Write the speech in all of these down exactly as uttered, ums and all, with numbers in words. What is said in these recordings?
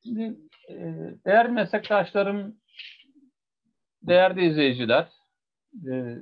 Şimdi, e, değerli meslektaşlarım, değerli izleyiciler, e,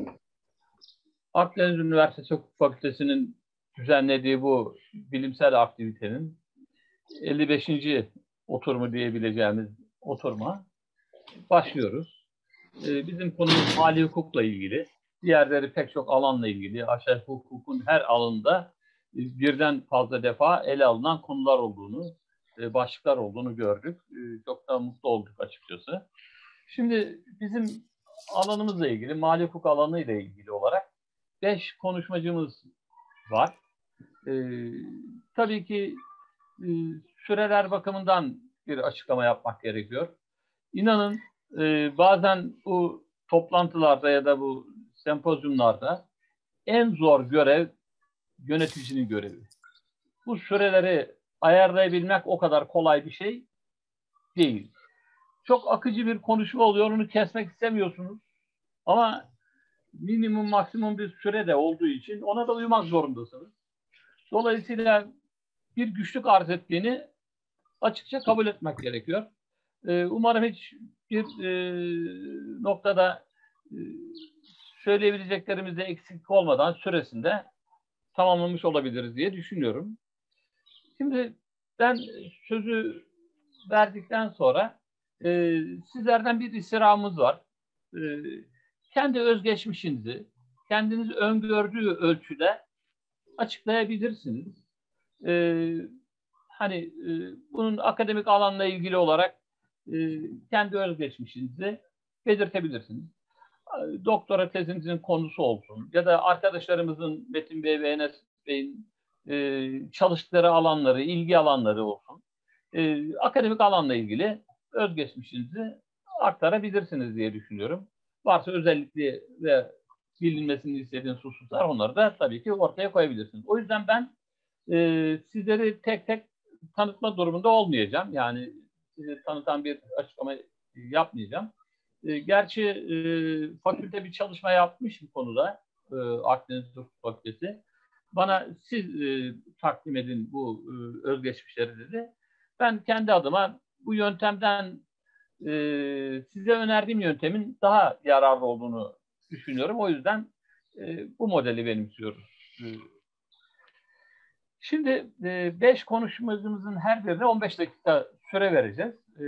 Akdeniz Üniversitesi Hukuk Fakültesi'nin düzenlediği bu bilimsel aktivitenin elli beşinci oturumu diyebileceğimiz oturuma başlıyoruz. E, bizim konumuz mali hukukla ilgili, diğerleri pek çok alanla ilgili. Aşağı hukukun her alanında birden fazla defa ele alınan konular olduğunu, e, başlıklar olduğunu gördük. E, çok da mutlu olduk açıkçası. Şimdi bizim alanımızla ilgili, mali hukuk alanıyla ilgili olarak beş konuşmacımız var. Ee, tabii ki e, süreler bakımından bir açıklama yapmak gerekiyor. İnanın e, bazen bu toplantılarda ya da bu sempozyumlarda en zor görev yöneticinin görevi. Bu süreleri ayarlayabilmek o kadar kolay bir şey değil. Çok akıcı bir konuşma oluyor, onu kesmek istemiyorsunuz. Ama minimum maksimum bir süre de olduğu için ona da uymak zorundasınız. Dolayısıyla bir güçlük arz ettiğini açıkça kabul etmek gerekiyor. Ee, umarım hiç bir e, noktada e, söyleyebileceklerimizde eksik olmadan süresinde tamamlamış olabiliriz diye düşünüyorum. Şimdi ben sözü verdikten sonra e, sizlerden bir istirhamımız var. E, kendi özgeçmişinizi, kendiniz öngördüğü ölçüde açıklayabilirsiniz. E, hani e, bunun akademik alanla ilgili olarak e, kendi özgeçmişinizi belirtebilirsiniz. Doktora tezinizin konusu olsun ya da arkadaşlarımızın Metin Bey ve Enes Bey'in e, çalıştıkları alanları, ilgi alanları olsun. E, akademik alanla ilgili özgeçmişinizi aktarabilirsiniz diye düşünüyorum. Varsa özellikle ve bilinmesini istediğiniz hususlar onları da tabii ki ortaya koyabilirsiniz. O yüzden ben e, sizleri tek tek tanıtma durumunda olmayacağım. Yani sizi tanıtan bir açıklama yapmayacağım. E, gerçi e, fakülte bir çalışma yapmış bu konuda, e, Akdeniz Hukuk Fakültesi. Bana siz e, takdim edin bu e, özgeçmişleri dedi. Ben kendi adıma bu yöntemden e, size önerdiğim yöntemin daha yararlı olduğunu düşünüyorum. O yüzden e, bu modeli benimsiyoruz. E, şimdi e, beş konuşmacımızın her birine on beş dakika süre vereceğiz. E,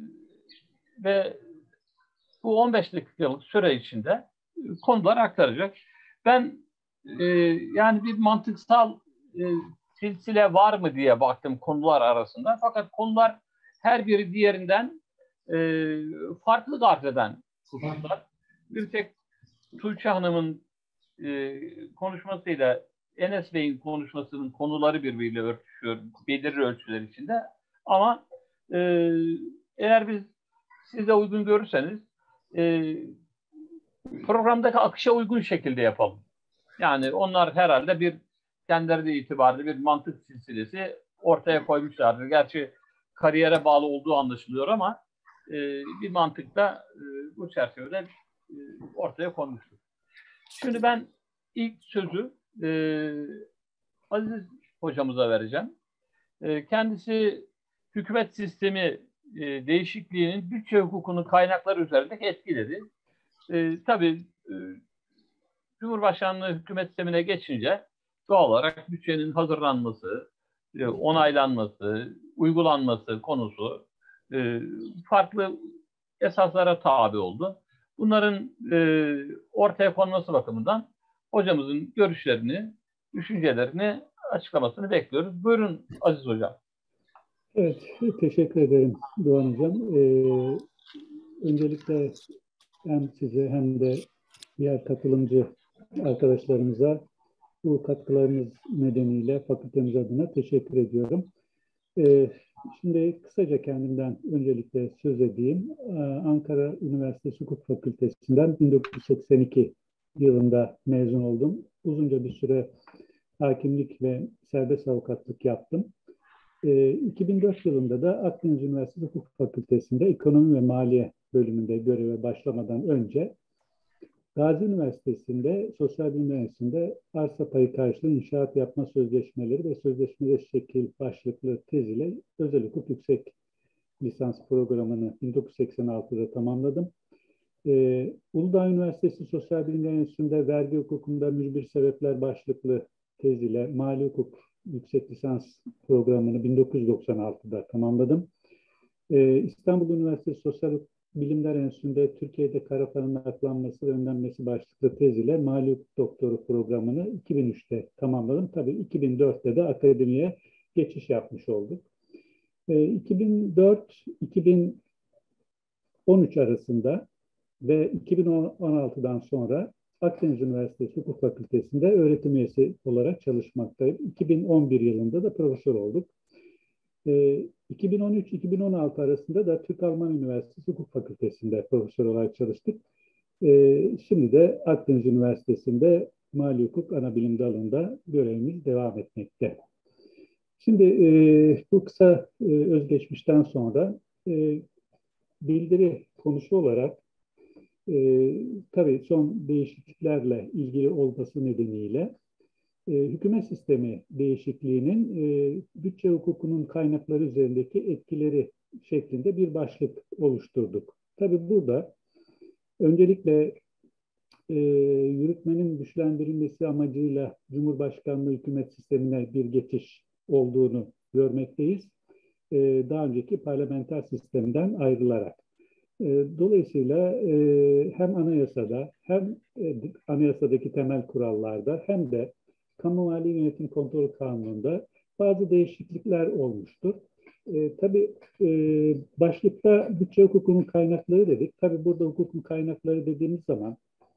ve bu on beş dakikalık süre içinde konular aktaracak. Ben e, yani bir mantıksal e, silsile var mı diye baktım konular arasında. Fakat konular her biri diğerinden e, farklı arz eden hususlar. Bir tek Tuğçe Hanım'ın e, konuşmasıyla Enes Bey'in konuşmasının konuları birbiriyle örtüşüyor belirli ölçüler içinde. Ama e, eğer biz siz de uygun görürseniz e, programdaki akışa uygun şekilde yapalım. Yani onlar herhalde bir kendileri itibariyle bir mantık silsilesi ortaya koymuşlardır. Gerçi kariyere bağlı olduğu anlaşılıyor ama e, bir mantıkla e, bu çerçevede e, ortaya konmuştur. Şimdi ben ilk sözü e, Aziz hocamıza vereceğim. E, kendisi hükümet sistemi e, değişikliğinin bütçe hukukunun kaynakları üzerindeki etkileri. E, tabii e, Cumhurbaşkanlığı hükümet sistemine geçince doğal olarak bütçenin hazırlanması, e, onaylanması, uygulanması konusu e, farklı esaslara tabi oldu. Bunların e, ortaya konması bakımından hocamızın görüşlerini, düşüncelerini açıklamasını bekliyoruz. Buyurun Aziz Hocam. Evet, teşekkür ederim Doğan Hocam. Ee, öncelikle hem size hem de diğer katılımcı arkadaşlarımıza bu katkılarınız nedeniyle fakültemiz adına teşekkür ediyorum. Ee, şimdi kısaca kendimden öncelikle söz edeyim. Ee, Ankara Üniversitesi Hukuk Fakültesinden bin dokuz yüz seksen iki yılında mezun oldum. Uzunca bir süre hakimlik ve serbest avukatlık yaptım. E, iki bin dört yılında da Akdeniz Üniversitesi Hukuk Fakültesi'nde Ekonomi ve Maliye bölümünde göreve başlamadan önce Gazi Üniversitesi'nde Sosyal Bilimler Enstitüsü'nde arsa payı karşılığı inşaat yapma sözleşmeleri ve sözleşmede şekil başlıklı tez ile özel hukuk yüksek lisans programını bin dokuz yüz seksen altıda tamamladım. Ee, Uludağ Üniversitesi Sosyal Bilimler Enstitüsü'nde vergi hukukunda mücbir sebepler başlıklı tez ile mali hukuk yüksek lisans programını bin dokuz yüz doksan altıda tamamladım. Ee, İstanbul Üniversitesi Sosyal Bilimler Enstitüsü'nde Türkiye'de kara paranın aklanması ve önlenmesi başlıklı tez ile mali hukuk doktoru programını iki bin üçte tamamladım. Tabii iki bin dörtte de akademiye geçiş yapmış olduk. Ee, iki bin dört iki bin on üç arasında ve iki bin on altıdan sonra Akdeniz Üniversitesi Hukuk Fakültesi'nde öğretim üyesi olarak çalışmaktayım. iki bin on bir yılında da profesör olduk. E, iki bin on üç iki bin on altı arasında da Türk-Alman Üniversitesi Hukuk Fakültesi'nde profesör olarak çalıştık. E, şimdi de Akdeniz Üniversitesi'nde Mali Hukuk Anabilim Dalı'nda görevimiz devam etmekte. Şimdi e, bu kısa e, özgeçmişten sonra e, bildiri konusu olarak e, tabii son değişikliklerle ilgili olması nedeniyle e, hükümet sistemi değişikliğinin e, bütçe hukukunun kaynakları üzerindeki etkileri şeklinde bir başlık oluşturduk. Tabii burada öncelikle e, yürütmenin güçlendirilmesi amacıyla Cumhurbaşkanlığı hükümet sistemine bir geçiş olduğunu görmekteyiz. E, daha önceki parlamenter sistemden ayrılarak. Dolayısıyla hem anayasada hem anayasadaki temel kurallarda hem de Kamu Mali Yönetim Kontrol Kanunu'nda bazı değişiklikler olmuştur. E, tabii e, başlıkta bütçe hukukunun kaynakları dedik. Tabii burada hukukun kaynakları dediğimiz zaman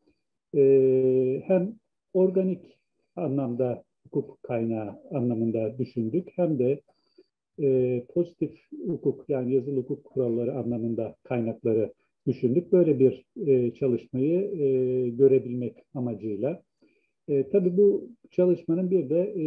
e, hem organik anlamda hukuk kaynağı anlamında düşündük hem de E, pozitif hukuk yani yazılı hukuk kuralları anlamında kaynakları düşündük. Böyle bir e, çalışmayı e, görebilmek amacıyla. E, tabii bu çalışmanın bir de e,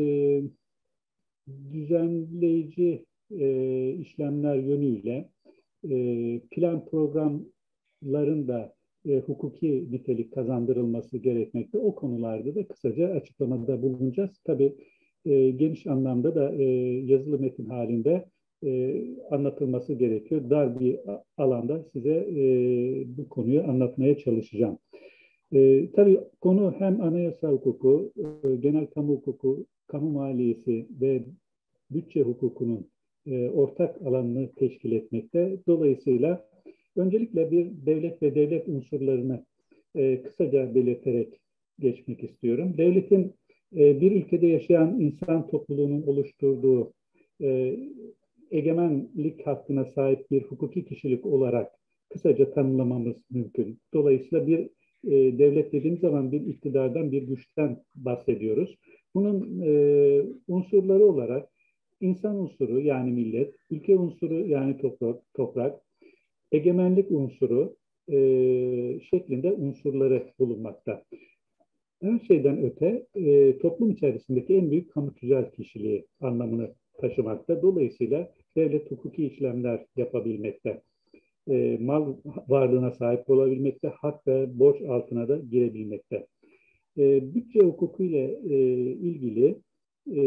düzenleyici e, işlemler yönüyle e, plan programların da e, hukuki nitelik kazandırılması gerekmekte. O konularda da kısaca açıklamada bulunacağız. Tabii e, geniş anlamda da e, yazılı metin halinde e, anlatılması gerekiyor. Dar bir alanda size e, bu konuyu anlatmaya çalışacağım. E, tabii konu hem anayasa hukuku, e, genel kamu hukuku, kamu maliyesi ve bütçe hukukunun e, ortak alanını teşkil etmekte. Dolayısıyla öncelikle bir devlet ve devlet unsurlarını e, kısaca belirterek geçmek istiyorum. Devletin e, bir ülkede yaşayan insan topluluğunun oluşturduğu e, egemenlik hakkına sahip bir hukuki kişilik olarak kısaca tanımlamamız mümkün. Dolayısıyla bir e, devlet dediğimiz zaman bir iktidardan, bir güçten bahsediyoruz. Bunun e, unsurları olarak insan unsuru yani millet, ülke unsuru yani toprak, toprak egemenlik unsuru e, şeklinde unsurları bulunmakta. Her şeyden öte e, toplum içerisindeki en büyük kamu tüzel kişiliği anlamını taşımakta. Dolayısıyla devlet hukuki işlemler yapabilmekte, e, mal varlığına sahip olabilmekte, hak ve borç altına da girebilmekte. E, bütçe hukuku ile e, ilgili e,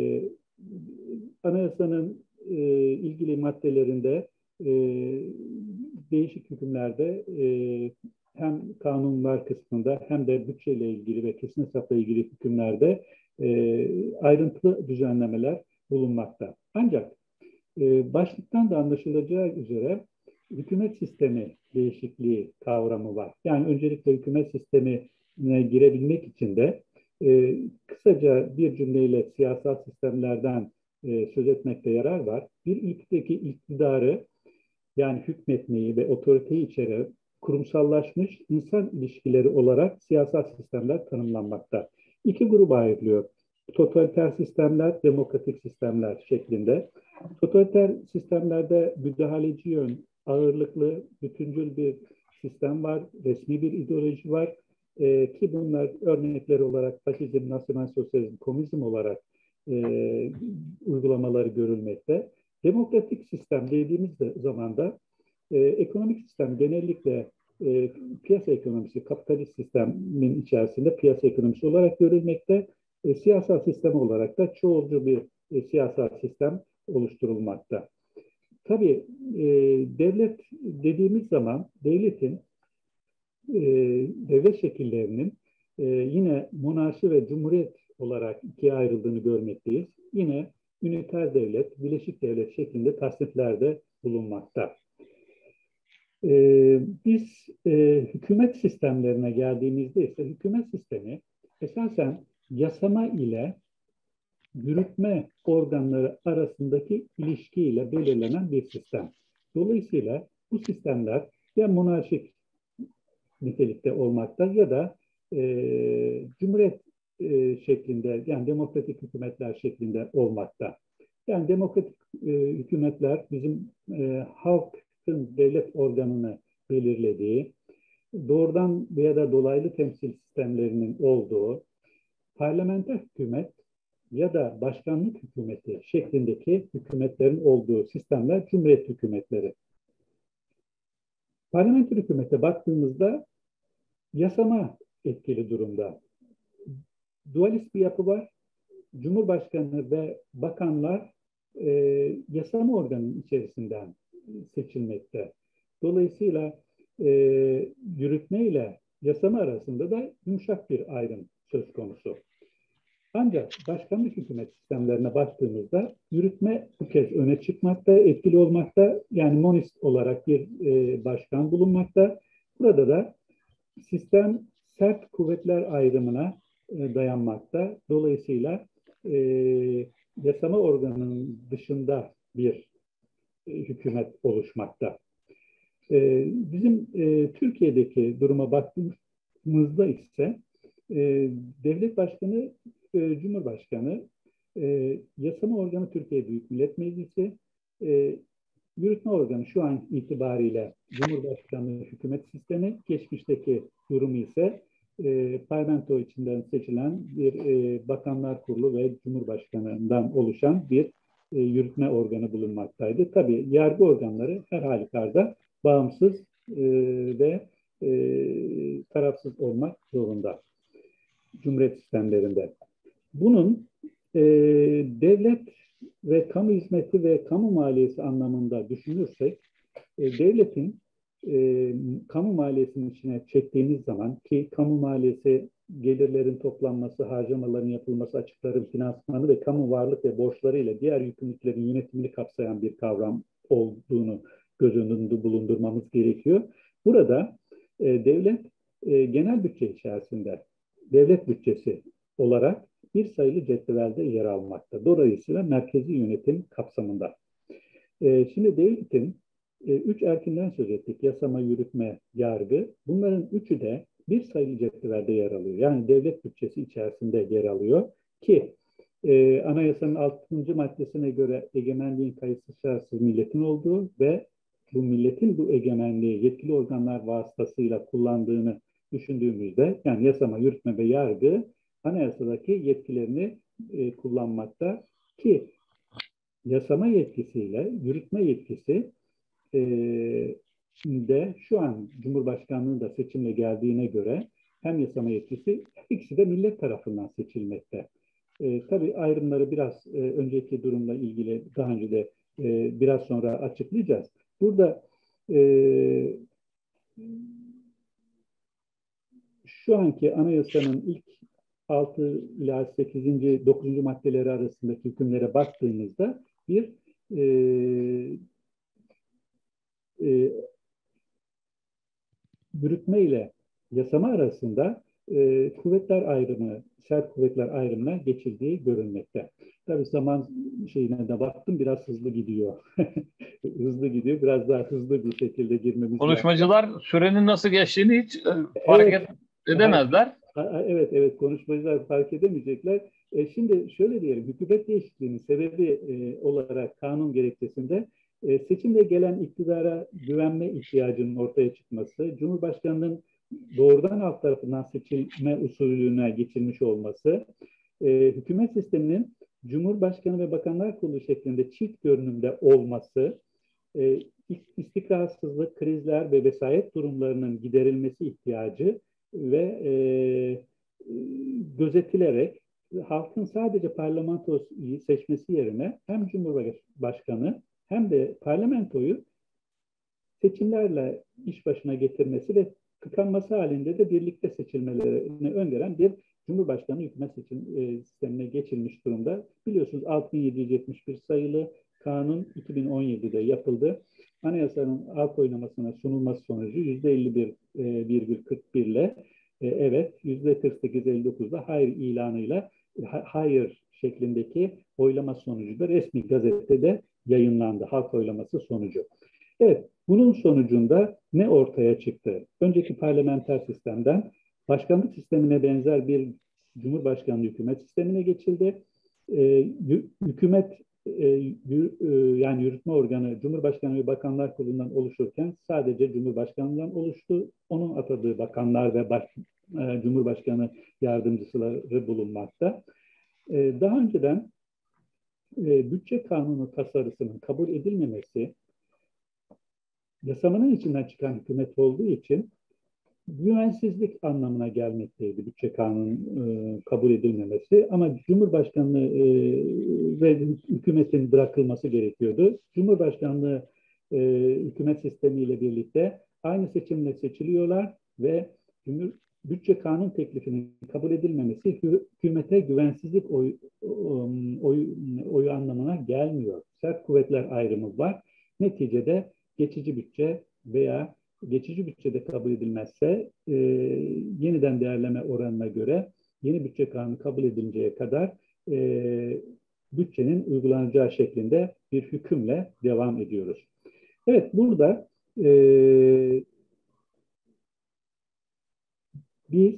anayasanın e, ilgili maddelerinde e, değişik hükümlerde e, hem kanunlar kısmında hem de bütçeyle ilgili ve kesin hesapla ilgili hükümlerde e, ayrıntılı düzenlemeler bulunmakta. Ancak e, başlıktan da anlaşılacağı üzere hükümet sistemi değişikliği kavramı var. Yani öncelikle hükümet sistemine girebilmek için de e, kısaca bir cümleyle siyasal sistemlerden e, söz etmekte yarar var. Bir ülkedeki iktidarı yani hükmetmeyi ve otoriteyi içeren kurumsallaşmış insan ilişkileri olarak siyasal sistemler tanımlanmakta. İki gruba ayrılıyor. Totaliter sistemler, demokratik sistemler şeklinde. Totaliter sistemlerde müdahaleci yön, ağırlıklı, bütüncül bir sistem var, resmi bir ideoloji var. Ee, ki bunlar örnekleri olarak faşizm, nasyonal sosyalizm, komünizm olarak e, uygulamaları görülmekte. Demokratik sistem dediğimiz zaman da e, ekonomik sistem genellikle e, piyasa ekonomisi, kapitalist sistemin içerisinde piyasa ekonomisi olarak görülmekte. E, siyasal sistem olarak da çoğulcu bir e, siyasal sistem oluşturulmakta. Tabii e, devlet dediğimiz zaman devletin e, devlet şekillerinin e, yine monarşi ve cumhuriyet olarak ikiye ayrıldığını görmekteyiz. Yine üniter devlet, bileşik devlet şeklinde tasniflerde bulunmakta. Ee, biz e, hükümet sistemlerine geldiğimizde ise hükümet sistemi esasen yasama ile yürütme organları arasındaki ilişkiyle belirlenen bir sistem. Dolayısıyla bu sistemler ya monarşik nitelikte olmakta ya da e, cumhuriyet e, şeklinde, yani demokratik hükümetler şeklinde olmakta. Yani demokratik e, hükümetler bizim e, halkın devlet organını belirlediği, doğrudan veya da dolaylı temsil sistemlerinin olduğu, parlamenter hükümet ya da başkanlık hükümeti şeklindeki hükümetlerin olduğu sistemler cumhuriyet hükümetleri. Parlamenter hükümete baktığımızda yasama etkili durumda. Dualist bir yapı var. Cumhurbaşkanı ve bakanlar e, yasama organının içerisinden seçilmekte. Dolayısıyla e, yürütme ile yasama arasında da yumuşak bir ayrım söz konusu. Ancak başkanlık hükümet sistemlerine baktığımızda yürütme bu kez öne çıkmakta, etkili olmakta. Yani monist olarak bir e, başkan bulunmakta. Burada da sistem sert kuvvetler ayrımına e, dayanmakta. Dolayısıyla e, yasama organının dışında bir e, hükümet oluşmakta. E, bizim e, Türkiye'deki duruma baktığımızda ise e, devlet başkanı, e, cumhurbaşkanı, e, yasama organı Türkiye Büyük Millet Meclisi, e, yürütme organı şu an itibariyle Cumhurbaşkanlığı hükümet sistemi, geçmişteki durumu ise e, parlamento içinden seçilen bir e, bakanlar kurulu ve Cumhurbaşkanı'ndan oluşan bir e, yürütme organı bulunmaktaydı. Tabii yargı organları her halükarda bağımsız e, ve e, tarafsız olmak zorunda Cumhuriyet sistemlerinde. Bunun e, devlet ve kamu hizmeti ve kamu maliyesi anlamında düşünürsek, e, devletin e, kamu maliyesinin içine çektiğimiz zaman, ki kamu maliyesi gelirlerin toplanması, harcamaların yapılması, açıkların finansmanı ve kamu varlık ve borçları ile diğer yükümlülüklerin yönetimini kapsayan bir kavram olduğunu göz önünde bulundurmamız gerekiyor. Burada e, devlet e, genel bütçe içerisinde devlet bütçesi olarak bir sayılı cetvelde yer almakta. Dolayısıyla merkezi yönetim kapsamında. E, şimdi devletin e, üç erkinden söz ettik. Yasama, yürütme, yargı. Bunların üçü de bir sayılı cetvelde yer alıyor. Yani devlet bütçesi içerisinde yer alıyor ki e, anayasanın altıncı maddesine göre egemenliğin kayıtsız şartsız milletin olduğu ve bu milletin bu egemenliği yetkili organlar vasıtasıyla kullandığını düşündüğümüzde, yani yasama, yürütme ve yargı anayasadaki yetkilerini e, kullanmakta ki yasama yetkisiyle yürütme yetkisi e, de şu an Cumhurbaşkanlığı da seçimle geldiğine göre hem yasama yetkisi ikisi de millet tarafından seçilmekte. E, tabii ayrımları biraz e, önceki durumla ilgili daha önce de e, biraz sonra açıklayacağız. Burada e, şu anki anayasanın ilk altı ila sekizinci dokuzuncu maddeleri arasındaki hükümlere baktığımızda bir e, e, yürütme ile yasama arasında e, kuvvetler ayrımı, sert kuvvetler ayrımına geçildiği görünmekte. Tabii zaman şeyine de baktım, biraz hızlı gidiyor. hızlı gidiyor, biraz daha hızlı bir şekilde girmemiz Konuşmacılar lazım. Sürenin nasıl geçtiğini hiç fark evet. edemezler. Evet, evet, konuşmacılar fark edemeyecekler. E, şimdi şöyle diyelim, hükümet değişikliğinin sebebi e, olarak kanun gerekçesinde e, seçimde gelen iktidara güvenme ihtiyacının ortaya çıkması, Cumhurbaşkanı'nın doğrudan halk tarafından seçilme usulüne geçilmiş olması, e, hükümet sisteminin Cumhurbaşkanı ve Bakanlar Kurulu şeklinde çift görünümde olması, e, istikrarsızlık, krizler ve vesayet durumlarının giderilmesi ihtiyacı ve e, gözetilerek halkın sadece parlamentoyu seçmesi yerine hem Cumhurbaşkanı hem de parlamentoyu seçimlerle iş başına getirmesi ve tıkanması halinde de birlikte seçilmelerini öngören bir Cumhurbaşkanı hükümet seçim e, sistemine geçilmiş durumda. Biliyorsunuz altı bin yedi yüz yetmiş bir sayılı kanun iki bin on yedide yapıldı. Anayasanın halk oylamasına sunulması sonucu yüzde elli bir virgül kırk bir ile e, evet, yüzde kırk sekiz virgül elli dokuzda hayır ilanıyla ha, hayır şeklindeki oylama sonucu da resmi gazetede yayınlandı. Halk oylaması sonucu. Evet, bunun sonucunda ne ortaya çıktı? Önceki parlamenter sistemden başkanlık sistemine benzer bir Cumhurbaşkanlığı hükümet sistemine geçildi. Ee, hükümet e, yür, e, yani yürütme organı Cumhurbaşkanı ve Bakanlar Kurulu'ndan oluşurken sadece Cumhurbaşkanı'ndan oluştu. Onun atadığı bakanlar ve baş, e, Cumhurbaşkanı yardımcıları bulunmakta. E, daha önceden e, bütçe kanunu tasarısının kabul edilmemesi yasamanın içinden çıkan hükümet olduğu için güvensizlik anlamına gelmekteydi bütçe kanunun e, kabul edilmemesi. Ama Cumhurbaşkanlığı e, ve hükümetin bırakılması gerekiyordu. Cumhurbaşkanlığı e, hükümet sistemiyle birlikte aynı seçimle seçiliyorlar ve Cumhur, bütçe kanun teklifinin kabul edilmemesi hükümete güvensizlik oy, oy, oyu anlamına gelmiyor. Sert kuvvetler ayrımı var. Neticede geçici bütçe veya geçici bütçede kabul edilmezse e, yeniden değerleme oranına göre yeni bütçe kanunu kabul edilinceye kadar e, bütçenin uygulanacağı şeklinde bir hükümle devam ediyoruz. Evet, burada e, biz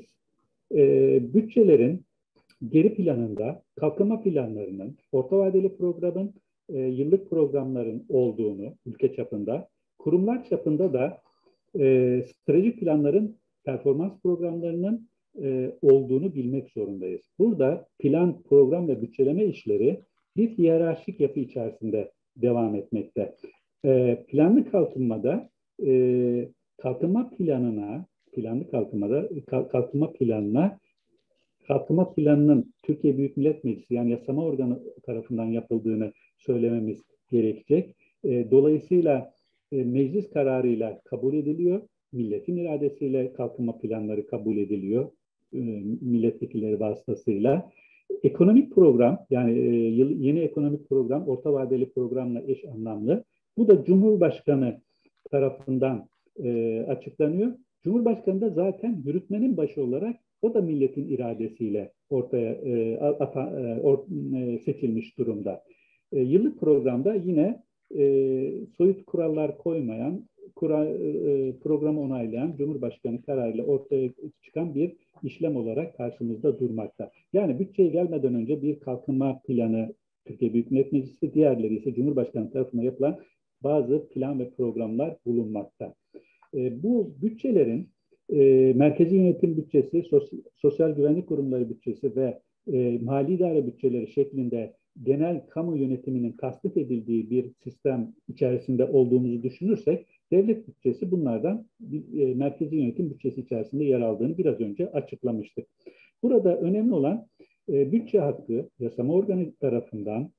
e, bütçelerin geri planında kalkınma planlarının, orta vadeli programın, e, yıllık programların olduğunu ülke çapında, kurumlar çapında da e, stratejik planların, performans programlarının e, olduğunu bilmek zorundayız. Burada plan, program ve bütçeleme işleri bir hiyerarşik yapı içerisinde devam etmekte. E, planlı kalkınmada e, kalkınma planına, planlı kalkınmada kalkınma planına kalkınma planının Türkiye Büyük Millet Meclisi yani yasama organı tarafından yapıldığını söylememiz gerekecek. E, dolayısıyla e, meclis kararıyla kabul ediliyor. Milletin iradesiyle kalkınma planları kabul ediliyor. E, milletvekilleri vasıtasıyla. Ekonomik program yani e, yeni ekonomik program orta vadeli programla eş anlamlı. Bu da Cumhurbaşkanı tarafından e, açıklanıyor. Cumhurbaşkanı da zaten yürütmenin başı olarak o da milletin iradesiyle ortaya e, ata, e, or, e, seçilmiş durumda. E, yıllık programda yine e, soyut kurallar koymayan, kura, e, programı onaylayan Cumhurbaşkanı kararıyla ortaya çıkan bir işlem olarak karşımızda durmakta. Yani bütçeye gelmeden önce bir kalkınma planı Türkiye Büyük Millet Meclisi, diğerleri ise Cumhurbaşkanı tarafından yapılan bazı plan ve programlar bulunmakta. E, bu bütçelerin e, merkezi yönetim bütçesi, sos, sosyal güvenlik kurumları bütçesi ve e, mali idare bütçeleri şeklinde genel kamu yönetiminin tasnif edildiği bir sistem içerisinde olduğumuzu düşünürsek, devlet bütçesi bunlardan e, merkezi yönetim bütçesi içerisinde yer aldığını biraz önce açıklamıştık. Burada önemli olan e, bütçe hakkı yasama organı tarafından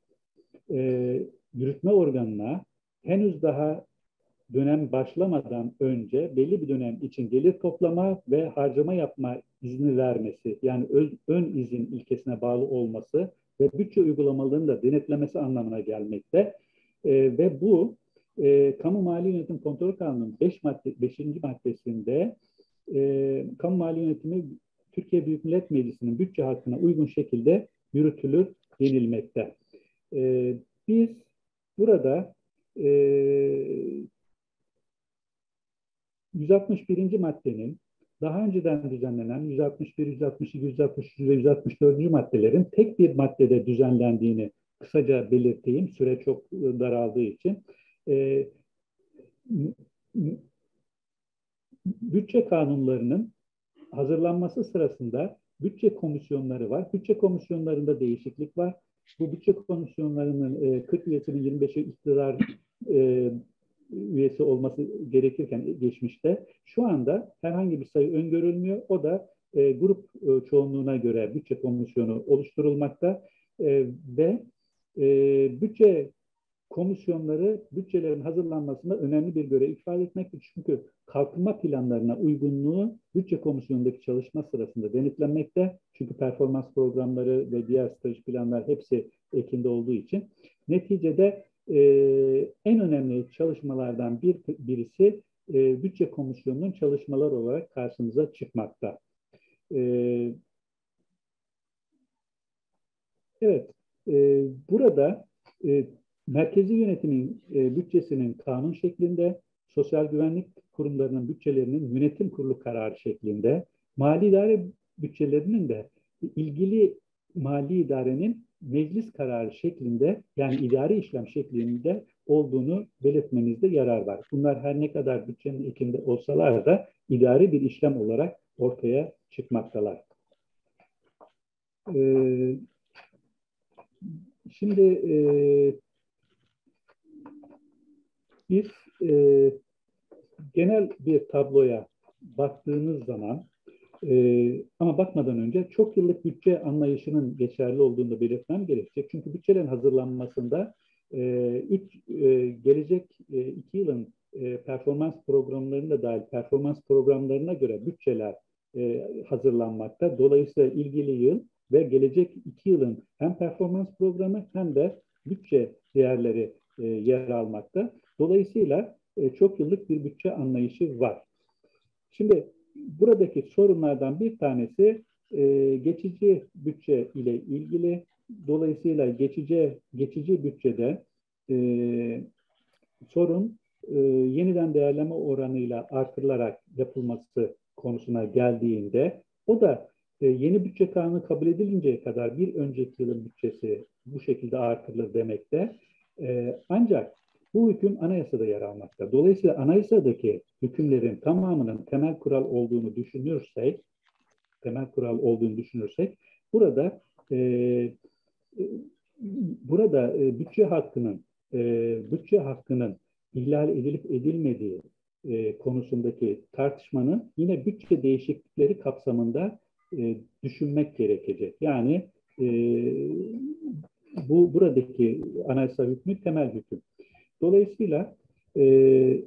e, yürütme organına henüz daha dönem başlamadan önce belli bir dönem için gelir toplama ve harcama yapma izni vermesi, yani öz, ön izin ilkesine bağlı olması ve bütçe uygulamalarını da denetlemesi anlamına gelmekte. E, ve bu e, Kamu Mali Yönetim Kontrol Kanunu'nun beş madde, beşinci maddesinde e, Kamu Mali Yönetimi Türkiye Büyük Millet Meclisi'nin bütçe hakkına uygun şekilde yürütülür denilmekte. E, biz burada e, yüz altmış birinci maddenin daha önceden düzenlenen yüz altmış bir, yüz altmış iki, yüz altmış üç ve yüz altmış dördüncü maddelerin tek bir maddede düzenlendiğini kısaca belirteyim. Süre çok daraldığı için. Ee, bütçe kanunlarının hazırlanması sırasında bütçe komisyonları var. Bütçe komisyonlarında değişiklik var. Bu bütçe komisyonlarının kırk üyesinin yirmi beşi iktidar e, üyesi olması gerekirken geçmişte şu anda herhangi bir sayı öngörülmüyor. O da e, grup e, çoğunluğuna göre bütçe komisyonu oluşturulmakta e, ve e, bütçe komisyonları bütçelerin hazırlanmasında önemli bir görev ifade etmektedir. Çünkü kalkınma planlarına uygunluğu bütçe komisyonundaki çalışma sırasında denetlenmekte. Çünkü performans programları ve diğer strateji planlar hepsi ekinde olduğu için. Neticede e, en önemli çalışmalardan bir, birisi e, bütçe komisyonunun çalışmaları olarak karşımıza çıkmakta. E, evet, e, burada e, merkezi yönetimin e, bütçesinin kanun şeklinde, sosyal güvenlik kurumlarının bütçelerinin yönetim kurulu kararı şeklinde, mali idare bütçelerinin de ilgili mali idarenin meclis kararı şeklinde, yani idari işlem şeklinde olduğunu belirtmemizde yarar var. Bunlar her ne kadar bütçenin ekinde olsalar da idari bir işlem olarak ortaya çıkmaktalar. Ee, şimdi e, biz e, genel bir tabloya baktığımız zaman e, ama bakmadan önce çok yıllık bütçe anlayışının geçerli olduğunu da belirtmem gerekecek. Çünkü bütçelerin hazırlanmasında e, üç, e, gelecek e, iki yılın e, performans programlarına dahil performans programlarına göre bütçeler e, hazırlanmakta. Dolayısıyla ilgili yıl ve gelecek iki yılın hem performans programı hem de bütçe değerleri e, yer almakta. Dolayısıyla e, çok yıllık bir bütçe anlayışı var. Şimdi buradaki sorunlardan bir tanesi e, geçici bütçe ile ilgili. Dolayısıyla geçici geçici bütçede e, sorun e, yeniden değerleme oranıyla artırılarak yapılması konusuna geldiğinde o da e, yeni bütçe kanunu kabul edilinceye kadar bir önceki yılın bütçesi bu şekilde artırılır demekte. E, ancak bu hüküm anayasada yer almakta. Dolayısıyla anayasadaki hükümlerin tamamının temel kural olduğunu düşünürsek, temel kural olduğunu düşünürsek, burada e, burada e, bütçe hakkının e, bütçe hakkının ihlal edilip edilmediği e, konusundaki tartışmanın yine bütçe değişiklikleri kapsamında e, düşünmek gerekecek. Yani e, bu buradaki anayasa hükmü temel hüküm. Dolayısıyla e,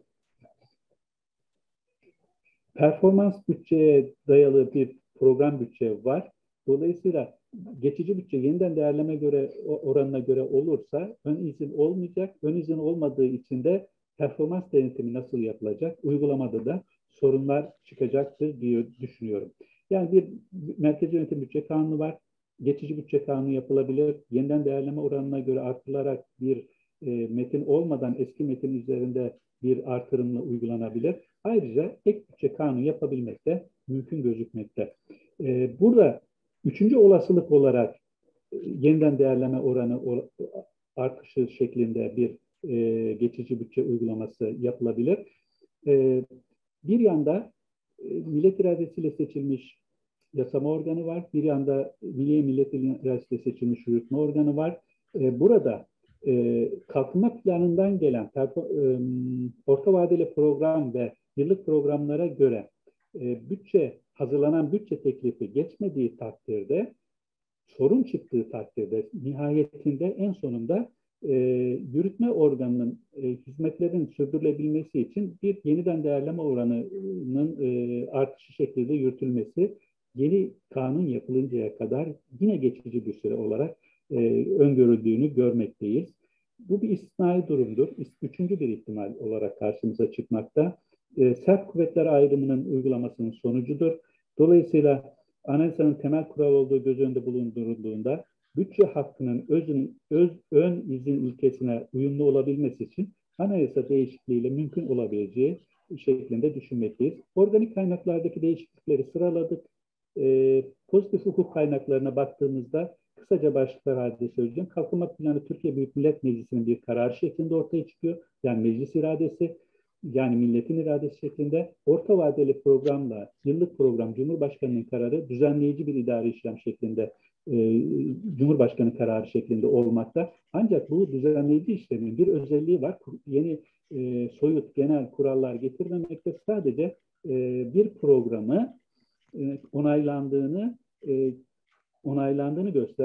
performans bütçeye dayalı bir program bütçe var. Dolayısıyla geçici bütçe yeniden değerleme göre oranına göre olursa ön izin olmayacak. Ön izin olmadığı için de performans denetimi nasıl yapılacak? Uygulamada da sorunlar çıkacaktır diye düşünüyorum. Yani bir merkezi yönetim bütçe kanunu var. Geçici bütçe kanunu yapılabilir. Yeniden değerleme oranına göre artırılarak bir e, metin olmadan eski metin üzerinde bir artırımla uygulanabilir. Ayrıca ek bütçe kanunu yapabilmek de mümkün gözükmekte. Ee, burada üçüncü olasılık olarak e, yeniden değerleme oranı or, artışı şeklinde bir e, geçici bütçe uygulaması yapılabilir. E, bir yanda e, millet iradesiyle seçilmiş yasama organı var. Bir yanda Milli Millet İradesiyle seçilmiş yürütme organı var. E, burada e, kalkınma planından gelen e, orta vadeli program ve yıllık programlara göre e, bütçe hazırlanan bütçe teklifi geçmediği takdirde, sorun çıktığı takdirde nihayetinde en sonunda e, yürütme organının e, hizmetlerin sürdürülebilmesi için bir yeniden değerleme oranının e, artışı şeklinde yürütülmesi yeni kanun yapılıncaya kadar yine geçici bir süre olarak e, öngörüldüğünü görmekteyiz. Bu bir istisnai durumdur. Üçüncü bir ihtimal olarak karşımıza çıkmakta. E, sert kuvvetler ayrımının uygulamasının sonucudur. Dolayısıyla anayasanın temel kural olduğu göz önünde bulundurulduğunda bütçe hakkının özün, öz, ön izin ilkesine uyumlu olabilmesi için anayasa değişikliğiyle mümkün olabileceği şeklinde düşünmekteyiz. Organik kaynaklardaki değişiklikleri sıraladık. E, pozitif hukuk kaynaklarına baktığımızda kısaca başlıklar halinde söyleyeceğim. Kalkınma Planı Türkiye Büyük Millet Meclisi'nin bir kararı şeklinde ortaya çıkıyor. Yani meclis iradesi, yani milletin iradesi şeklinde orta vadeli programla yıllık program Cumhurbaşkanı'nın kararı düzenleyici bir idari işlem şeklinde e, Cumhurbaşkanı kararı şeklinde olmakta. Ancak bu düzenleyici işlemin bir özelliği var. Yeni e, soyut genel kurallar getirmemekte, sadece e, bir programı e, onaylandığını e, onaylandığını gösteren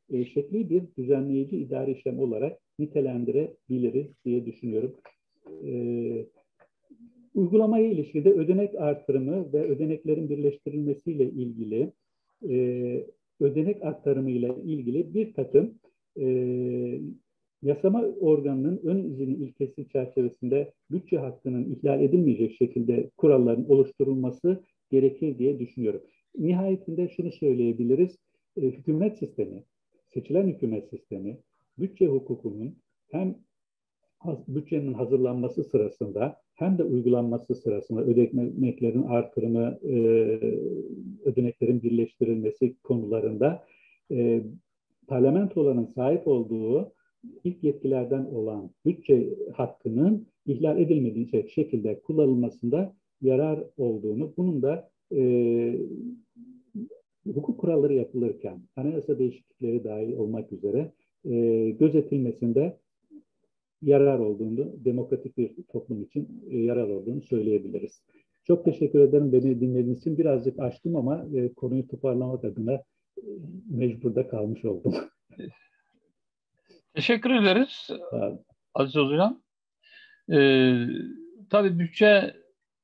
e, şekli bir düzenleyici idari işlem olarak nitelendirebiliriz diye düşünüyorum. E, Uygulamaya ilişkide ödenek artırımı ve ödeneklerin birleştirilmesiyle ilgili, e, ödenek aktarımıyla ilgili bir takım e, yasama organının ön izini ilkesi çerçevesinde bütçe hakkının ihlal edilmeyecek şekilde kuralların oluşturulması gerekir diye düşünüyorum. Nihayetinde şunu söyleyebiliriz, e, hükümet sistemi, seçilen hükümet sistemi, bütçe hukukunun hem bütçenin hazırlanması sırasında hem de uygulanması sırasında ödeneklerin artırımı, e, ödeneklerin birleştirilmesi konularında e, parlamentoların sahip olduğu ilk yetkilerden olan bütçe hakkının ihlal edilmeyecek şekilde kullanılmasında yarar olduğunu, bunun da e, hukuk kuralları yapılırken anayasa değişiklikleri dahil olmak üzere e, gözetilmesinde yarar olduğunu, demokratik bir toplum için e, yarar olduğunu söyleyebiliriz. Çok teşekkür ederim beni dinlediğiniz için. Birazcık açtım ama e, konuyu toparlamak adına e, mecburda kalmış oldum. Teşekkür ederiz Aziz Hocam. Ee, tabii bütçe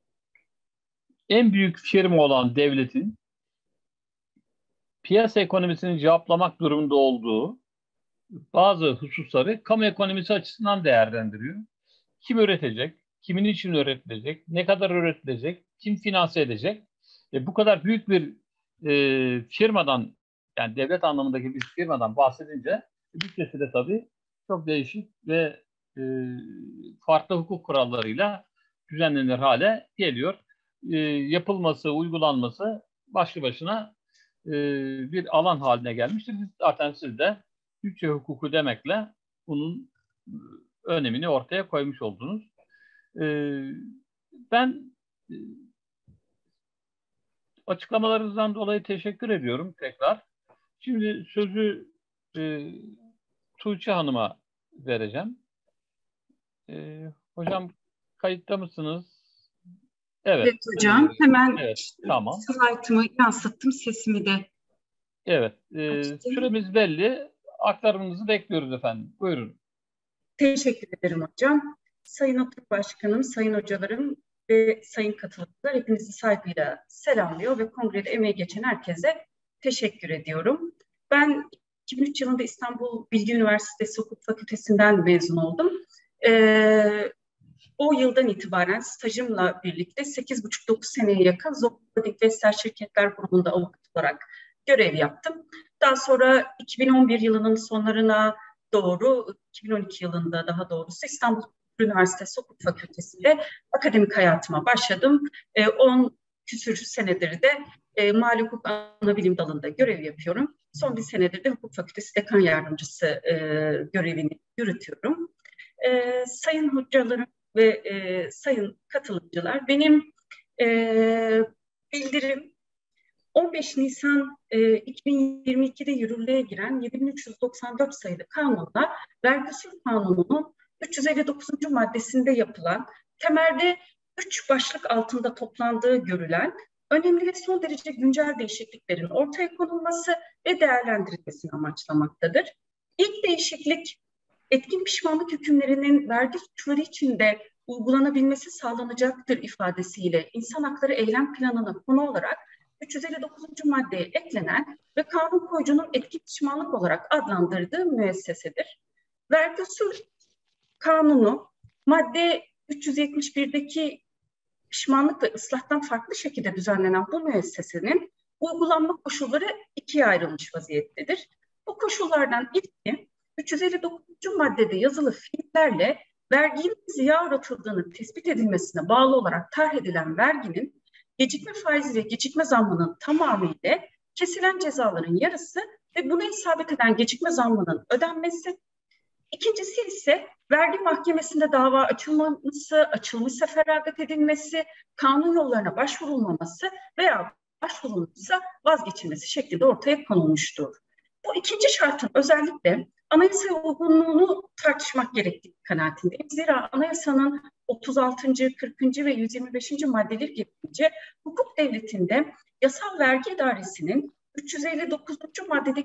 en büyük firma olan devletin piyasa ekonomisini cevaplamak durumunda olduğu bazı hususları kamu ekonomisi açısından değerlendiriyor. Kim üretecek, kimin için üretilecek, ne kadar üretilecek, kim finanse edecek? E, bu kadar büyük bir e, firmadan, yani devlet anlamındaki bir firmadan bahsedince bütçesi de tabii çok değişik ve e, farklı hukuk kurallarıyla düzenlenir hale geliyor. E, yapılması, uygulanması başlı başına e, bir alan haline gelmiştir. Zaten siz de bütçe hukuku demekle bunun önemini ortaya koymuş oldunuz. Ee, ben e, açıklamalarınızdan dolayı teşekkür ediyorum tekrar. Şimdi sözü e, Tuğçe Hanım'a vereceğim. E, hocam kayıtta mısınız? Evet. Evet hocam. E, Hemen evet, tamam. slaytımı yansıttım, sesimi de. Evet. E, süremiz belli. Aktarımınızı bekliyoruz efendim. Buyurun. Teşekkür ederim hocam. Sayın Oturum Başkanım, sayın hocalarım ve sayın katılımcılar, hepinizi saygıyla selamlıyor ve kongrede emeği geçen herkese teşekkür ediyorum. Ben iki bin üç yılında İstanbul Bilgi Üniversitesi Hukuk Fakültesinden mezun oldum. Ee, o yıldan itibaren stajımla birlikte sekiz buçuk dokuz seneye yakın Zorlu Vestel Şirketler Grubu'nda avukat olarak görev yaptım. Daha sonra iki bin on bir yılının sonlarına doğru, iki bin on iki yılında daha doğrusu İstanbul Üniversitesi Hukuk Fakültesi'nde akademik hayatıma başladım. E, on küsür senedir de e, Mali Hukuk Anabilim Dalı'nda görev yapıyorum. Son bir senedir de Hukuk Fakültesi Dekan Yardımcısı e, görevini yürütüyorum. E, sayın hocalarım ve e, sayın katılımcılar, benim e, bildirim on beş Nisan e, iki bin yirmi iki'de yürürlüğe giren yedi bin üç yüz doksan dört sayılı kanunla Vergi Usul Kanunu'nun üç yüz elli dokuzuncu maddesinde yapılan, temelde üç başlık altında toplandığı görülen önemli ve son derece güncel değişikliklerin ortaya konulması ve değerlendirilmesini amaçlamaktadır. İlk değişiklik, etkin pişmanlık hükümlerinin vergi suçları için de uygulanabilmesi sağlanacaktır ifadesiyle insan hakları eylem planına konu olarak üç yüz elli dokuzuncu maddeye eklenen ve kanun koyucunun etkin pişmanlık olarak adlandırdığı müessesedir. Vergi usul kanunu madde üç yüz yetmiş bir'deki pişmanlık ve ıslahtan farklı şekilde düzenlenen bu müessesenin uygulanma koşulları ikiye ayrılmış vaziyettedir. Bu koşullardan ilki üç yüz elli dokuzuncu maddede yazılı fiillerle verginin ziya uğratıldığını tespit edilmesine bağlı olarak tarih edilen verginin gecikme faizi ve gecikme zammının tamamı ile kesilen cezaların yarısı ve buna isabet eden gecikme zammının ödenmesi. İkincisi ise vergi mahkemesinde dava açılması, açılmışsa feragat edilmesi, kanun yollarına başvurulmaması veya başvurulmuşsa vazgeçilmesi şeklinde ortaya konulmuştur. Bu ikinci şartın özellikle anayasaya uygunluğunu tartışmak gerektiği kanaatindeyim. Zira anayasanın otuz altıncı, kırkıncı ve yüz yirmi beşinci maddeleri gereğince hukuk devletinde yasal vergi idaresinin üç yüz elli dokuzuncu maddedeki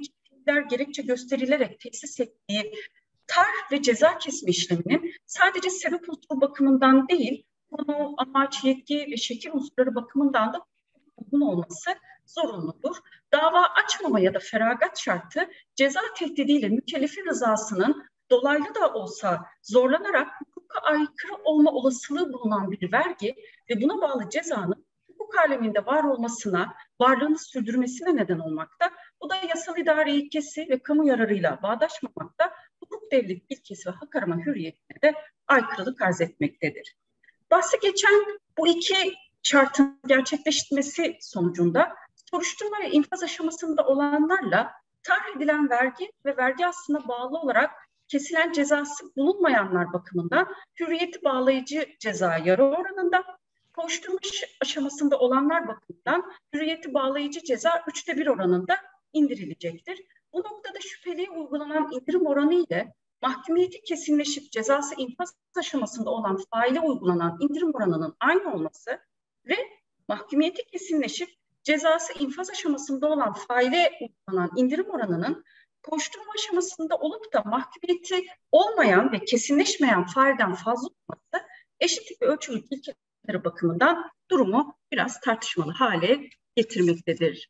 deliller gerekçe gösterilerek tesis ettiği tarh ve ceza kesme işleminin sadece sebep unsuru bakımından değil, konu, amaç, yetki ve şekil unsurları bakımından da uygun olması zorunludur. Dava açmama ya da feragat şartı ceza tehdidiyle mükellefin rızasının dolaylı da olsa zorlanarak hukuka aykırı olma olasılığı bulunan bir vergi ve buna bağlı cezanın hukuk aleminde var olmasına, varlığını sürdürmesine neden olmakta. Bu da yasal idare ilkesi ve kamu yararıyla bağdaşmamakta, hukuk devlet ilkesi ve hak arama hürriyetine de aykırılık arz etmektedir. Bahsi geçen bu iki şartın gerçekleşmesi sonucunda soruşturma ve infaz aşamasında olanlarla tarih edilen vergi ve vergi aslına bağlı olarak kesilen cezası bulunmayanlar bakımından hürriyeti bağlayıcı ceza yarı oranında, kovuşturma aşamasında olanlar bakımından hürriyeti bağlayıcı ceza üçte bir oranında indirilecektir. Bu noktada şüpheliye uygulanan indirim oranı ile mahkumiyeti kesinleşip cezası infaz aşamasında olan faile uygulanan indirim oranının aynı olması ve mahkumiyeti kesinleşip cezası infaz aşamasında olan faile uygulanan indirim oranının kovuşturma aşamasında olup da mahkumiyeti olmayan ve kesinleşmeyen failden fazla olması eşitlik ve ölçülük ilkeleri bakımından durumu biraz tartışmalı hale getirmektedir.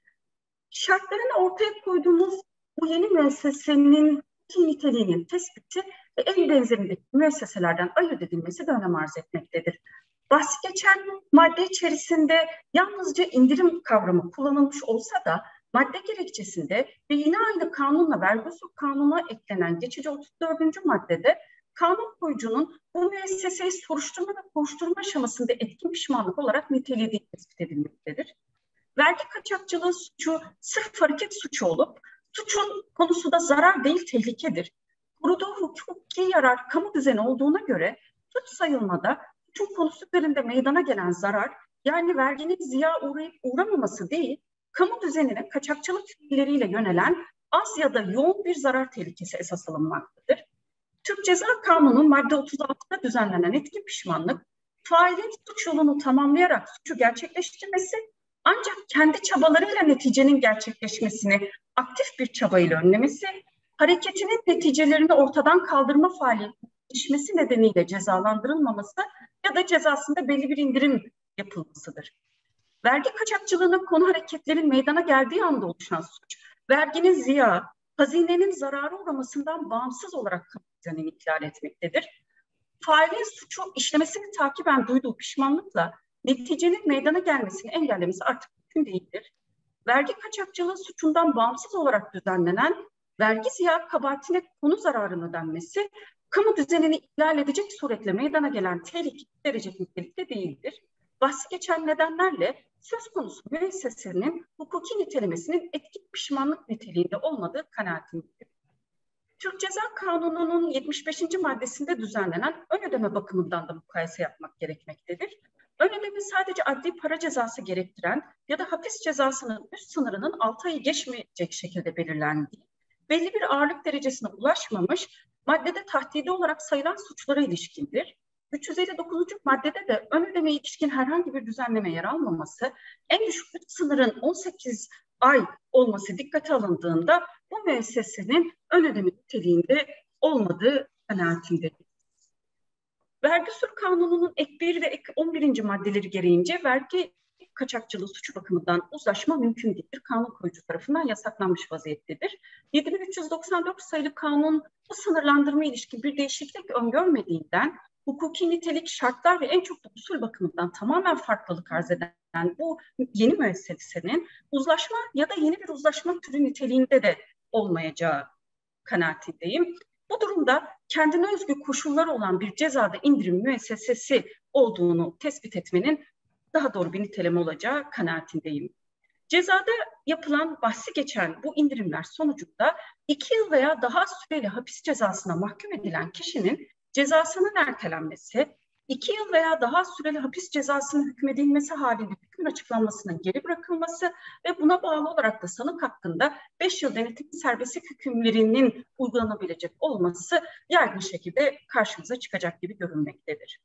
Şartlarını ortaya koyduğumuz bu yeni müessesenin niteliğinin tespiti ve en benzerindeki müesseselerden ayırt edilmesi de önem arz etmektedir. Bahsi geçen madde içerisinde yalnızca indirim kavramı kullanılmış olsa da madde gerekçesinde ve yine aynı kanunla vergi usul kanununa eklenen geçici otuz dördüncü maddede kanun koyucunun bu müesseseyi soruşturma ve kovuşturma aşamasında etkin pişmanlık olarak nitelediği tespit edilmektedir. Vergi kaçakçılığı suçu sırf hareket suçu olup suçun konusu da zarar değil tehlikedir. Koruduğu hukuki yarar kamu düzeni olduğuna göre suç sayılmada suçun konusu üzerinde meydana gelen zarar, yani verginin ziya uğrayıp uğramaması değil, kamu düzenine kaçakçılık fiilleriyle yönelen az ya da yoğun bir zarar tehlikesi esas alınmaktadır. Türk Ceza Kanunu madde otuz altıda düzenlenen etkin pişmanlık, failin suç yolunu tamamlayarak suçu gerçekleştirmesi ancak kendi çabalarıyla neticenin gerçekleşmesini aktif bir çabayla önlemesi, hareketinin neticelerini ortadan kaldırma faaliyetinin gelişmesi nedeniyle cezalandırılmaması ya da cezasında belli bir indirim yapılmasıdır. Vergi kaçakçılığının konu hareketlerin meydana geldiği anda oluşan suç, verginin ziya, hazinenin zararı uğramasından bağımsız olarak kamu düzenini ihlal etmektedir. Failin suçu işlemesini takiben duyduğu pişmanlıkla neticenin meydana gelmesini engellemesi artık mümkün değildir. Vergi kaçakçılığı suçundan bağımsız olarak düzenlenen vergi ziya kabahatine konu zararının ödenmesi, kamu düzenini ihlal edecek suretle meydana gelen tehlike dereceli nitelikte değildir. Bahsi geçen nedenlerle söz konusu müessesenin hukuki nitelemesinin etkin pişmanlık niteliğinde olmadığı kanaatindedir. Türk Ceza Kanunu'nun yetmiş beşinci maddesinde düzenlenen ön ödeme bakımından da mukayese yapmak gerekmektedir. Ön ödeme sadece adli para cezası gerektiren ya da hapis cezasının üst sınırının altı ayı geçmeyecek şekilde belirlendiği, belli bir ağırlık derecesine ulaşmamış, maddede tahdidi olarak sayılan suçlara ilişkindir. üç yüz elli dokuzuncu maddede de ön ödemeye ilişkin herhangi bir düzenleme yer almaması, en düşük üst sınırın on sekiz ay olması dikkate alındığında bu müessesenin ön ödeme niteliğinde olmadığı kanaatindedir. Vergi usul kanununun ek bir ve ek on birinci maddeleri gereğince vergi kaçakçılığı suçu bakımından uzlaşma mümkün değildir. Kanun koyucu tarafından yasaklanmış vaziyettedir. yedi bin üç yüz doksan dört sayılı kanun bu sınırlandırma ilişkin bir değişiklik öngörmediğinden hukuki nitelik, şartlar ve en çok da usul bakımından tamamen farklılık arz eden bu yeni müessesenin uzlaşma ya da yeni bir uzlaşma türü niteliğinde de olmayacağı kanaatindeyim. Bu durumda kendine özgü koşulları olan bir cezada indirim müessesesi olduğunu tespit etmenin daha doğru bir niteleme olacağı kanaatindeyim. Cezada yapılan bahsi geçen bu indirimler sonucunda iki yıl veya daha süreli hapis cezasına mahkum edilen kişinin cezasının ertelenmesi, iki yıl veya daha süreli hapis cezasının hükmedilmesi halinde hükmün açıklanmasının geri bırakılması ve buna bağlı olarak da sanık hakkında beş yıl denetim serbestlik hükümlerinin uygulanabilecek olması yaygın şekilde karşımıza çıkacak gibi görünmektedir.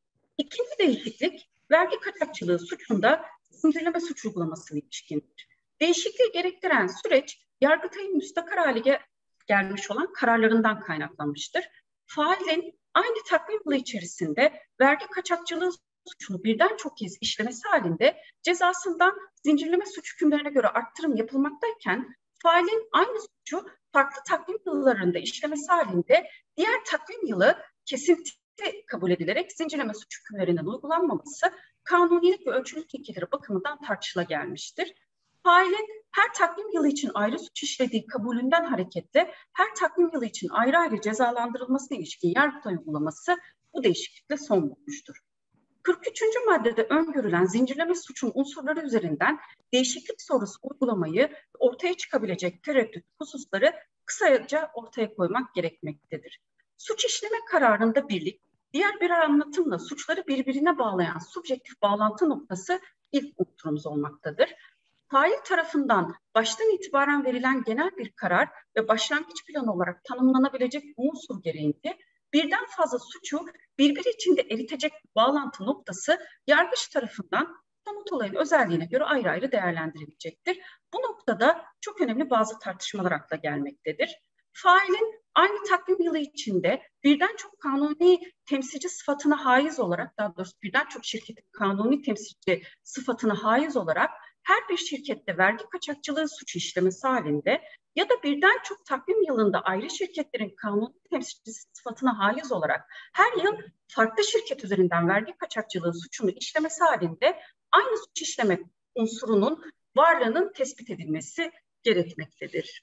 İkinci değişiklik, vergi kaçakçılığı suçunda zincirleme suç uygulamasına ilişkindir. Değişikliği gerektiren süreç Yargıtay'ın müstakar hale gel gelmiş olan kararlarından kaynaklanmıştır. Failin aynı takvim yılı içerisinde vergi kaçakçılığı suçunu birden çok kez işlemesi halinde cezasından zincirleme suç hükümlerine göre arttırım yapılmaktayken failin aynı suçu farklı takvim yıllarında işlemesi halinde diğer takvim yılı kesinti kabul edilerek zincirleme suç hükümlerinin uygulanmaması kanunilik ve ölçülülük ilkeleri bakımından tartışıla gelmiştir. Failin her takvim yılı için ayrı suç işlediği kabulünden hareketle her takvim yılı için ayrı ayrı cezalandırılmasına ilişkin Yargıtay uygulaması bu değişiklikle son bulmuştur. kırk üçüncü maddede öngörülen zincirleme suçun unsurları üzerinden değişiklik sonrası uygulamayı ortaya çıkabilecek tereddüt hususları kısaca ortaya koymak gerekmektedir. Suç işleme kararında birlik, diğer bir anlatımla suçları birbirine bağlayan subjektif bağlantı noktası ilk unsurumuz olmaktadır. Fail tarafından baştan itibaren verilen genel bir karar ve başlangıç planı olarak tanımlanabilecek unsur gereğince birden fazla suçu birbiri içinde eritecek bağlantı noktası yargıç tarafından somut olayın özelliğine göre ayrı ayrı değerlendirilecektir. Bu noktada çok önemli bazı tartışmalar akla gelmektedir. Failin aynı takvim yılı içinde birden çok kanuni temsilci sıfatına haiz olarak, daha doğrusu birden çok şirketin kanuni temsilci sıfatına haiz olarak her bir şirkette vergi kaçakçılığı suçu işlemesi halinde ya da birden çok takvim yılında ayrı şirketlerin kanuni temsilcisi sıfatına haiz olarak her yıl farklı şirket üzerinden vergi kaçakçılığı suçunu işlemesi halinde aynı suç işleme unsurunun varlığının tespit edilmesi gerekmektedir.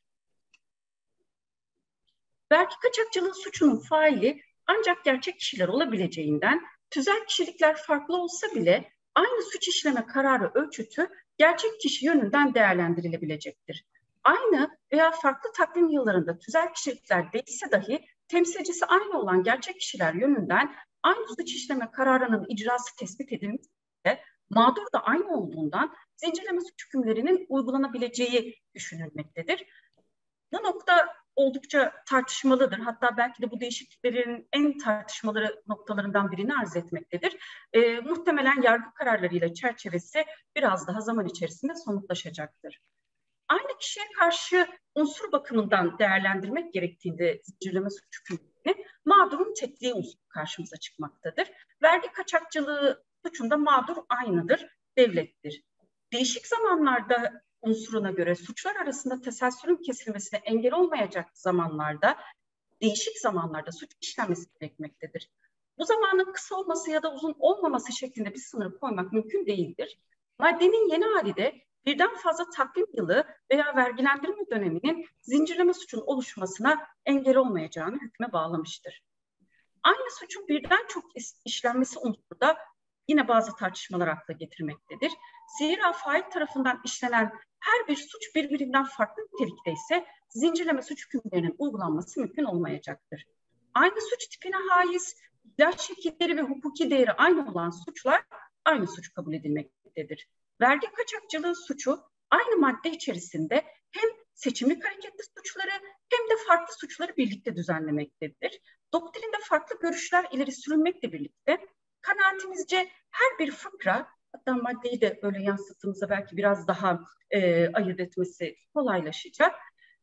Vergi kaçakçılığı suçunun faili ancak gerçek kişiler olabileceğinden tüzel kişilikler farklı olsa bile aynı suç işleme kararı ölçütü gerçek kişi yönünden değerlendirilebilecektir. Aynı veya farklı takvim yıllarında tüzel kişilikler değilse dahi temsilcisi aynı olan gerçek kişiler yönünden aynı suç işleme kararının icrası tespit edilmişse mağdur da aynı olduğundan zincirleme suç hükümlerinin uygulanabileceği düşünülmektedir. Bu nokta oldukça tartışmalıdır. Hatta belki de bu değişikliklerin en tartışmalı noktalarından birini arz etmektedir. E, muhtemelen yargı kararlarıyla çerçevesi biraz daha zaman içerisinde somutlaşacaktır. Aynı kişiye karşı unsur bakımından değerlendirmek gerektiğinde zincirleme suç hükümlerini mağdurun tekliği unsuru karşımıza çıkmaktadır. Vergi kaçakçılığı suçunda mağdur aynıdır, devlettir. Değişik zamanlarda unsuruna göre suçlar arasında teselsülün kesilmesine engel olmayacak zamanlarda, değişik zamanlarda suç işlenmesi gerekmektedir. Bu zamanın kısa olması ya da uzun olmaması şeklinde bir sınır koymak mümkün değildir. Maddenin yeni hali de birden fazla takvim yılı veya vergilendirme döneminin zincirleme suçun oluşmasına engel olmayacağını hükme bağlamıştır. Aynı suçun birden çok işlenmesi unsuru da yine bazı tartışmalar akla getirmektedir. Zira fail tarafından işlenen her bir suç birbirinden farklı nitelikte ise zincirleme suç hükümlerinin uygulanması mümkün olmayacaktır. Aynı suç tipine haiz, ihlal şekilleri ve hukuki değeri aynı olan suçlar aynı suç kabul edilmektedir. Vergi kaçakçılığı suçu aynı madde içerisinde hem seçimlik hareketli suçları hem de farklı suçları birlikte düzenlemektedir. Doktrinde farklı görüşler ileri sürülmekle birlikte kanaatimizce her bir fıkra, hatta maddeyi de böyle yansıttığımızda belki biraz daha e, ayırt etmesi kolaylaşacak.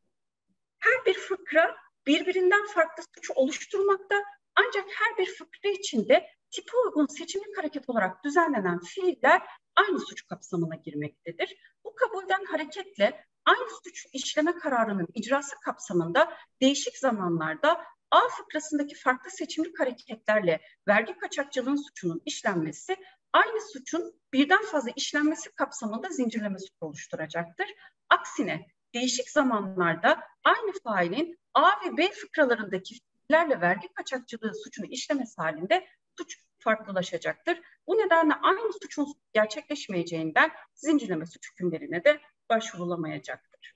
Her bir fıkra birbirinden farklı suç oluşturmakta, ancak her bir fıkra içinde tipe uygun seçimlik hareket olarak düzenlenen fiiller aynı suç kapsamına girmektedir. Bu kabulden hareketle aynı suç işleme kararının icrası kapsamında değişik zamanlarda A fıkrasındaki farklı seçimlik hareketlerle vergi kaçakçılığın suçunun işlenmesi aynı suçun birden fazla işlenmesi kapsamında zincirleme suç oluşturacaktır. Aksine değişik zamanlarda aynı failin A ve B fıkralarındaki fiillerle vergi kaçakçılığı suçunu işlemesi halinde suç farklılaşacaktır. Bu nedenle aynı suçun gerçekleşmeyeceğinden zincirleme suç hükümlerine de başvurulamayacaktır.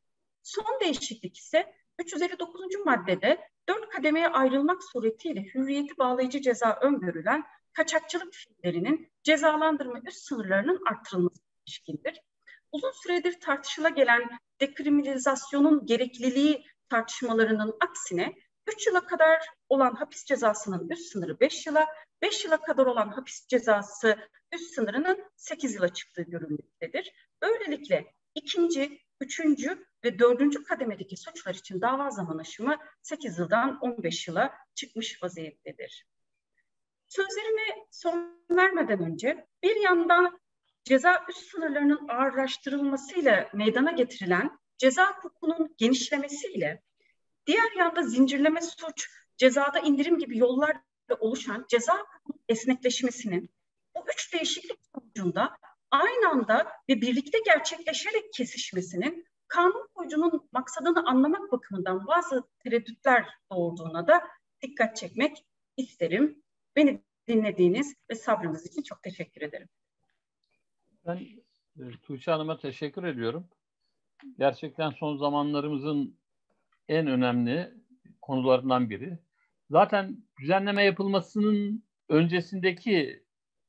Son değişiklik ise üç yüz elli dokuzuncu maddede dört kademeye ayrılmak suretiyle hürriyeti bağlayıcı ceza öngörülen kaçakçılık fiillerinin cezalandırma üst sınırlarının artırılması ilişkindir. Uzun süredir tartışıla gelen dekriminalizasyonun gerekliliği tartışmalarının aksine üç yıla kadar olan hapis cezasının üst sınırı beş yıla, beş yıla kadar olan hapis cezası üst sınırının sekiz yıla çıktığı görülmektedir. Böylelikle İkinci, üçüncü ve dördüncü kademedeki suçlar için dava zaman aşımı sekiz yıldan on beş yıla çıkmış vaziyettedir. Sözlerime son vermeden önce bir yandan ceza üst sınırlarının ağırlaştırılmasıyla meydana getirilen ceza hukukunun genişlemesiyle, diğer yanda zincirleme suç, cezada indirim gibi yollarla oluşan ceza hukukunun esnekleşmesinin, bu üç değişiklik sonucunda aynı anda ve birlikte gerçekleşerek kesişmesinin kanun koyucunun maksadını anlamak bakımından bazı tereddütler doğurduğuna da dikkat çekmek isterim. Beni dinlediğiniz ve sabrınız için çok teşekkür ederim. Ben e, Tuğçe Hanım'a teşekkür ediyorum. Gerçekten son zamanlarımızın en önemli konularından biri. Zaten düzenleme yapılmasının öncesindeki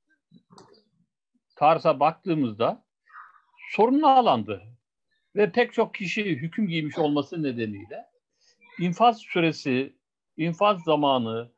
tarza baktığımızda sorunlu alandı. Ve pek çok kişi hüküm giymiş olması nedeniyle infaz süresi, infaz zamanı,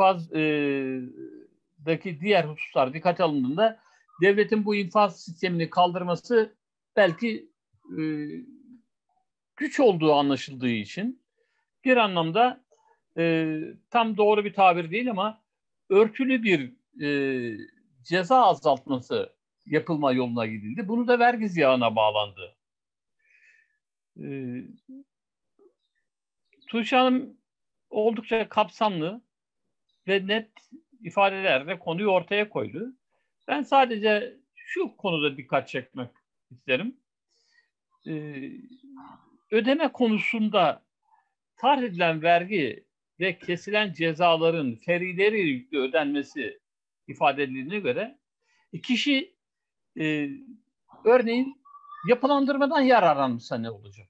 infazdaki diğer hususlar dikkate alındığında devletin bu infaz sistemini kaldırması belki e, güç olduğu anlaşıldığı için bir anlamda e, tam doğru bir tabir değil ama örtülü bir e, ceza azaltması yapılma yoluna gidildi. Bunu da vergi ziyağına bağlandı. E, Tuğçe Hanım oldukça kapsamlı ve net ifadelerle konuyu ortaya koydu. Ben sadece şu konuda dikkat çekmek isterim. Ee, ödeme konusunda tarih edilen vergi ve kesilen cezaların ferileri yüklü ödenmesi ifade edildiğine göre kişi e, örneğin yapılandırmadan yararlanmışsa ne olacak?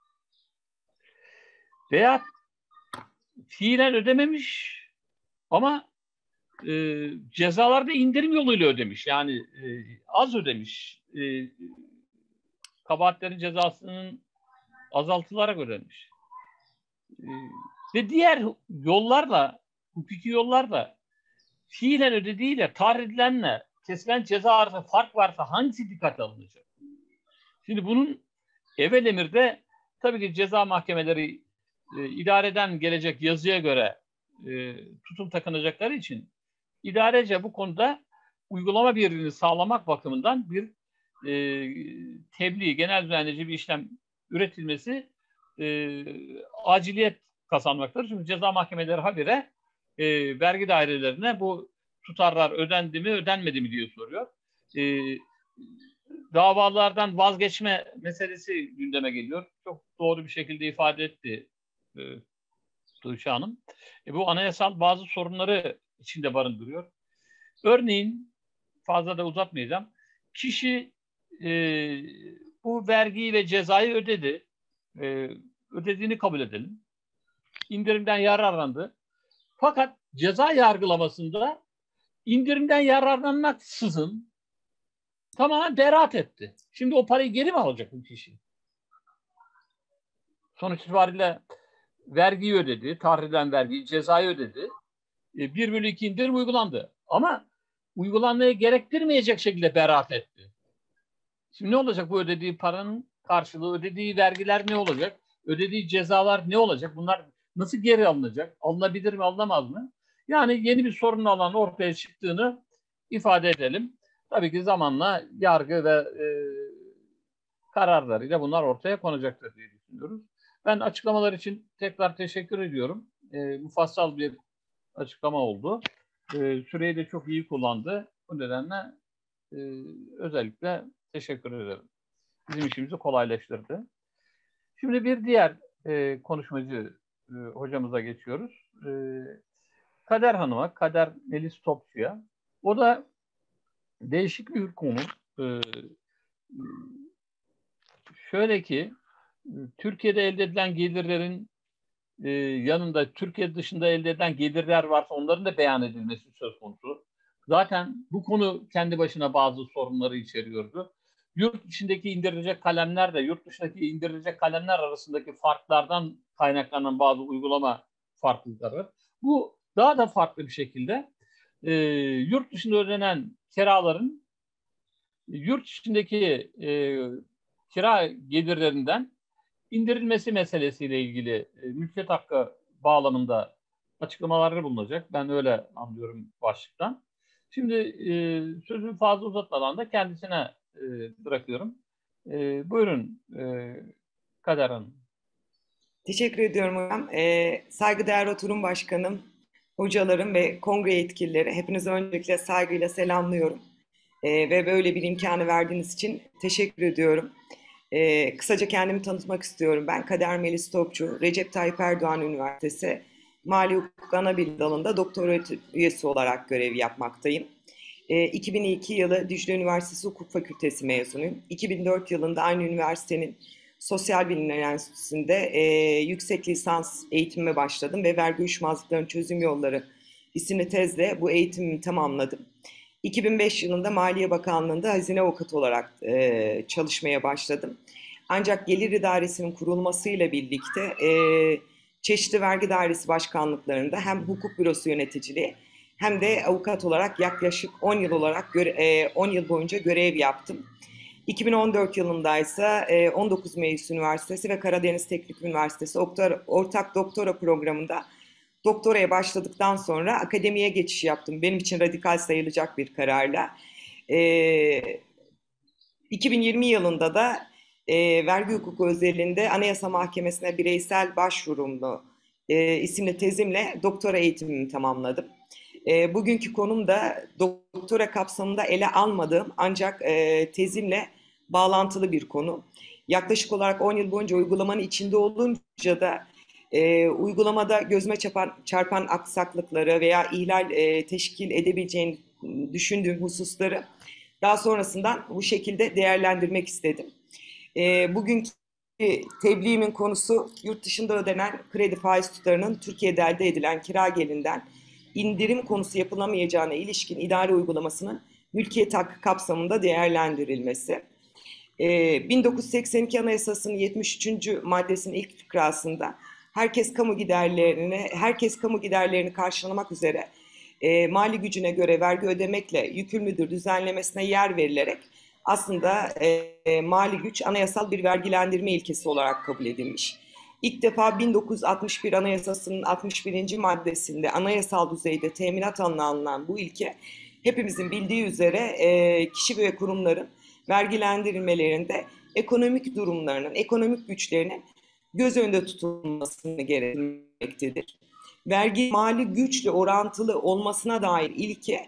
Veya fiilen ödememiş ama e, cezalarda indirim yoluyla ödemiş. Yani e, az ödemiş. E, kabahatlerin cezasının azaltılarak ödenmiş. E, ve diğer yollarla, hukuki yollarla fiilen ödediğiyle, tarih edilenle kesilen ceza arasında fark varsa hangisi dikkate alınacak? Şimdi bunun evvel emirde tabii ki ceza mahkemeleri e, idareden gelecek yazıya göre e, tutum takınacakları için idarece bu konuda uygulama birliğini sağlamak bakımından bir e, tebliğ, genel düzenleyici bir işlem üretilmesi e, aciliyet kazanmaktadır. Çünkü ceza mahkemeleri habire e, vergi dairelerine bu tutarlar ödendi mi, ödenmedi mi diye soruyor. E, davalardan vazgeçme meselesi gündeme geliyor. Çok doğru bir şekilde ifade etti e, Tuğçe Hanım. E, bu anayasal bazı sorunları içinde barındırıyor. Örneğin, fazla da uzatmayacağım, kişi e, bu vergiyi ve cezayı ödedi. E, ödediğini kabul edelim. İndirimden yararlandı. Fakat ceza yargılamasında indirimden yararlanmaksızın tamamen beraat etti. Şimdi o parayı geri mi alacak bu kişi? Sonuç itibariyle vergiyi ödedi, tahrir edilen vergiyi, cezayı ödedi. bir bölü iki indirim uygulandı. Ama uygulanmayı gerektirmeyecek şekilde beraat etti. Şimdi ne olacak bu ödediği paranın karşılığı, ödediği vergiler ne olacak? Ödediği cezalar ne olacak? Bunlar nasıl geri alınacak? Alınabilir mi, alınamaz mı? Yani yeni bir sorun alanı ortaya çıktığını ifade edelim. Tabii ki zamanla yargı ve e, kararlarıyla bunlar ortaya konacaktır diye düşünüyoruz. Ben açıklamalar için tekrar teşekkür ediyorum. E, mufassal bir açıklama oldu. E, süreyi de çok iyi kullandı. Bu nedenle e, özellikle teşekkür ederim. Bizim işimizi kolaylaştırdı. Şimdi bir diğer e, konuşmacı e, hocamıza geçiyoruz. E, Kader Hanım'a, Kader Melis Topçu'ya. O da değişik bir konu. E, şöyle ki, Türkiye'de elde edilen gelirlerin e, yanında Türkiye dışında elde edilen gelirler varsa onların da beyan edilmesi söz konusu. Zaten bu konu kendi başına bazı sorunları içeriyordu. Yurt içindeki indirilecek kalemler de yurt dışındaki indirilecek kalemler arasındaki farklardan kaynaklanan bazı uygulama farklılıkları. Bu daha da farklı bir şekilde e, yurt dışında ödenen kiraların yurt içindeki e, kira gelirlerinden indirilmesi meselesiyle ilgili e, mülkiyet hakkı bağlamında açıklamaları bulunacak. Ben öyle anlıyorum başlıktan. Şimdi e, sözü fazla uzatmadan da kendisine e, bırakıyorum. E, buyurun e, Kader Hanım. Teşekkür ediyorum hocam. Ee, saygıdeğer oturum başkanım, hocalarım ve kongre yetkilileri, hepinizi öncelikle saygıyla selamlıyorum. Ee, ve böyle bir imkanı verdiğiniz için teşekkür ediyorum. Ee, kısaca kendimi tanıtmak istiyorum. Ben Kader Melis Topçu, Recep Tayyip Erdoğan Üniversitesi Mali Hukuk Anabilim Dalı'nda doktora üyesi olarak görev yapmaktayım. Ee, iki bin iki yılı Dicle Üniversitesi Hukuk Fakültesi mezunuyum. iki bin dört yılında aynı üniversitenin Sosyal Bilimler Enstitüsü'nde e, yüksek lisans eğitimime başladım ve vergi uyuşmazlıklarının çözüm yolları isimli tezle bu eğitimimi tamamladım. iki bin beş yılında Maliye Bakanlığı'nda hazine avukatı olarak e, çalışmaya başladım. Ancak Gelir İdaresi'nin kurulmasıyla birlikte e, çeşitli vergi dairesi başkanlıklarında hem hukuk bürosu yöneticiliği hem de avukat olarak yaklaşık on yıl olarak on yıl boyunca görev yaptım. iki bin on dört yılında ise on dokuz Mayıs Üniversitesi ve Karadeniz Teknik Üniversitesi ortak doktora programında doktoraya başladıktan sonra akademiye geçiş yaptım. Benim için radikal sayılacak bir kararla. iki bin yirmi yılında da vergi hukuku özelinde Anayasa Mahkemesi'ne bireysel başvurumlu isimli tezimle doktora eğitimimi tamamladım. E, bugünkü konum da doktora kapsamında ele almadığım ancak e, tezimle bağlantılı bir konu. Yaklaşık olarak on yıl boyunca uygulamanın içinde olunca da e, uygulamada gözüme çarpan, çarpan aksaklıkları veya ihlal e, teşkil edebileceğini düşündüğüm hususları daha sonrasından bu şekilde değerlendirmek istedim. E, bugünkü tebliğimin konusu yurt dışında ödenen kredi faiz tutarının Türkiye'de elde edilen kira gelirinden indirim konusu yapılamayacağına ilişkin idare uygulamasının mülkiyet hakkı kapsamında değerlendirilmesi. Ee, bin dokuz yüz seksen iki Anayasası'nın yetmiş üçüncü maddesinin ilk fıkrasında herkes kamu giderlerini herkes kamu giderlerini karşılamak üzere e, mali gücüne göre vergi ödemekle yükümlüdür düzenlemesine yer verilerek aslında e, mali güç anayasal bir vergilendirme ilkesi olarak kabul edilmiş. İlk defa bin dokuz yüz altmış bir Anayasası'nın altmış birinci maddesinde anayasal düzeyde teminat alanına alınan bu ilke hepimizin bildiği üzere e, kişi ve kurumların vergilendirilmelerinde ekonomik durumlarının, ekonomik güçlerinin göz önünde tutulmasını gerektirmektedir. Vergi mali güçle orantılı olmasına dair ilke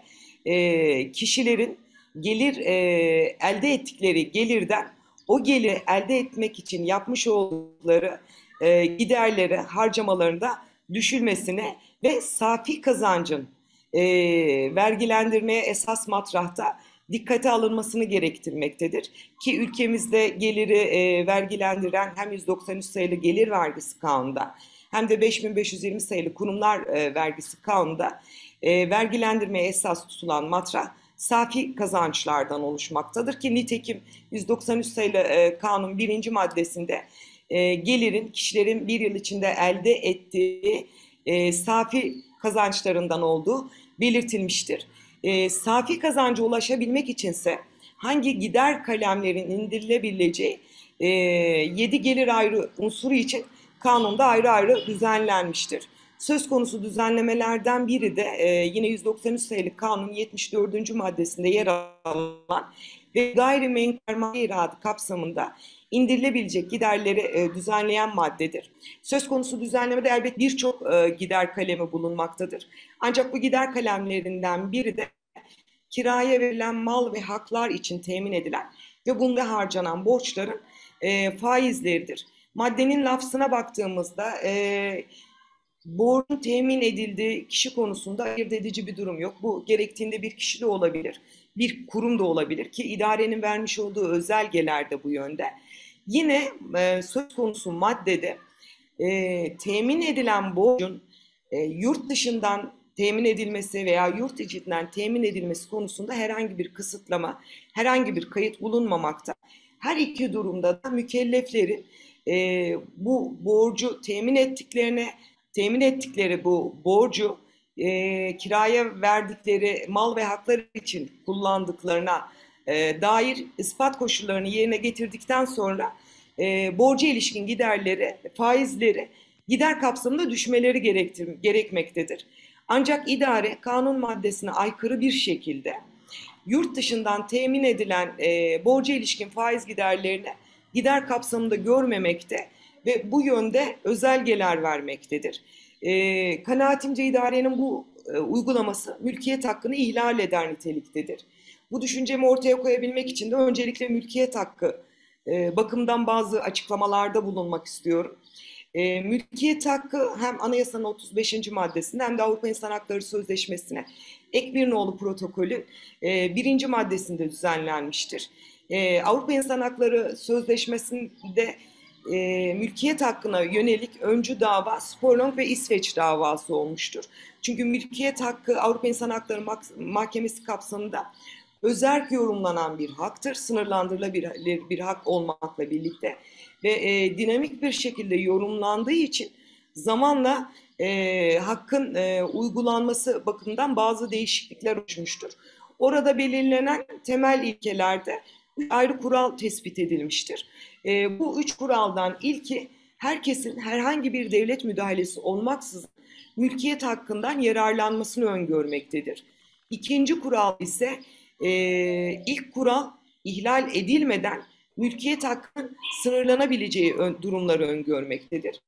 e, kişilerin gelir e, elde ettikleri gelirden o geliri elde etmek için yapmış oldukları e, giderleri harcamalarında düşülmesine ve safi kazancın e, vergilendirmeye esas matrahta dikkate alınmasını gerektirmektedir. Ki ülkemizde geliri e, vergilendiren hem yüz doksan üç sayılı gelir vergisi kanunda hem de beş bin beş yüz yirmi sayılı kurumlar e, vergisi kanunda e, vergilendirmeye esas tutulan matrah safi kazançlardan oluşmaktadır ki nitekim yüz doksan üç sayılı e, kanun birinci maddesinde e, gelirin kişilerin bir yıl içinde elde ettiği e, safi kazançlarından olduğu belirtilmiştir. E, safi kazanca ulaşabilmek içinse hangi gider kalemlerin indirilebileceği e, yedi gelir ayrı unsuru için kanunda ayrı ayrı düzenlenmiştir. Söz konusu düzenlemelerden biri de e, yine yüz doksan üç sayılı kanun yetmiş dördüncü maddesinde yer alan ve gayrimenkul mali iradı kapsamında indirilebilecek giderleri e, düzenleyen maddedir. Söz konusu düzenlemede elbette birçok e, gider kalemi bulunmaktadır. Ancak bu gider kalemlerinden biri de kiraya verilen mal ve haklar için temin edilen ve bunda harcanan borçların e, faizleridir. Maddenin lafzına baktığımızda e, borcun temin edildiği kişi konusunda ayırt edici bir durum yok. Bu gerektiğinde bir kişi de olabilir, bir kurum da olabilir ki idarenin vermiş olduğu özelgeler de bu yönde. Yine e, söz konusu maddede e, temin edilen borcun e, yurt dışından temin edilmesi veya yurt içinden temin edilmesi konusunda herhangi bir kısıtlama, herhangi bir kayıt bulunmamakta. Her iki durumda da mükelleflerin e, bu borcu temin ettiklerine, temin ettikleri bu borcu e, kiraya verdikleri mal ve haklar için kullandıklarına e, dair ispat koşullarını yerine getirdikten sonra e, borca ilişkin giderleri, faizleri gider kapsamında düşmeleri gerektir, gerekmektedir. Ancak idare kanun maddesine aykırı bir şekilde yurt dışından temin edilen e, borca ilişkin faiz giderlerini gider kapsamında görmemekte ve bu yönde özelgeler vermektedir. E, kanaatimce idarenin bu e, uygulaması mülkiyet hakkını ihlal eder niteliktedir. Bu düşüncemi ortaya koyabilmek için de öncelikle mülkiyet hakkı e, bakımından bazı açıklamalarda bulunmak istiyorum. E, mülkiyet hakkı hem Anayasanın otuz beşinci maddesinde hem de Avrupa İnsan Hakları Sözleşmesi'ne ek bir nolu protokolün e, birinci maddesinde düzenlenmiştir. E, Avrupa İnsan Hakları Sözleşmesi'nde e, mülkiyet hakkına yönelik öncü dava Sporlong ve İsveç davası olmuştur. Çünkü mülkiyet hakkı Avrupa İnsan Hakları Mahkemesi kapsamında özerk yorumlanan bir haktır, sınırlandırılabilir bir hak olmakla birlikte ve e, dinamik bir şekilde yorumlandığı için zamanla e, hakkın e, uygulanması bakımından bazı değişiklikler oluşmuştur. Orada belirlenen temel ilkelerde ayrı kural tespit edilmiştir. E, bu üç kuraldan ilki herkesin herhangi bir devlet müdahalesi olmaksızın mülkiyet hakkından yararlanmasını öngörmektedir. İkinci kural ise e, ilk kural ihlal edilmeden mülkiyet hakkının sınırlanabileceği durumları öngörmektedir.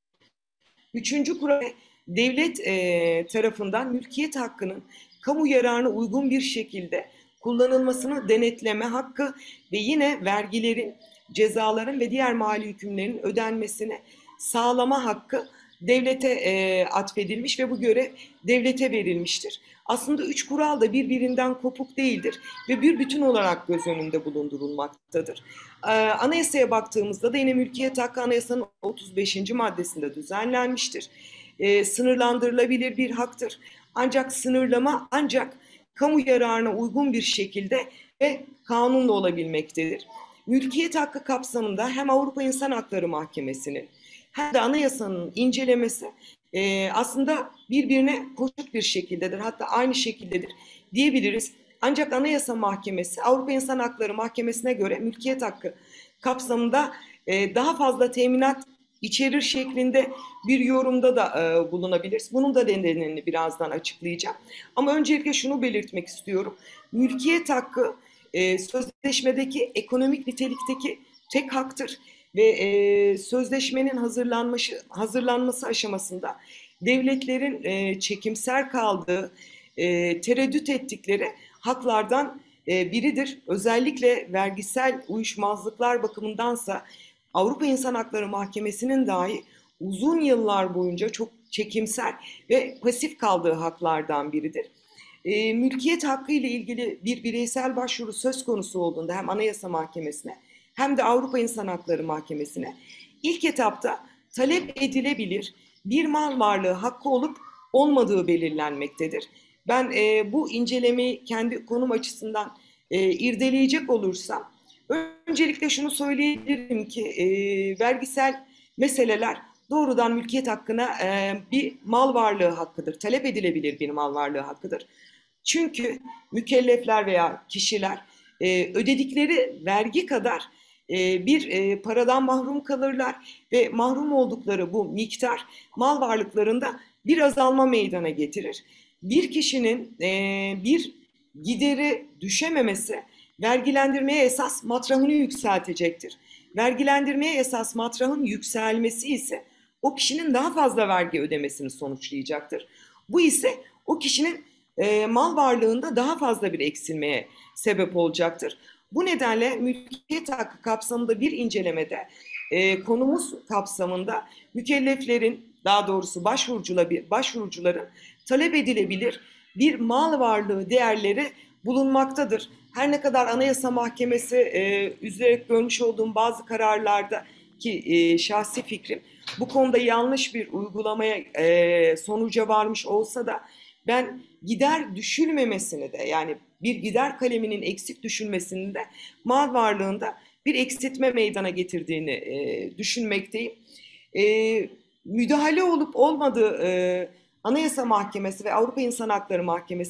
Üçüncü kural devlet e, tarafından mülkiyet hakkının kamu yararına uygun bir şekilde kullanılmasını denetleme hakkı ve yine vergilerin, cezaların ve diğer mali hükümlerin ödenmesini sağlama hakkı devlete e, atfedilmiş ve bu görev devlete verilmiştir. Aslında üç kural da birbirinden kopuk değildir ve bir bütün olarak göz önünde bulundurulmaktadır. Ee, anayasaya baktığımızda da yine mülkiyet hakkı anayasanın otuz beşinci maddesinde düzenlenmiştir. Ee, sınırlandırılabilir bir haktır. Ancak sınırlama ancak kamu yararına uygun bir şekilde ve kanunla olabilmektedir. Mülkiyet hakkı kapsamında hem Avrupa İnsan Hakları Mahkemesi'nin hem de anayasanın incelemesi e, aslında birbirine koşut bir şekildedir. Hatta aynı şekildedir diyebiliriz. Ancak Anayasa Mahkemesi Avrupa İnsan Hakları Mahkemesi'ne göre mülkiyet hakkı kapsamında e, daha fazla teminat içerir şeklinde bir yorumda da e, bulunabiliriz. Bunun da nedenini birazdan açıklayacağım. Ama öncelikle şunu belirtmek istiyorum. Mülkiyet hakkı e, sözleşmedeki ekonomik nitelikteki tek haktır ve e, sözleşmenin hazırlanması, hazırlanması aşamasında devletlerin e, çekimser kaldığı, e, tereddüt ettikleri haklardan e, biridir. Özellikle vergisel uyuşmazlıklar bakımındansa Avrupa İnsan Hakları Mahkemesi'nin dahi uzun yıllar boyunca çok çekimser ve pasif kaldığı haklardan biridir. E, mülkiyet hakkı ile ilgili bir bireysel başvuru söz konusu olduğunda hem Anayasa Mahkemesi'ne hem de Avrupa İnsan Hakları Mahkemesi'ne ilk etapta talep edilebilir bir mal varlığı hakkı olup olmadığı belirlenmektedir. Ben e, bu incelemeyi kendi konum açısından e, irdeleyecek olursam öncelikle şunu söyleyebilirim ki e, vergisel meseleler doğrudan mülkiyet hakkına e, bir mal varlığı hakkıdır. Talep edilebilir bir mal varlığı hakkıdır. Çünkü mükellefler veya kişiler e, ödedikleri vergi kadar e, bir e, paradan mahrum kalırlar ve mahrum oldukları bu miktar mal varlıklarında bir azalma meydana getirir. Bir kişinin e, bir gideri düşememesi vergilendirmeye esas matrahını yükseltecektir. Vergilendirmeye esas matrahın yükselmesi ise o kişinin daha fazla vergi ödemesini sonuçlayacaktır. Bu ise o kişinin e, mal varlığında daha fazla bir eksilmeye sebep olacaktır. Bu nedenle mülkiyet hakkı kapsamında bir incelemede e, konumuz kapsamında mükelleflerin, daha doğrusu başvurucular, başvurucuların talep edilebilir bir mal varlığı değerleri bulunmaktadır. Her ne kadar Anayasa Mahkemesi e, üzerek görmüş olduğum bazı kararlarda ki e, şahsi fikrim bu konuda yanlış bir uygulamaya e, sonuca varmış olsa da ben gider düşülmemesini de yani bir gider kaleminin eksik düşülmesini de mal varlığında bir eksiltme meydana getirdiğini e, düşünmekteyim. E, müdahale olup olmadığı e, Anayasa Mahkemesi ve Avrupa İnsan Hakları Mahkemesi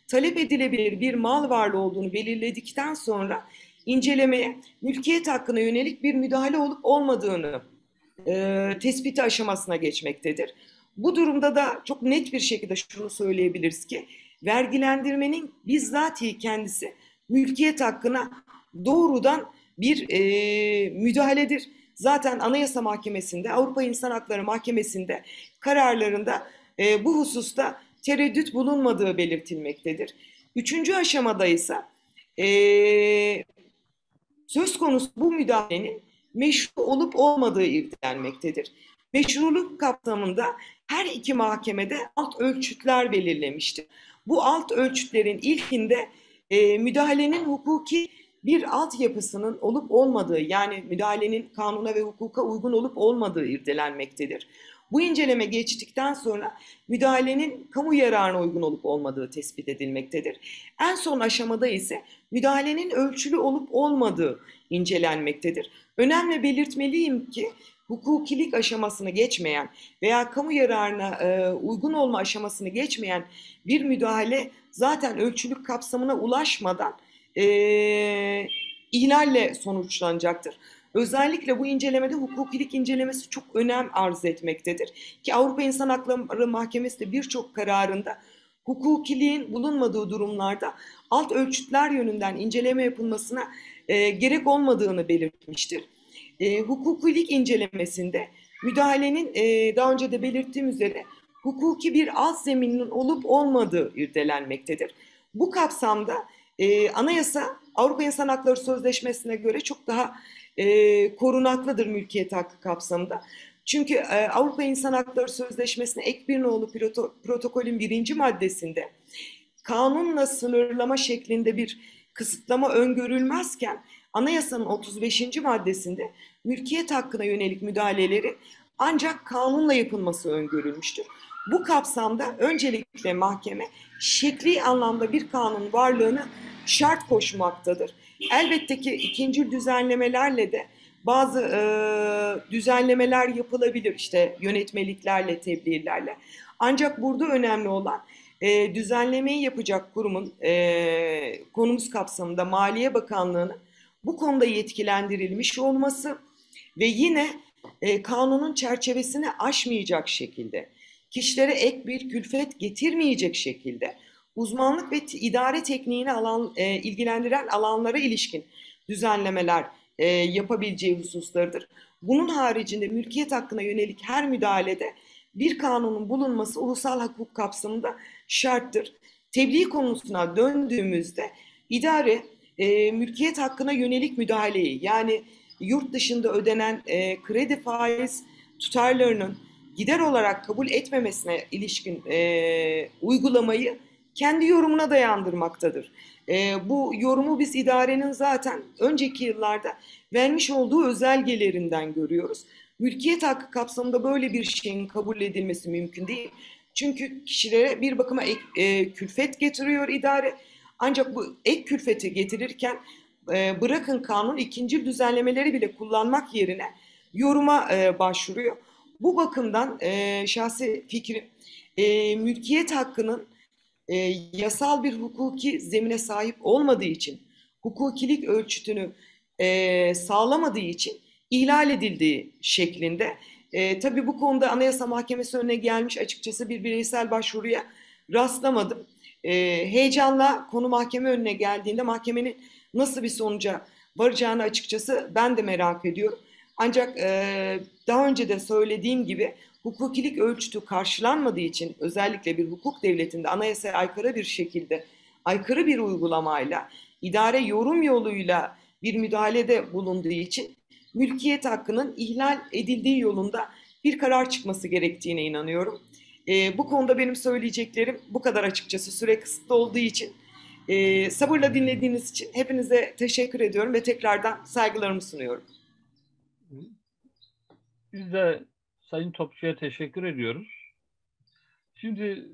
talep edilebilir bir mal varlığı olduğunu belirledikten sonra incelemeye mülkiyet hakkına yönelik bir müdahale olup olmadığını e, tespiti aşamasına geçmektedir. Bu durumda da çok net bir şekilde şunu söyleyebiliriz ki vergilendirmenin bizzatihi kendisi mülkiyet hakkına doğrudan bir e, müdahaledir. Zaten Anayasa Mahkemesi'nde, Avrupa İnsan Hakları Mahkemesi'nde kararlarında e, bu hususta tereddüt bulunmadığı belirtilmektedir. Üçüncü aşamada ise e, söz konusu bu müdahalenin meşru olup olmadığı irdelenmektedir. Meşruluk kapsamında her iki mahkemede alt ölçütler belirlemiştir. Bu alt ölçütlerin ilkinde e, müdahalenin hukuki bir altyapısının olup olmadığı, yani müdahalenin kanuna ve hukuka uygun olup olmadığı irdelenmektedir. Bu inceleme geçtikten sonra müdahalenin kamu yararına uygun olup olmadığı tespit edilmektedir. En son aşamada ise müdahalenin ölçülü olup olmadığı incelenmektedir. Önemli belirtmeliyim ki hukukilik aşamasını geçmeyen veya kamu yararına e, uygun olma aşamasını geçmeyen bir müdahale zaten ölçülük kapsamına ulaşmadan e, ihlalle sonuçlanacaktır. Özellikle bu incelemede hukukilik incelemesi çok önem arz etmektedir. Ki Avrupa İnsan Hakları Mahkemesi de birçok kararında hukukiliğin bulunmadığı durumlarda alt ölçütler yönünden inceleme yapılmasına e, gerek olmadığını belirtmiştir. E, hukukilik incelemesinde müdahalenin e, daha önce de belirttiğim üzere hukuki bir alt zeminin olup olmadığı irdelenmektedir. Bu kapsamda e, anayasa Avrupa İnsan Hakları Sözleşmesi'ne göre çok daha e, korunaklıdır mülkiyet hakkı kapsamında. Çünkü e, Avrupa İnsan Hakları Sözleşmesi'ne ek bir nolu proto, protokolün birinci maddesinde kanunla sınırlama şeklinde bir kısıtlama öngörülmezken anayasanın otuz beşinci maddesinde mülkiyet hakkına yönelik müdahaleleri ancak kanunla yapılması öngörülmüştür. Bu kapsamda öncelikle mahkeme şekli anlamda bir kanun varlığını şart koşmaktadır. Elbette ki ikinci düzenlemelerle de bazı e, düzenlemeler yapılabilir, işte yönetmeliklerle, tebliğlerle. Ancak burada önemli olan e, düzenlemeyi yapacak kurumun e, konumuz kapsamında Maliye Bakanlığı'nın bu konuda yetkilendirilmiş olması ve yine e, kanunun çerçevesini aşmayacak şekilde, kişilere ek bir külfet getirmeyecek şekilde uzmanlık ve idare tekniğini alan, e, ilgilendiren alanlara ilişkin düzenlemeler e, yapabileceği hususlardır. Bunun haricinde mülkiyet hakkına yönelik her müdahalede bir kanunun bulunması ulusal hukuk kapsamında şarttır. Tebliğ konusuna döndüğümüzde idare e, mülkiyet hakkına yönelik müdahaleyi, yani yurt dışında ödenen e, kredi faiz tutarlarının gider olarak kabul etmemesine ilişkin e, uygulamayı kendi yorumuna dayandırmaktadır. E, bu yorumu biz idarenin zaten önceki yıllarda vermiş olduğu özelgelerinden görüyoruz. Mülkiyet hakkı kapsamında böyle bir şeyin kabul edilmesi mümkün değil. Çünkü kişilere bir bakıma ek, e, külfet getiriyor idare. Ancak bu ek külfeti getirirken e, bırakın kanun ikinci düzenlemeleri bile kullanmak yerine yoruma e, başvuruyor. Bu bakımdan e, şahsi fikrim e, mülkiyet hakkının e, yasal bir hukuki zemine sahip olmadığı için, hukukilik ölçütünü e, sağlamadığı için ihlal edildiği şeklinde. E, tabii bu konuda Anayasa Mahkemesi önüne gelmiş açıkçası bir bireysel başvuruya rastlamadım. E, heyecanla konu mahkeme önüne geldiğinde mahkemenin nasıl bir sonuca varacağını açıkçası ben de merak ediyorum. Ancak e, daha önce de söylediğim gibi hukukilik ölçütü karşılanmadığı için özellikle bir hukuk devletinde anayasaya aykırı bir şekilde, aykırı bir uygulamayla, idare yorum yoluyla bir müdahalede bulunduğu için mülkiyet hakkının ihlal edildiği yolunda bir karar çıkması gerektiğine inanıyorum. E, bu konuda benim söyleyeceklerim bu kadar açıkçası, süre kısıtlı olduğu için. E, sabırla dinlediğiniz için hepinize teşekkür ediyorum ve tekrardan saygılarımı sunuyorum. Biz de Sayın Topçu'ya teşekkür ediyoruz. Şimdi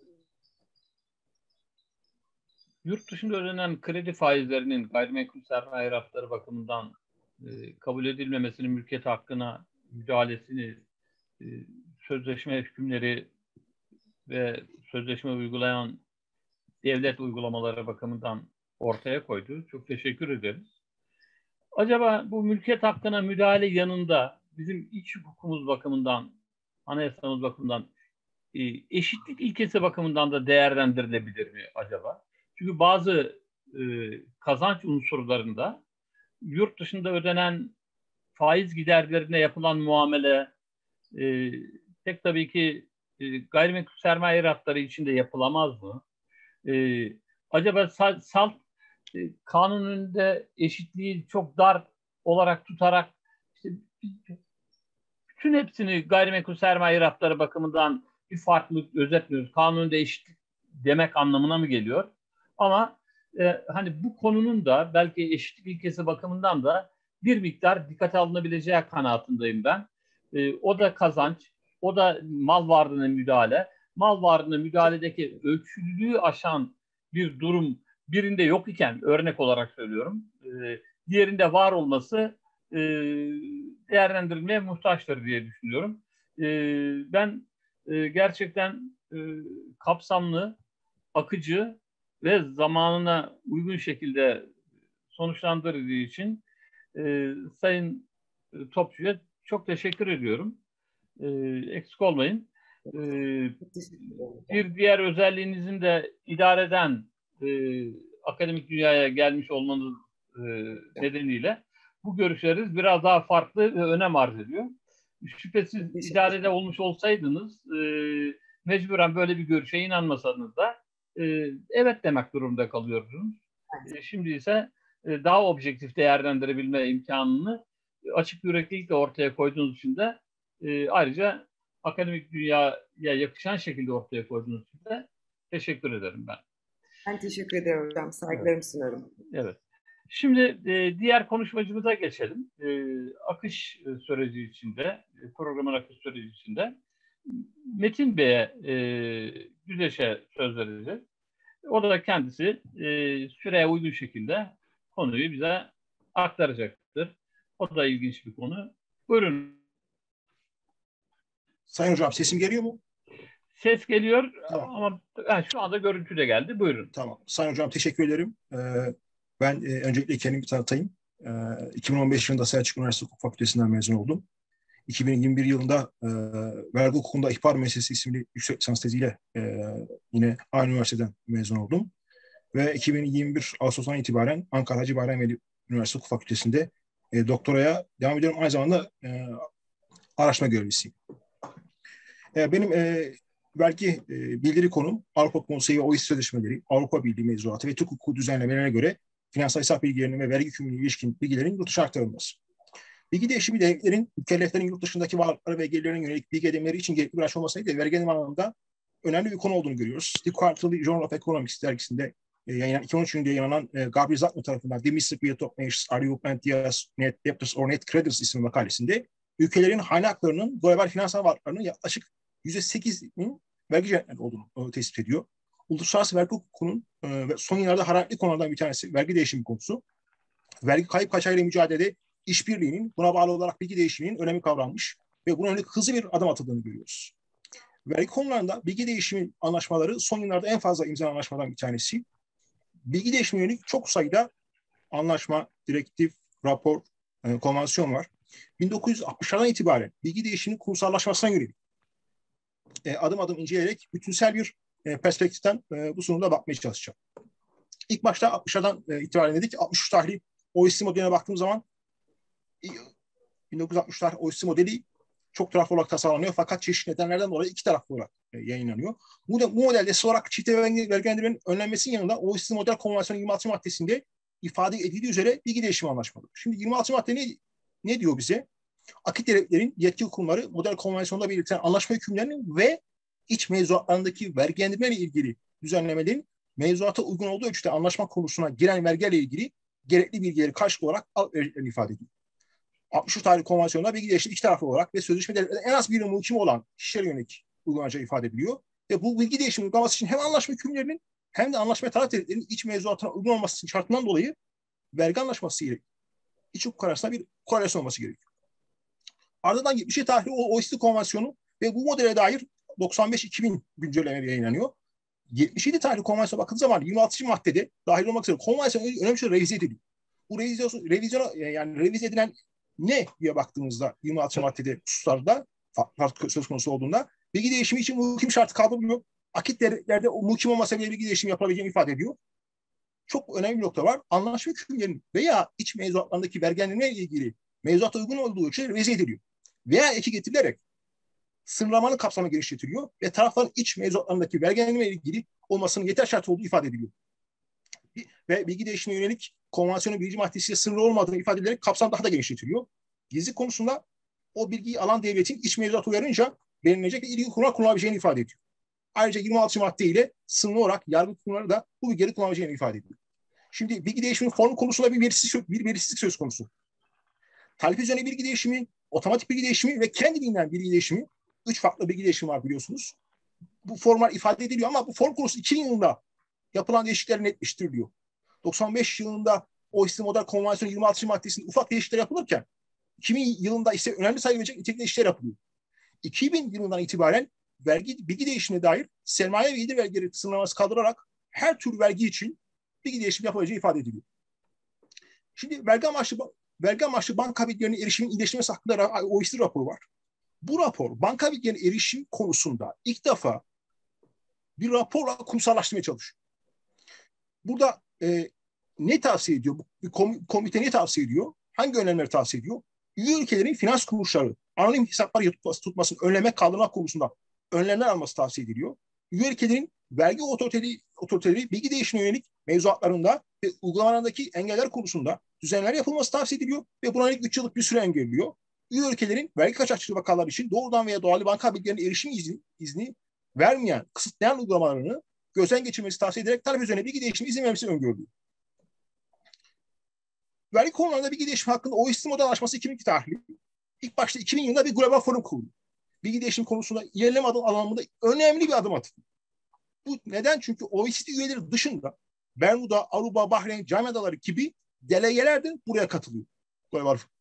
yurt dışında ödenen kredi faizlerinin gayrimenkul sermaye rafları bakımından e, kabul edilmemesinin mülkiyet hakkına müdahalesini, e, sözleşme hükümleri ve sözleşme uygulayan devlet uygulamaları bakımından ortaya koydu. Çok teşekkür ederiz. Acaba bu mülkiyet hakkına müdahale yanında bizim iç hukukumuz bakımından, anayasamız bakımından eşitlik ilkesi bakımından da değerlendirilebilir mi acaba? Çünkü bazı e, kazanç unsurlarında yurt dışında ödenen faiz giderlerine yapılan muamele e, tek tabii ki e, gayrimenkul sermaye ratları içinde yapılamaz mı? E, acaba salt, salt e, kanun önünde eşitliği çok dar olarak tutarak işte, bütün hepsini gayrimenkul sermaye ratları bakımından bir farklılık özetmiyoruz. Kanunda eşitlik demek anlamına mı geliyor? Ama e, hani bu konunun da belki eşitlik ilkesi bakımından da bir miktar dikkate alınabileceği kanaatindeyim ben. E, o da kazanç, o da mal varlığına müdahale. Mal varlığına müdahaledeki ölçülülüğü aşan bir durum birinde yok iken, örnek olarak söylüyorum, e, diğerinde var olması e, değerlendirilmeye muhtaçtır diye düşünüyorum. E, ben e, gerçekten e, kapsamlı, akıcı ve zamanına uygun şekilde sonuçlandırdığı için e, Sayın Topçu'ya çok teşekkür ediyorum. E, eksik olmayın. E, bir diğer özelliğinizin de idareden e, akademik dünyaya gelmiş olmanız e, nedeniyle bu görüşleriniz biraz daha farklı ve önem arz ediyor. Şüphesiz idarede olmuş olsaydınız e, mecburen böyle bir görüşe inanmasanız da e, evet demek durumunda kalıyordunuz. E, şimdi ise e, daha objektif değerlendirebilme imkanını e, açık yüreklilikle ortaya koyduğunuz için de e, ayrıca akademik dünyaya yakışan şekilde ortaya koyduğunuz için de teşekkür ederim ben. Ben teşekkür ederim hocam. Saygılarımı evet. sunarım. Evet. Şimdi e, diğer konuşmacımıza geçelim. E, akış süreci içinde, e, programın akış süreci içinde Metin Bey'e e, Güzeş'e söz vereceğiz. O da kendisi e, süreye uygun şekilde konuyu bize aktaracaktır. O da ilginç bir konu. Buyurun. Sayın Hocam sesim geliyor mu? Ses geliyor tamam. Ama yani şu anda görüntü de geldi. Buyurun. Tamam. Sayın Hocam teşekkür ederim. Ee, ben e, öncelikle kendimi tanıtayım. Ee, iki bin on beş yılında Selçuk Üniversitesi Hukuk Fakültesinden mezun oldum. iki bin yirmi bir yılında e, vergi hukukunda ihbar meselesi isimli yüksek lisans teziyle e, yine aynı üniversiteden mezun oldum. Ve iki bin yirmi bir Ağustos'tan itibaren Ankara Hacı Bayram Veli Üniversitesi Hukuk Fakültesi'nde e, doktoraya devam ediyorum. Aynı zamanda e, araştırma görevlisiyim. E, benim e, vergi e, bildiri konum Avrupa Konseyi ve O E C D sözleşmeleri, Avrupa Birliği mevzuatı ve Türk hukuku düzenlemelerine göre finansal hesap bilgilerinin ve vergi yükümlülüğüne ilişkin bilgilerin yurt dışına aktarılması. Bilgi değişimi devletlerin, mükelleflerin yurt dışındaki varlıkları ve gelirlerine yönelik bilgi edinmeleri için gerekli bir araç olmasaydı da vergi edinme alanında önemli bir konu olduğunu görüyoruz. The Quarterly Journal of Economics dergisinde e, yayınlanan, iki bin on üç yılında yayınlanan e, Gabriel Zachman tarafından The Mystery of Nations, Are You Plenteous Net Debtors or Net Creditors isimli makalesinde ülkelerin hane haklarının global finansal varlıklarının yaklaşık yüzde sekizinin vergi cennetleri olduğunu e, tespit ediyor. Uluslararası vergi hukukunun e, ve son yıllarda hararetli konulardan bir tanesi vergi değişimi konusu. Vergi kayıp kaçağıyla mücadelede işbirliğinin, buna bağlı olarak bilgi değişiminin önemi kavranmış ve bunun yönelik hızlı bir adım atıldığını görüyoruz. Vergi konularında bilgi değişimi anlaşmaları son yıllarda en fazla imzalanan anlaşmalardan bir tanesi. Bilgi değişimi yönelik çok sayıda anlaşma, direktif, rapor, e, konvansiyon var. bin dokuz yüz altmışlardan itibaren bilgi değişiminin kurumsallaşmasına yönelik e, adım adım inceleyerek bütünsel bir e, perspektiften e, bu sunumda bakmaya çalışacağım. İlk başta altmışlardan e, itibaren dedik. altmış üç tarihli O E C D modeline baktığım zaman bin dokuz yüz altmışlar O E C D modeli çok taraflı olarak tasarlanıyor fakat çeşitli nedenlerden dolayı iki taraflı olarak e, yayınlanıyor. Bu, de, bu modelde esas olarak çifte vergilendirmenin önlenmesinin yanında O E C D model konvansiyonu yirmi altı maddesinde ifade edildiği üzere bilgi değişimi anlaşmaları. Şimdi yirmi altı madde ne, ne diyor bize? Akit devletlerin yetki kurumları model konvansiyonunda belirtilen anlaşma hükümlerinin ve iç mevzuatlarındaki vergilendirmeyle ilgili düzenlemelerin mevzuata uygun olduğu ölçüde anlaşma konusuna giren vergilerle ilgili gerekli bilgileri karşılık olarak verdiklerini ifade ediyor. altmış üç tarihli konvansiyonda bilgi değişimi iki taraflı olarak ve sözleşme devletlerinde en az bir yıl muhkemi olan kişilere yönelik uygulanacağı ifade ediliyor. Ve bu bilgi değişimi uygulaması için hem anlaşma hükümlerinin hem de anlaşma taraf devletlerinin iç mevzuatına uygun olması şartından dolayı vergi anlaşması ile iç hukuk arasında bir korelasyon olması gerekiyor. Ardından yetmiş tarihli O E C D konvansiyonu ve bu modele dair doksan beş iki bin güncellemeleri yayınlanıyor. yetmiş yedi tarihli konvansiyona bakıldığı zaman yirmi altıncı maddede dahil olmak üzere konvansiyon önemli şey revize ediliyor. Bu revizyon, revizyona yani revize edilen ne diye baktığımızda yirmi altıncı maddede hususlarda farklı söz konusu olduğunda bilgi değişimi için muhkim şartı kaldırılıyor. Akit devletlerde o muhkim olmasa bile bilgi değişimi yapılabileceğini ifade ediyor. Çok önemli bir nokta var. Anlaşma hükümlerinin veya iç mevzuatlarındaki belgelenme ile ilgili mevzuata uygun olduğu için revize ediliyor. Veya eki getirilerek sınırlamanın kapsamı genişletiliyor ve tarafların iç mevzuatlarındaki belgelenme ile ilgili olmasının yeter şart olduğu ifade ediliyor. Ve bilgi değişimine yönelik konvansiyonun birinci maddesiyle sınırlı olmadığını ifade ederek kapsam daha da genişletiliyor. Gizli konusunda o bilgiyi alan devletin iç mevzuatı uyarınca belirlenecek ve ilgili kurumlar kullanabileceğini ifade ediyor. Ayrıca yirmi altıncı madde ile sınırlı olarak yargı kurumları da bu bilgileri kullanabileceğini ifade ediyor. Şimdi bilgi değişiminin formu konusunda bir belirsizlik, bir belirsizlik söz konusu. Talep üzerine bilgi değişimi, otomatik bilgi değişimi ve kendiliğinden bilgi değişimi, üç farklı bilgi değişimi var biliyorsunuz. Bu formlar ifade ediliyor ama bu form konusu iki bin yılında yapılan değişiklikler netleştiriliyor. doksan beş yılında O E C D Model Konvansiyonu yirmi altıncı maddesinde ufak değişiklikler yapılırken iki bin yılında ise önemli sayılabilecek nitelikli değişiklikler yapılıyor. iki bin yılından itibaren vergi bilgi değişimine dair sermaye ve gelir vergileri sınırlaması kaldırarak her tür vergi için bilgi değişimi yapılacağı ifade ediliyor. Şimdi vergi amaçlı vergi amaçlı banka bilgilerine erişimin iyileştirmesi hakkında O E C D raporu var. Bu rapor banka bilgilerine erişim konusunda ilk defa bir raporla kurumsallaştırmaya çalışıyor. Burada e, ne tavsiye ediyor? Bu komite ne tavsiye ediyor? Hangi önlemleri tavsiye ediyor? Üye ülkelerin finans kuruluşları anonim hesaplar tutmasını önlemek, kaldırmak konusunda önlemler alması tavsiye ediliyor. Üye ülkelerin vergi otoriteleri, otoriteleri bilgi değişimine yönelik mevzuatlarında ve uygulamalarındaki engeller konusunda düzenler yapılması tavsiye ediliyor ve buna yönelik üç yıllık bir süre engelliyor. Üye ülkelerin vergi kaçakçılığı vakaları için doğrudan veya dolaylı banka bilgilerine erişim izni, izni vermeyen, kısıtlayan uygulamalarını gözden geçirmesi tavsiye ederek talep üzerine bilgi değişimi izin vermesi öngörülüyor. Vergi konularında bilgi değişimi hakkında O E C D Model Anlaşması iki bin iki tarihli. İlk başta iki bin yılında bir global forum kuruldu. Bilgi değişimi konusunda ilerleme adım alanında önemli bir adım atıldı. Bu neden? Çünkü O E C D üyeleri dışında Bermuda, Aruba, Bahreyn, Cayman Adaları gibi delegeler de buraya katılıyor. Global forum.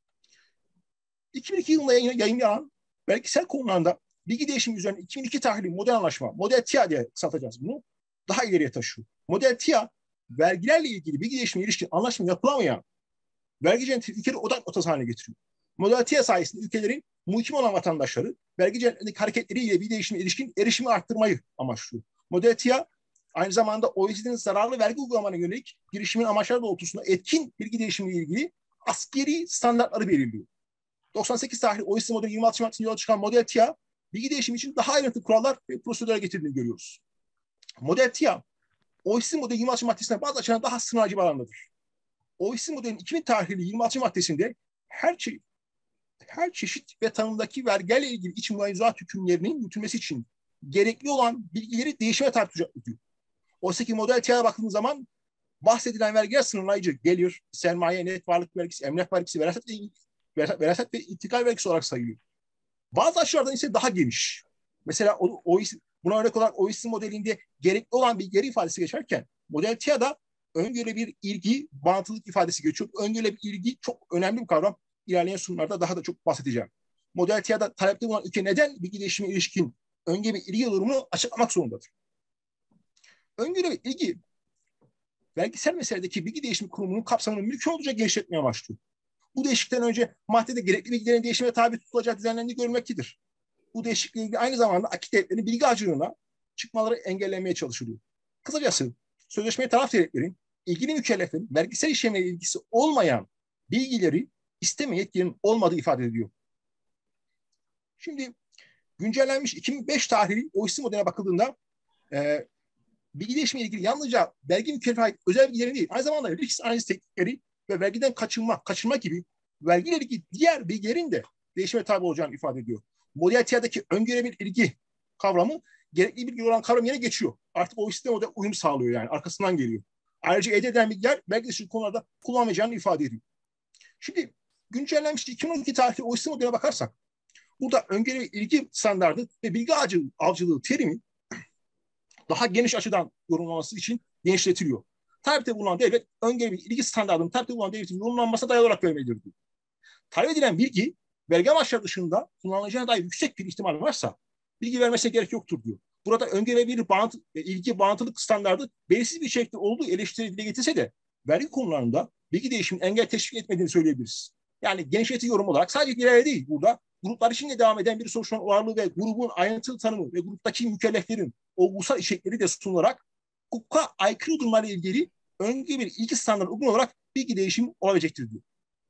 iki bin iki yılında yayınlanan belgesel konularında bilgi değişimi üzerine iki bin iki tarihli model anlaşma, model T I A diye satacağız bunu, daha ileriye taşıyor. Model T I A, vergilerle ilgili bilgi değişimine ilişkin anlaşma yapılamayan vergi cennetini ülkeleri odak notası haline getiriyor. Model T I A sayesinde ülkelerin muhkim olan vatandaşları vergi cennetindeki hareketleriyle bilgi değişimine ilişkin erişimi arttırmayı amaçlıyor. Model T I A aynı zamanda O E C D'nin zararlı vergi uygulamalarına yönelik girişimin amaçları doğrultusunda etkin bilgi değişimiyle ilgili askeri standartları belirliyor. doksan sekiz tarihli O E C D modeli yirmi altı Mart'ta yola çıkan model T I A, bilgi değişimi için daha ayrıntılı kurallar ve prosedürler getirdiğini görüyoruz. Model T I A, O E C D modeli yirmi altı maddesine bazı açıdan daha sınırcı bir alandadır. O E C D modelinin iki bin tarihli yirmi altı maddesinde her şey, her çeşit ve tanımdaki vergilerle ilgili iç mevzuat hükümlerinin yürütülmesi için gerekli olan bilgileri değişime tabi tutacak diyor. Oysa ki model T I A'ya baktığımız zaman bahsedilen vergiler sınırlayıcı, gelir, sermaye, net varlık vergisi, emlak vergisi, veraset ve, veraset ve intikal vergisi olarak sayılıyor. Bazı açılardan ise daha geniş. Mesela o, o, buna örnek olarak O E C D modelinde gerekli olan bilgileri ifadesi geçerken model T I A'da öngörülebilir ilgi, bağlantılık ifadesi geçiyor. Öngörülebilir ilgi çok önemli bir kavram. İlerleyen sunumlarda daha da çok bahsedeceğim. Model T I A'da talepte bulunan ülke neden bilgi değişimine ilişkin öngörülebilir ilgi durumunu açıklamak zorundadır. Öngörülebilir ilgi, vergisel meseledeki bilgi değişimi kurumunun kapsamını mümkün olduğunca genişletmeye başlıyor. Bu değişiklikten önce maddede gerekli bilgilerin değişime tabi tutulacağı düzenlendiği görülmektedir. Bu değişiklikle ilgili aynı zamanda akit devletlerinin bilgi açığına çıkmaları engellenmeye çalışılıyor. Kısacası sözleşmeye taraf devletlerin ilgili mükelleflerin vergisel işlemle ilgisi olmayan bilgileri isteme yetkinin olmadığı ifade ediyor. Şimdi güncellenmiş iki bin beş tarihli O E C D modeline bakıldığında e, bilgi değişimiyle ilgili yalnızca vergi mükellefe ait özel bilgilerin değil, aynı zamanda risk analiz teknikleri ve vergiden kaçınma, kaçınma gibi vergiyle ilgili diğer bilgilerin de değişime tabi olacağını ifade ediyor. Model T I A'daki öngörülebilir ilgi kavramı gerekli bilgi olan kavram yerine geçiyor. Artık O E C D model uyum sağlıyor yani, arkasından geliyor. Ayrıca elde edilen bilgiler vergi dışı konularda kullanmayacağını ifade ediyor. Şimdi güncellenmiş iki bin on iki tarihli O E C D modeline bakarsak, burada öngörülebilir ilgi standardı ve bilgi avcılığı, avcılığı terimi daha geniş açıdan yorumlaması için genişletiliyor. Talepte bulunan devlet öngörülebilir ilgi standartının talepte bulunan devletin yorumlanmasına dayalı olarak vermelidir diyor. Talep edilen bilgi vergi amaçları dışında kullanılacağına dair yüksek bir ihtimal varsa bilgi vermesine gerek yoktur diyor. burada öngörülebilir bağıntı, ilgi bağıntılık standardı belirsiz bir şekilde olduğu eleştiri dile getirse de vergi konularında bilgi değişimini engel teşvik etmediğini söyleyebiliriz. Yani genişletici yorum olarak sadece ileride değil, burada gruplar için de devam eden bir soruşturma varlığı ve grubun ayrıntılı tanımı ve gruptaki mükelleflerin olgusal içerikleri de sunularak hukuka aykırı durumlarla ilgili öngörülebilir ilgi standartı uygun olarak bilgi değişimi olabilecektir diyor.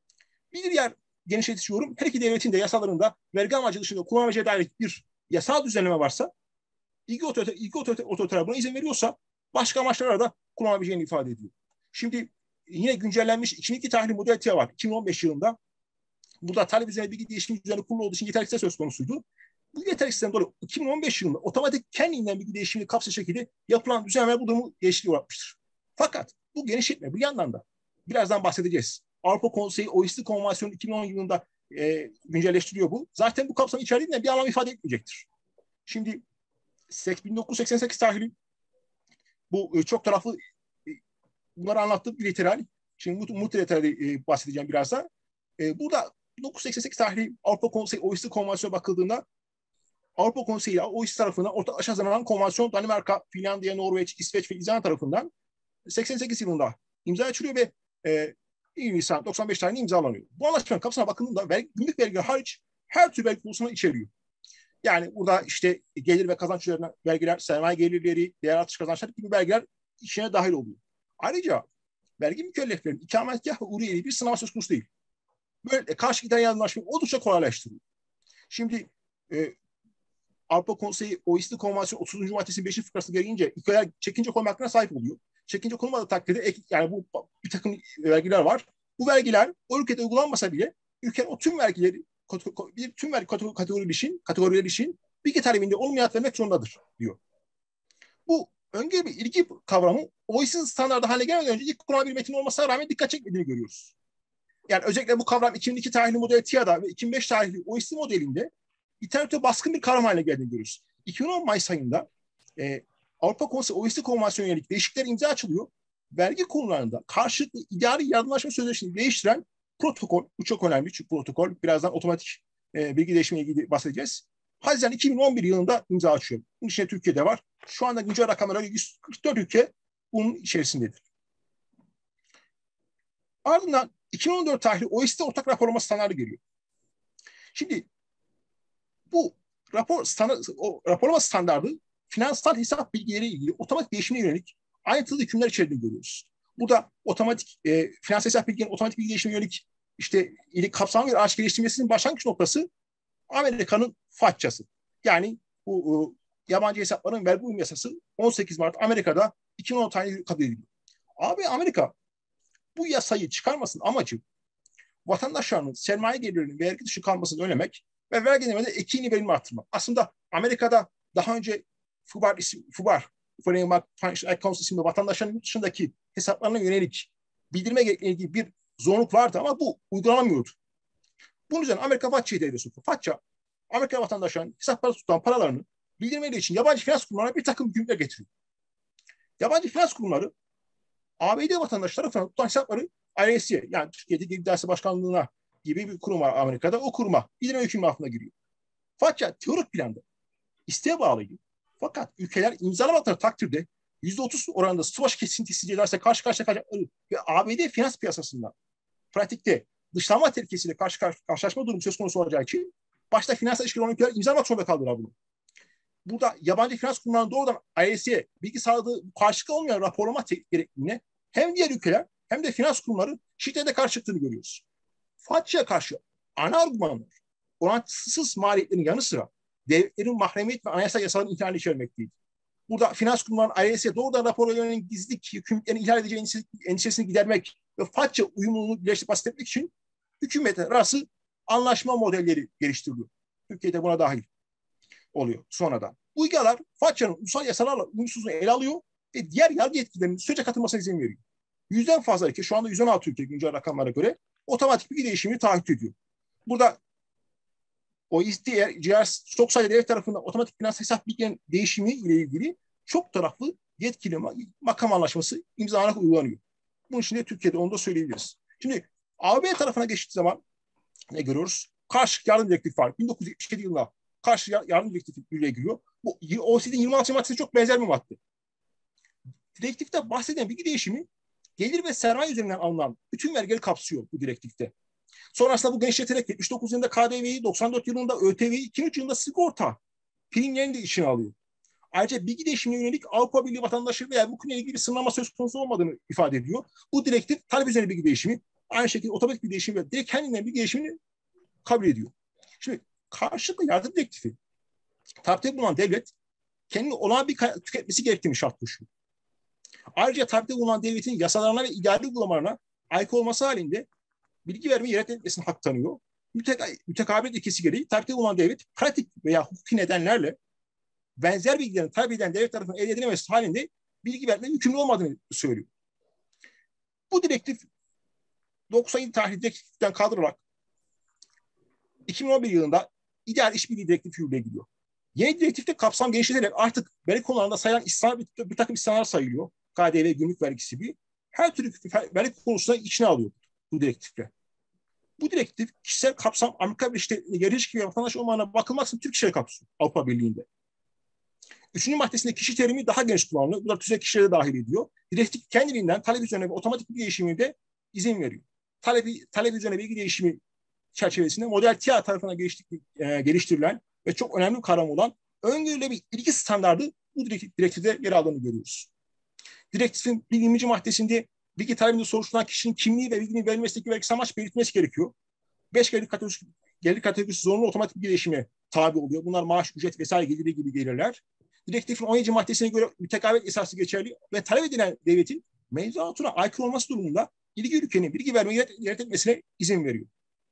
Bir diğer genişletici yorum, her iki devletin de yasalarında vergi amacı dışında kullanılacağı dair bir yasal düzenleme varsa, ilgi otorite, ilgi otorite, otoriteler buna izin veriyorsa başka amaçlara da kullanabileceğini ifade ediyor. Şimdi yine güncellenmiş iki bin iki tarihli model T var iki bin on beş yılında. Burada talep üzerine bilgi değişimi üzerine kurulu olduğu için yeterlilikte söz konusuydu. Bu yeterlilikten dolayı iki bin on beş yılında otomatik kendinden bilgi değişimini kapsayıcı şekilde yapılan düzenleme bu durumu değişikliğe uğratmıştır. Fakat bu genişletme bir yandan da birazdan bahsedeceğiz. Avrupa Konseyi O E C D Konvansiyonu iki bin on yılında e, güncelleştiriyor bu. Zaten bu kapsam içerdiğinden bir anlam ifade etmeyecektir. Şimdi bin dokuz yüz seksen sekiz tarihli bu e, çok taraflı e, bunları anlattığım bilateral. Şimdi multilaterali e, bahsedeceğim birazdan. E, burada bin dokuz yüz seksen sekiz tarihli Avrupa Konseyi O E C D Konvansiyonu bakıldığında Avrupa Konseyi O E C D tarafından ortaklaşa hazırlanan konvansiyon Danimarka, Finlandiya, Norveç, İsveç ve İzlanda tarafından seksen sekiz yılında imza açılıyor ve e, yirmi Nisan doksan beş tarihinde imzalanıyor. Bu anlaşmanın kapsamına bakıldığında vergi, gümrük vergileri hariç her tür vergi konusunu içeriyor. Yani burada işte gelir ve kazanç üzerinden vergiler, sermaye gelirleri, değer artış kazançları gibi vergiler içine dahil oluyor. Ayrıca vergi mükelleflerinin ikametgah ve uriyeliği bir sınav söz konusu değil. Böyle karşı giden yardımlaşmayı oldukça kolaylaştırıyor. Şimdi e, Avrupa Konseyi O E C D Konvansiyonu otuzuncu maddesinin beşinci fıkrası gereğince ülkeler çekince koyma hakkına sahip oluyor. Çekince konulmadığı takdirde yani bu bir takım vergiler var. Bu vergiler o ülkede uygulanmasa bile ülkenin o tüm vergileri bir tüm vergi kategorileri için kategoriler için bilgi talebinde olmayan vermek zorundadır diyor. Bu öngörü bir ilgi kavramı O E C D standartı haline gelmeden önce ilk kurulan bir metin olmasına rağmen dikkat çekmediğini görüyoruz. Yani özellikle bu kavram iki bin iki tarihli model T I A'da ve iki bin beş tarihli O E C D modelinde internette baskın bir kavram haline geldiğini görüyoruz. iki bin on Mayıs ayında e, Avrupa Konseyi O E C D Konvansiyonu yönelik değişiklikler imza açılıyor. Vergi konularında karşılıklı idari yardımlaşma sözleşmesini değiştiren protokol, bu çok önemli çünkü protokol, birazdan otomatik e, bilgi değişimiyle ilgili bahsedeceğiz. Haziran iki bin on bir yılında imza açıyor. Bunun içinde Türkiye'de var. Şu anda güncel rakamlara yüz kırk dört ülke bunun içerisindedir. Ardından iki bin on dört tarihli O E C D ortak raporlama standartı geliyor. Şimdi bu rapor standart, o raporlama standartı finansal hesap bilgileri ilgili otomatik değişimine yönelik ayrıntılı hükümler içerdiğini görüyoruz. Burada otomatik e, finansal hesap bilgilerinin otomatik bilgi değişimine yönelik işte kapsamlı bir araç geliştirmesinin başlangıç noktası Amerika'nın FATCA'sı. Yani bu e, yabancı hesapların vergi uyum yasası on sekiz Mart Amerika'da iki bin on tarihinde kabul ediliyor. Abi Amerika bu yasayı çıkarmasının amacı vatandaşlarının sermaye gelirlerinin vergi dışı kalmasını önlemek ve vergi ödemede ekiğini verimini arttırmak. Aslında Amerika'da daha önce FUBAR, isim, FUBAR, Foreign Financial Accounts isimli vatandaşların yurt dışındaki hesaplarına yönelik bildirme gerektiği bir zorunluluk vardı ama bu uygulanamıyordu. Bunun üzerine Amerika FATCA'yı devreye soktu. FATCA, Amerika vatandaşlarının hesaplarda tutulan paralarını bildirmeleri için yabancı finans kurumlarına bir takım yükümlülükler getiriyor. Yabancı finans kurumları A B D vatandaşları tarafından tutulan hesapları I R S'ye yani Türkiye'de Gelir İdaresi Başkanlığı'na gibi bir kurum var Amerika'da. O kuruma bildirme yükümlülüğü altına giriyor. FATCA teorik planda isteğe bağlıydı. Fakat ülkeler imzalamadıkları takdirde yüzde otuz oranında su başı kesintisi cezalarıyla karşı karşıya kalacakları ve A B D finans piyasasında pratikte dışlanma tehlikesiyle karşı karşılaşma durumu söz konusu olacağı için başta finansal ilişkiler olan ülkeler imzalamak zorunda kaldılar bunu. Burada yabancı finans kurumlarının doğrudan I R S'ye bilgi sağladığı karşılıklı olmayan raporlama gerektiğine hem diğer ülkeler hem de finans kurumları şiddete karşı çıktığını görüyoruz. FATCA'ya karşı ana argümanlar orantısız maliyetlerin yanı sıra devletlerin mahremiyet ve anayasal yasaların ihlalini içermekteydi. Burada finans kurumlarının I R S'ye doğrudan raporlarının gizlilik yükümlülüklerini ihlal edeceği endişesini gidermek ve FATCA uyumluluğunu birleştirip basit etmek için hükümetler arası anlaşma modelleri geliştiriliyor. Türkiye'de buna dahil oluyor sonradan. Bu ilgalar FATCA'nın ulusal yasalarla uyumsuzluğunu ele alıyor ve diğer yargı yetkilerinin sürece katılmasına izin veriyor. Yüzden fazla ülke, şu anda yüz on altı ülke güncel rakamlara göre otomatik bilgi değişimini taahhüt ediyor. Burada O E C D, G R S, çok sayıda devlet tarafından otomatik finans hesap bilgilerinin değişimi ile ilgili çok taraflı yetkili makam anlaşması imzalanarak uygulanıyor. Bunun için de Türkiye'de onu da söyleyebiliriz. Şimdi A B D tarafına geçtiği zaman ne görüyoruz? Karşılıklı yardım direktifi var. bin dokuz yüz yetmiş yedi yılında karşı yardım direktifi yürürlüğe giriyor. Bu O E C D'nin yirmi altıncı maddesi çok benzer bir madde. Direktifte bahsedilen bilgi değişimi gelir ve sermaye üzerinden alınan bütün vergileri kapsıyor bu direktifte. Sonrasında bu genişleterek yetmiş dokuz yılında K D V'yi, doksan dört yılında Ö T V'yi, iki bin üç yılında sigorta primlerini de içine alıyor. Ayrıca bilgi değişimine yönelik Avrupa Birliği vatandaşı veya bu konuyla ilgili bir sınırlama söz konusu olmadığını ifade ediyor. Bu direktif talep üzerine bilgi değişimi, aynı şekilde otomatik bilgi değişimi ve direkt kendinden bilgi değişimini kabul ediyor. Şimdi karşılıklı yardım direktifi talepte bulunan devlet kendini olağan bir tüketmesi gerektiğini şart koşuyor. Ayrıca talepte bulunan devletin yasalarına ve idari uygulamalarına aykırı olması halinde bilgi verme yönetmesine hak tanıyor. Müteka, mütekabiliyet ilkesi gereği talepte bulunan devlet pratik veya hukuki nedenlerle benzer bilgilerin talep edilen devlet tarafından elde edilemesi halinde bilgi verme yükümlü olmadığını söylüyor. Bu direktif doksan yedi tarihli direktiften kaldırılarak iki bin on bir yılında ideal işbirliği direktifi yürürlüğe gidiyor. Yeni direktifte kapsam genişletilerek artık vergi konularında sayılan istisna, bir, bir takım istisnalar sayılıyor. K D V, gümrük vergisi gibi. Her türlü vergi konusunda içine alıyor bu direktifle. Bu direktif kişisel kapsam Amerika Birleşik Devletleri yarı ilişki ve vatandaş olmana bakılmaksızın Türk kişileri kapsıyor Avrupa Birliği'nde. Üçüncü maddesinde kişi terimi daha geniş kullanılıyor. Bu da tüzel kişileri dahil ediyor. Direktif kendiliğinden talep üzerine ve otomatik bilgi değişimine de izin veriyor. Talebi, talep üzerine bilgi değişimi çerçevesinde model T I A tarafından e, geliştirilen ve çok önemli bir kavram olan öngörülebilir bilgi standardı bu direktifte yer aldığını görüyoruz. Direktifin yirminci maddesinde bilgi talebinde soruşturulan kişinin kimliği ve bilginin verilmesindeki vergisel amaç belirtmesi gerekiyor. Beş gelir kategorisi, gelir kategorisi zorunlu otomatik bilgi değişime tabi oluyor. Bunlar maaş, ücret vesaire geliri gibi gelirler. Direktifin on yedinci maddesine göre mütekabet esası geçerli ve talep edilen devletin mevzuatına aykırı olması durumunda ilgili ülkenin bilgi vermeyi yönetmesine izin veriyor.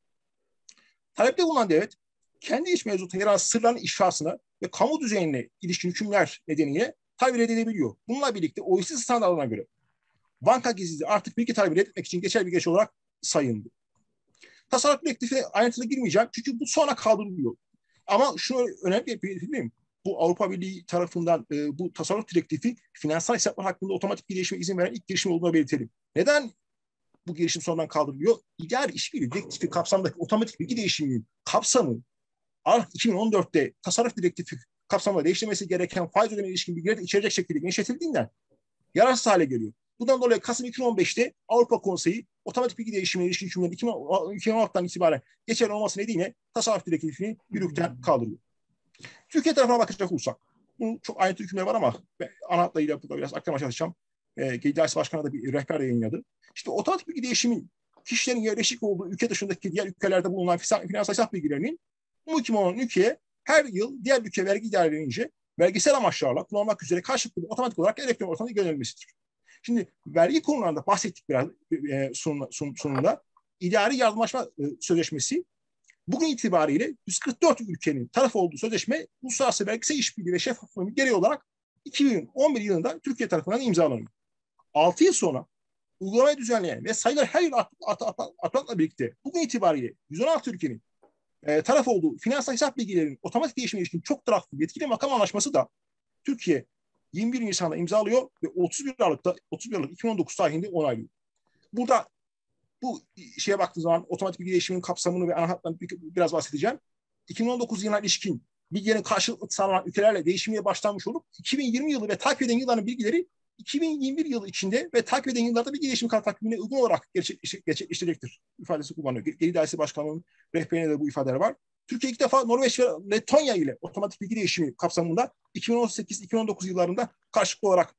Talepte bulunan devlet kendi iç mevzuatına yer alan sırların ifşasına ve kamu düzenine ilişkin hükümler nedeniyle talep edilebiliyor. Bununla birlikte O E C D standartlarına göre banka gizliliği artık bilgi talep etmek için geçerli bir geç olarak sayıldı. Tasarruf direktifine ayrıntılı girmeyeceğim çünkü bu sonra kaldırılıyor. Ama şunu önemli belirteyim. Bu Avrupa Birliği tarafından e, bu tasarruf direktifi finansal hesaplar hakkında otomatik bir değişime izin veren ilk girişim olduğunu belirtelim. Neden bu girişim sonradan kaldırılıyor? İdeal işbirliği direktifi kapsamındaki otomatik bilgi değişiminin kapsamı iki bin on dörtte tasarruf direktifi kapsamında değiştirmesi gereken faiz ödemeye ilişkin bilgileri de içerecek şekilde genişletildiğinden yararsız hale geliyor. Bundan dolayı Kasım iki bin on beşte Avrupa Konseyi otomatik bilgi değişimine ilişkin hükümlerin iki bin on altıdan itibaren geçerli olması nedeniyle tasarruf direktifini yürürlükten kaldırıyor. Türkiye tarafına bakacak olursak, bunun çok ayrıntılı hükümleri var ama ana hatlarıyla burada biraz aktarmaya çalışacağım. E, G D A S Başkanı da bir rehber yayınladı. İşte otomatik bilgi değişimi kişilerin yerleşik olduğu ülke dışındaki diğer ülkelerde bulunan finansal hesap bilgilerinin muhkim olan ülkeye her yıl diğer ülke vergi idarelerince vergisel amaçlarla kullanmak üzere karşılıklı otomatik olarak elektronik ortamda gönderilmesidir. Şimdi vergi konularında bahsettik biraz e, sunumda, sunumda. İdari yardımlaşma e, sözleşmesi bugün itibariyle yüz kırk dört ülkenin taraf olduğu sözleşme uluslararası vergisel işbirliği ve şeffaflığının gereği olarak iki bin on bir yılında Türkiye tarafından imzalanıyor. altı yıl sonra uygulamayı düzenleyen ve sayılar her yıl artmakla birlikte bugün itibariyle yüz on altı ülkenin e, taraf olduğu finansal hesap bilgilerinin otomatik değişime ilişkin çok taraflı yetkili makam anlaşması da Türkiye yirmi bir Nisan'da imzalıyor ve otuz bir Aralık'ta otuz bir Aralık iki bin on dokuz tarihinde onaylıyor. Burada bu şeye baktığı zaman otomatik bilgi değişiminin kapsamını ve ana hatlarını biraz bahsedeceğim. iki bin on dokuz yılına ilişkin bilgilerin karşılıklı sağlanan ülkelerle değişmeye başlanmış olup iki bin yirmi yılı ve takip eden yılların bilgileri iki bin yirmi bir yılı içinde ve takip eden yıllarda bilgi değişimi takvimine uygun olarak gerçekleştirecektir ifadesi kullanıyor. Gelir Dairesi Başkanlığı'nın rehberinde de bu ifadeler var. Türkiye ilk defa Norveç ve Letonya ile otomatik bilgi değişimi kapsamında iki bin on sekiz iki bin on dokuz yıllarında karşılıklı olarak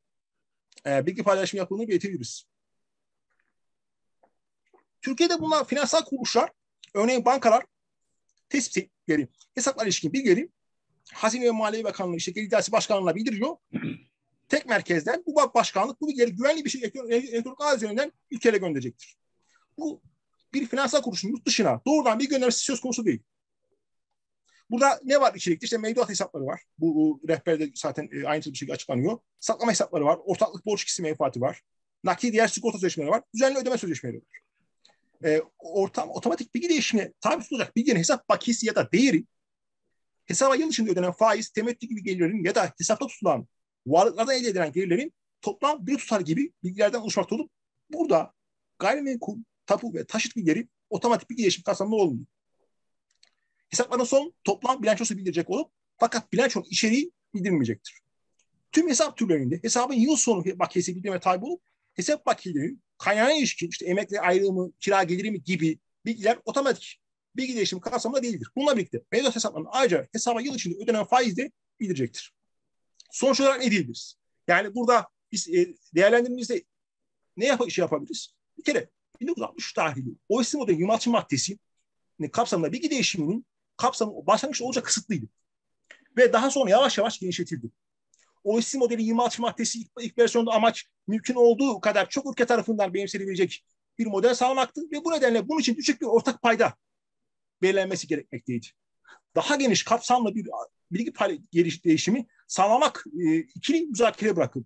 e, bilgi paylaşımı yapıldığını belirtebiliriz. Türkiye'de bulunan finansal kuruluşlar, örneğin bankalar, tespitleri, hesaplar ilişkin bilgileri Hazine ve Maliye Bakanlığı işte Gelir Dairesi Başkanlığı'na bildiriyor. Tek merkezden bu başkanlık bu bilgileri güvenli bir şekilde elektronik ağ üzerinden ülkelere gönderecektir. Bu bir finansal kuruluşun yurt dışına doğrudan bir göndermesi söz konusu değil. Burada ne var içerikte? İşte mevduat hesapları var. Bu, bu rehberde zaten e, ayrıntılı bir şekilde açıklanıyor. Saklama hesapları var. Ortaklık borç ikisi menfaati var. Nakli diğer sigorta sözleşmeleri var. Düzenli ödeme sözleşmeleri var. E, ortam, otomatik bilgi değişimine tabi tutulacak bilginin hesap bakiyesi ya da değeri hesaba yıl içinde ödenen faiz, temettü gibi gelirlerin ya da hesapta tutulan varlıklardan elde edilen gelirlerin toplam bir tutar gibi bilgilerden oluşmakta olup burada gayrimenkul, tapu ve taşıt bilgileri otomatik bilgi değişimi kapsamında olmuyor. hesapların son toplam bilançosu bildirecek olup fakat bilançonun içeriği bildirilmeyecektir. Tüm hesap türlerinde hesabın yıl sonu bakiyesi bildirime tabi olup hesap bakiyelerinin kaynağına ilişkin işte emekli ayrımı, kira geliri mi gibi bilgiler otomatik bilgi değişimi kapsamında değildir. Bununla birlikte mevduat hesaplarının ayrıca hesaba yıl içinde ödenen faiz de bildirecektir. Sonuç olarak ne diyebiliriz? Yani burada biz e, değerlendirmemizde ne yap şey yapabiliriz? Bir kere bin dokuz yüz altmış üç tarihli O E C D modelin yirmi altı maddesi kapsamında bilgi değişiminin kapsamı başlangıçta oldukça kısıtlıydı. Ve daha sonra yavaş yavaş genişletildi. O E C D modeli yirmi altı maddesi ilk, ilk versiyonda amaç mümkün olduğu kadar çok ülke tarafından benimsenebilecek bir model sağlamaktı ve bu nedenle bunun için düşük bir ortak payda belirlenmesi gerekmekteydi. Daha geniş kapsamlı bir bilgi payı değişimi sağlamak e, ikili müzakereye bırakıldı.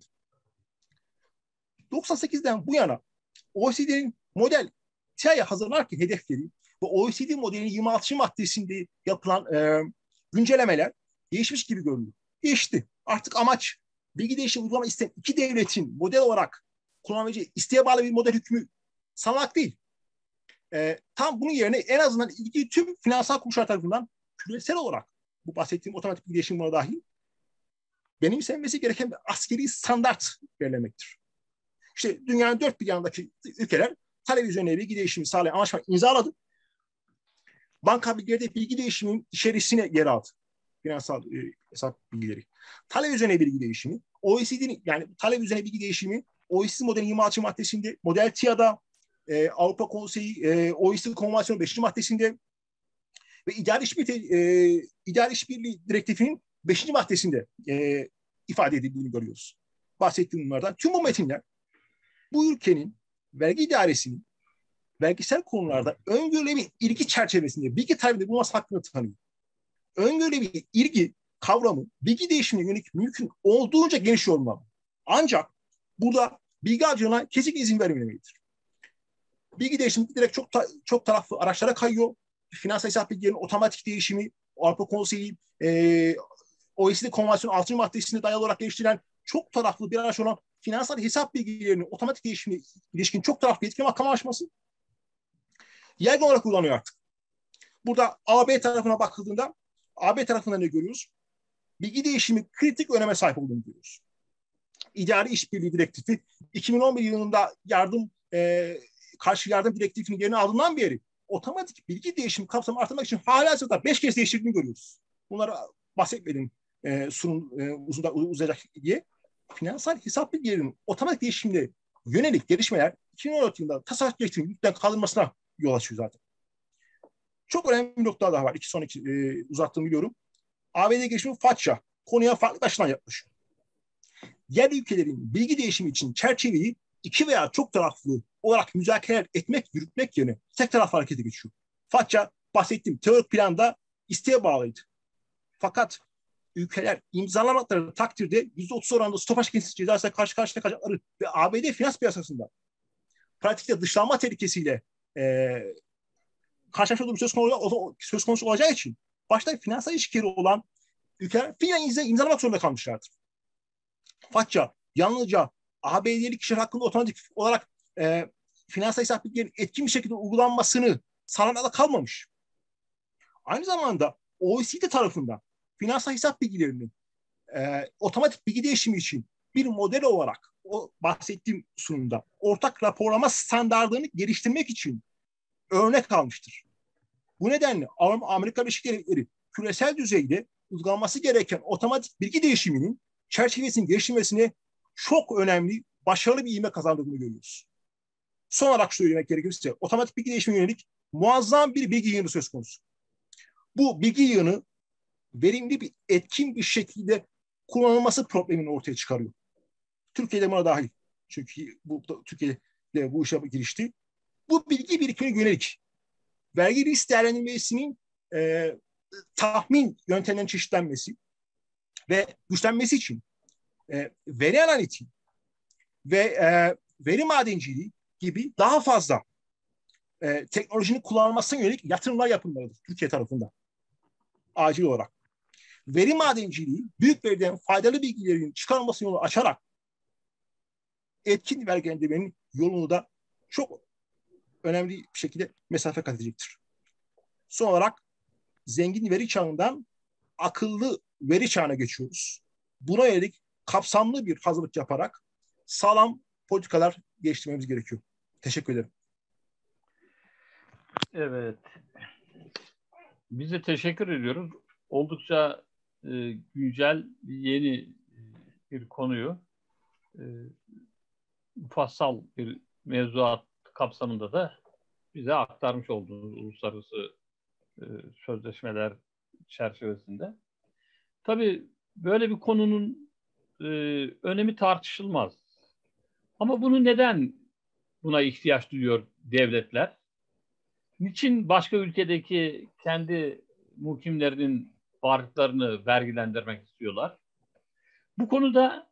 doksan sekizden bu yana O E C D'nin model T I'ye hazırlarken hedefleri ve O E C D modelinin yirmi altıncı maddesinde yapılan e, güncellemeler değişmiş gibi görünüyor. Değişti. Artık amaç bilgi değişimi uygulama isteyen iki devletin model olarak kullanabileceği isteğe bağlı bir model hükmü sağlamak değil. E, tam bunun yerine en azından ilgili tüm finansal kuruluşlar tarafından küresel olarak bu bahsettiğim otomatik bilgi değişimi buna dahil benimsenmesi gereken bir askeri standart belirlemektir. İşte dünyanın dört bir yanındaki ülkeler talep üzerine bilgi değişimi sağlayan anlaşma imzaladı. Banka bilgileri de bilgi değişiminin içerisine yer aldı. Finansal e, hesap bilgileri. Talep üzerine bilgi değişimi, O E C D'nin yani talep üzerine bilgi değişimi, O E C D modelin yirmi altıncı maddesinde, model T İA'da, e, Avrupa Konseyi, e, O E C D Konvansiyonu beşinci maddesinde ve idari işbirliği, e, idari işbirliği direktifinin beşinci maddesinde e, ifade edildiğini görüyoruz. Bahsettiğim bunlardan. Tüm bu metinler bu ülkenin vergi idaresinin vergisel konularda öngörülen bir ilgi çerçevesinde bilgi talebinde bulunması hakkını tanıyor. Öngörülen bir ilgi kavramı bilgi değişimine yönelik mümkün olduğunca geniş yorumlanmalı. Ancak burada bilgi harcına kesinlikle izin verilmemelidir. Bilgi değişimi direkt çok ta, çok taraflı araçlara kayıyor. Finansal hesap bilgilerinin otomatik değişimi, Avrupa Konseyi, e, O E C D Konvansiyonu altıncı maddesine dayalı olarak geliştirilen çok taraflı bir araç olan finansal hesap bilgilerinin otomatik değişimine ilişkin çok taraflı yetki mahkeme anlaşması yaygın olarak kullanılıyor artık. Burada A B tarafına bakıldığında A B tarafında ne görüyoruz? Bilgi değişimi kritik öneme sahip olduğunu görüyoruz. İdari İşbirliği Direktifi iki bin on bir yılında yardım e, karşı yardım direktifinin yerini aldığından beri otomatik bilgi değişimi kapsamını artırmak için halihazırda beş kez değiştirdiğini görüyoruz. Bunları bahsetmedim e, sunum e, uzun uzayacak diye. Finansal hesap bilgilerinin otomatik değişimine yönelik gelişmeler iki bin on dört yılında tasarruf gerektirinin yükten kaldırılmasına yol açıyor zaten. Çok önemli bir nokta daha var. İki sonraki e, uzattığımı biliyorum. A B D gelişimi FATCA konuya farklı açıdan yaklaşıyor. Diğer ülkelerin bilgi değişimi için çerçeveyi iki veya çok taraflı olarak müzakere etmek, yürütmek yerine tek taraflı harekete geçiyor. FATCA bahsettiğim teorik planda isteğe bağlıydı. Fakat ülkeler imzalamadıkları takdirde yüzde otuz oranında stopaj cezasıyla karşı karşıya kalacakları ve A B D finans piyasasında pratikte dışlanma tehlikesiyle e, karşılaşma durumu söz konusu, söz konusu olacağı için başta finansal ilişkileri olan ülkeler fiilen imzalamak zorunda kalmışlardır. FATCA yalnızca A B D'li kişiler hakkında otomatik olarak e, finansal hesap bilgilerinin etkin bir şekilde uygulanmasını sağlamada kalmamış. Aynı zamanda O E C D tarafından finansal hesap bilgilerinin e, otomatik bilgi değişimi için bir model olarak o bahsettiğim sunumda ortak raporlama standartlarını geliştirmek için örnek almıştır. Bu nedenle Amerika Birleşik Devletleri küresel düzeyde uygulanması gereken otomatik bilgi değişiminin çerçevesinin geliştirmesine çok önemli, başarılı bir ivme kazandığını görüyoruz. Son olarak söylemek gerekirse otomatik bilgi değişimine yönelik muazzam bir bilgi yığını söz konusu. Bu bilgi yığını verimli bir, etkin bir şekilde kullanılması problemini ortaya çıkarıyor. Türkiye'de buna dahil. Çünkü bu, Türkiye'de bu işe girişti. Bu bilgi birikimine yönelik vergi risk değerlendirmesinin e, tahmin yöntemlerinin çeşitlenmesi ve güçlenmesi için e, veri analitiği ve e, veri madenciliği gibi daha fazla e, teknolojinin kullanılmasına yönelik yatırımlar yapılmalıdır Türkiye tarafından. Acil olarak. Veri madenciliği büyük veriden faydalı bilgilerin çıkarılması yolu açarak etkin vergilendirmenin yolunu da çok önemli bir şekilde mesafe kat edecektir. Son olarak zengin veri çağından akıllı veri çağına geçiyoruz. Buna yönelik kapsamlı bir hazırlık yaparak sağlam politikalar geliştirmemiz gerekiyor. Teşekkür ederim. Evet. Biz de teşekkür ediyoruz. Oldukça e, güncel, yeni bir konuyu e, mufassal bir mevzuat kapsamında da bize aktarmış olduğunuz uluslararası e, sözleşmeler çerçevesinde. Tabii böyle bir konunun e, önemi tartışılmaz. Ama bunu neden buna ihtiyaç duyuyor devletler? Niçin başka ülkedeki kendi muhkimlerinin varlıklarını vergilendirmek istiyorlar? Bu konuda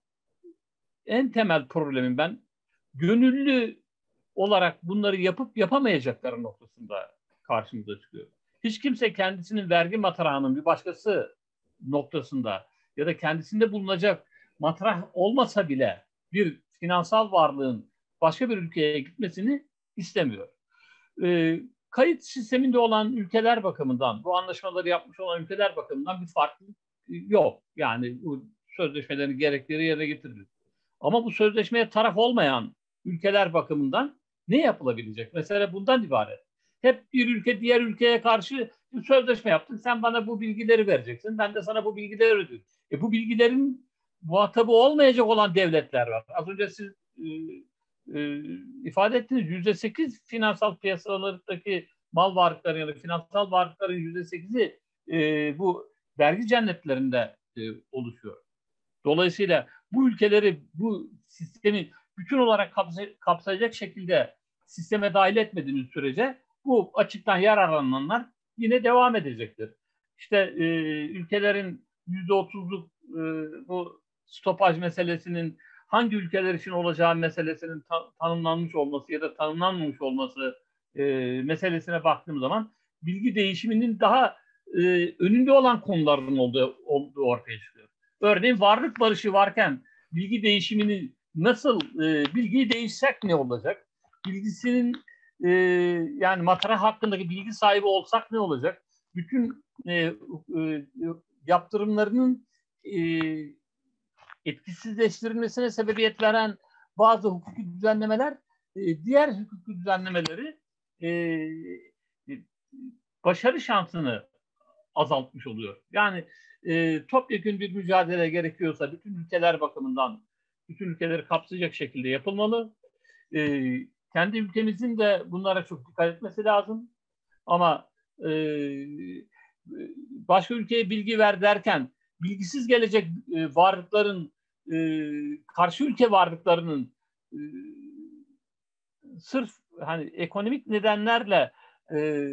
en temel problemin ben gönüllü olarak bunları yapıp yapamayacakları noktasında karşımıza çıkıyor. Hiç kimse kendisinin vergi matrağının bir başkası noktasında ya da kendisinde bulunacak matrah olmasa bile bir finansal varlığın başka bir ülkeye gitmesini istemiyor. Ee, kayıt sisteminde olan ülkeler bakımından, bu anlaşmaları yapmış olan ülkeler bakımından bir farklılık yok. Yani bu sözleşmelerin gerekleri yerine getirilir. Ama bu sözleşmeye taraf olmayan ülkeler bakımından ne yapılabilecek? Mesela bundan ibaret. Hep bir ülke diğer ülkeye karşı bir sözleşme yaptık. Sen bana bu bilgileri vereceksin. Ben de sana bu bilgileri ödeyeceğim. E bu bilgilerin muhatabı olmayacak olan devletler var. Az önce siz e, e, ifade ettiniz. yüzde sekiz finansal piyasalardaki mal varlıkları ya da finansal varlıkların yüzde sekizi e, bu vergi cennetlerinde e, oluşuyor. Dolayısıyla bu ülkeleri, bu sistemi bütün olarak kapsayacak şekilde sisteme dahil etmediğiniz sürece bu açıktan yararlananlar yine devam edecektir. İşte e, ülkelerin yüzde otuzluk e, bu stopaj meselesinin hangi ülkeler için olacağı meselesinin ta- tanımlanmış olması ya da tanımlanmamış olması e, meselesine baktığım zaman bilgi değişiminin daha e, önünde olan konuların olduğu, olduğu ortaya çıkıyor. Örneğin varlık barışı varken bilgi değişimini nasıl, e, bilgiyi değişsek ne olacak? Bilgisinin e, yani matrah hakkındaki bilgi sahibi olsak ne olacak? Bütün e, e, yaptırımlarının e, etkisizleştirilmesine sebebiyet veren bazı hukuki düzenlemeler e, diğer hukuki düzenlemeleri e, başarı şansını azaltmış oluyor. Yani e, topyekün bir mücadele gerekiyorsa bütün ülkeler bakımından bütün ülkeleri kapsayacak şekilde yapılmalı. E, kendi ülkemizin de bunlara çok dikkat etmesi lazım. Ama e, başka ülkeye bilgi ver derken bilgisiz gelecek e, varlıkların e, karşı ülke varlıklarının e, sırf hani ekonomik nedenlerle e,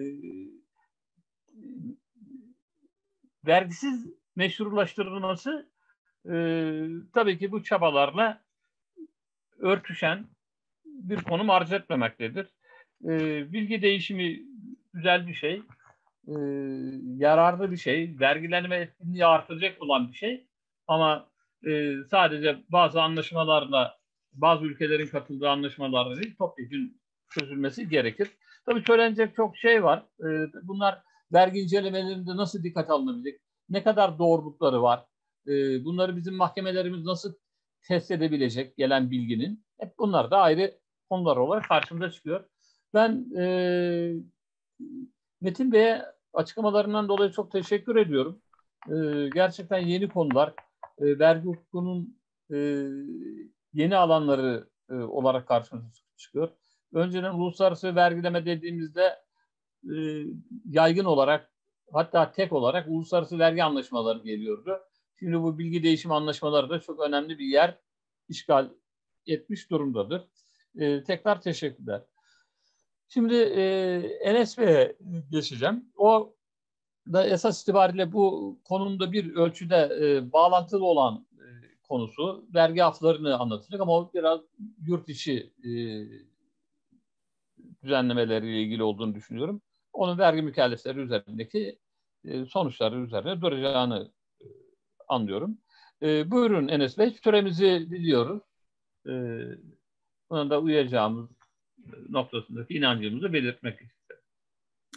vergisiz meşrulaştırılması e, tabii ki bu çabalarla örtüşen bir konum arz etmemektedir. E, bilgi değişimi güzel bir şey, e, yararlı bir şey, vergilenme etkinliği artıracak olan bir şey. Ama e, sadece bazı anlaşmalarla, bazı ülkelerin katıldığı anlaşmalarla değil, topyekun çözülmesi gerekir. Tabii söylenecek çok şey var. E, bunlar vergi incelemelerinde nasıl dikkat alınabilecek? Ne kadar doğrulukları var? E, bunları bizim mahkemelerimiz nasıl test edebilecek gelen bilginin? Hep bunlar da ayrı konular olarak karşımıza çıkıyor. Ben e, Metin Bey'e açıklamalarından dolayı çok teşekkür ediyorum. E, gerçekten yeni konular, e, vergi hukukunun e, yeni alanları e, olarak karşımıza çıkıyor. Önceden uluslararası vergileme dediğimizde e, yaygın olarak hatta tek olarak uluslararası vergi anlaşmaları geliyordu. Şimdi bu bilgi değişim anlaşmaları da çok önemli bir yer işgal etmiş durumdadır. E, tekrar teşekkürler. Şimdi e, Enes Bey'e geçeceğim. O da esas itibariyle bu konumda bir ölçüde e, bağlantılı olan e, konusu vergi aflarını anlatacak ama o biraz yurt içi e, düzenlemeleriyle ilgili olduğunu düşünüyorum. Onun vergi mükellefleri üzerindeki e, sonuçları üzerine duracağını e, anlıyorum. E, buyurun Enes Bey, süremizi biliyoruz. E, buna da uyacağımız noktasındaki inancımızı belirtmek istedim.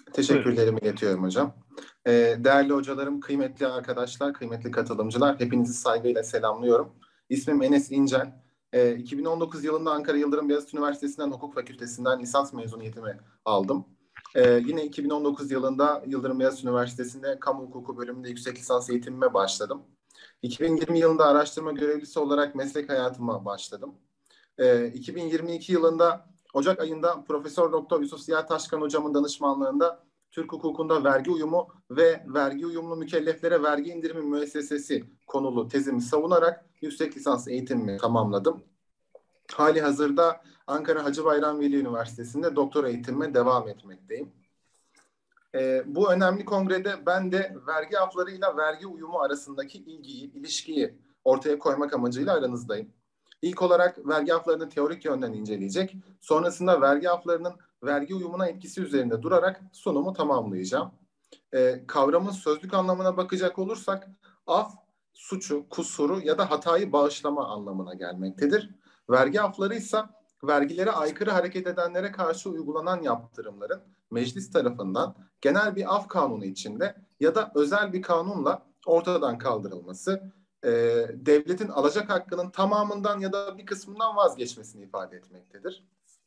Teşekkürlerimi iletiyorum hocam. Ee, değerli hocalarım, kıymetli arkadaşlar, kıymetli katılımcılar, hepinizi saygıyla selamlıyorum. İsmim Enes İncel. Ee, iki bin on dokuz yılında Ankara Yıldırım Beyazıt Üniversitesi'nden Hukuk Fakültesinden lisans mezuniyetimi aldım. Ee, yine iki bin on dokuz yılında Yıldırım Beyazıt Üniversitesi'nde Kamu Hukuku bölümünde yüksek lisans eğitimime başladım. iki bin yirmi yılında araştırma görevlisi olarak meslek hayatıma başladım. Ee, iki bin yirmi iki yılında Ocak ayında Profesör Doktor Yusuf Ziya Taşkan hocamın danışmanlığında Türk hukukunda vergi uyumu ve vergi uyumlu mükelleflere vergi indirimi müessesesi konulu tezimi savunarak yüksek lisans eğitimimi tamamladım. Hali hazırda Ankara Hacı Bayram Veli Üniversitesi'nde doktora eğitimime devam etmekteyim. Ee, bu önemli kongrede ben de vergi aflarıyla vergi uyumu arasındaki ilgiyi, ilişkiyi ortaya koymak amacıyla aranızdayım. İlk olarak vergi aflarını teorik yönden inceleyecek, sonrasında vergi aflarının vergi uyumuna etkisi üzerinde durarak sunumu tamamlayacağım. Ee, kavramın sözlük anlamına bakacak olursak, af, suçu, kusuru ya da hatayı bağışlama anlamına gelmektedir. Vergi afları ise vergilere aykırı hareket edenlere karşı uygulanan yaptırımların meclis tarafından genel bir af kanunu içinde ya da özel bir kanunla ortadan kaldırılması, e, devletin alacak hakkının tamamından ya da bir kısmından vazgeçmesini ifade etmektedir.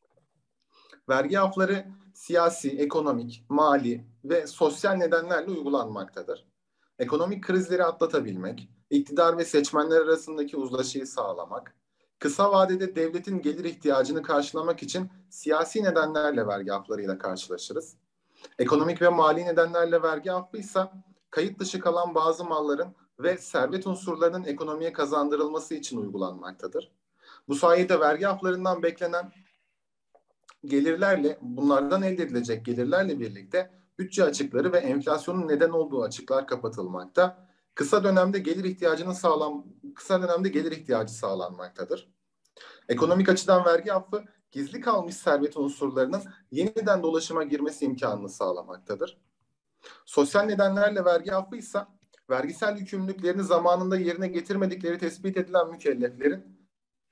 Vergi afları siyasi, ekonomik, mali ve sosyal nedenlerle uygulanmaktadır. Ekonomik krizleri atlatabilmek, iktidar ve seçmenler arasındaki uzlaşıyı sağlamak, kısa vadede devletin gelir ihtiyacını karşılamak için siyasi nedenlerle vergi aflarıyla karşılaşırız. Ekonomik ve mali nedenlerle vergi affıysa kayıt dışı kalan bazı malların ve servet unsurlarının ekonomiye kazandırılması için uygulanmaktadır. Bu sayede vergi aflarından beklenen gelirlerle, bunlardan elde edilecek gelirlerle birlikte bütçe açıkları ve enflasyonun neden olduğu açıklar kapatılmakta. Kısa dönemde gelir ihtiyacının sağlan kısa dönemde gelir ihtiyacı sağlanmaktadır. Ekonomik açıdan vergi affı gizli kalmış servet unsurlarının yeniden dolaşıma girmesi imkanını sağlamaktadır. Sosyal nedenlerle vergi affı ise vergisel yükümlülüklerini zamanında yerine getirmedikleri tespit edilen mükelleflerin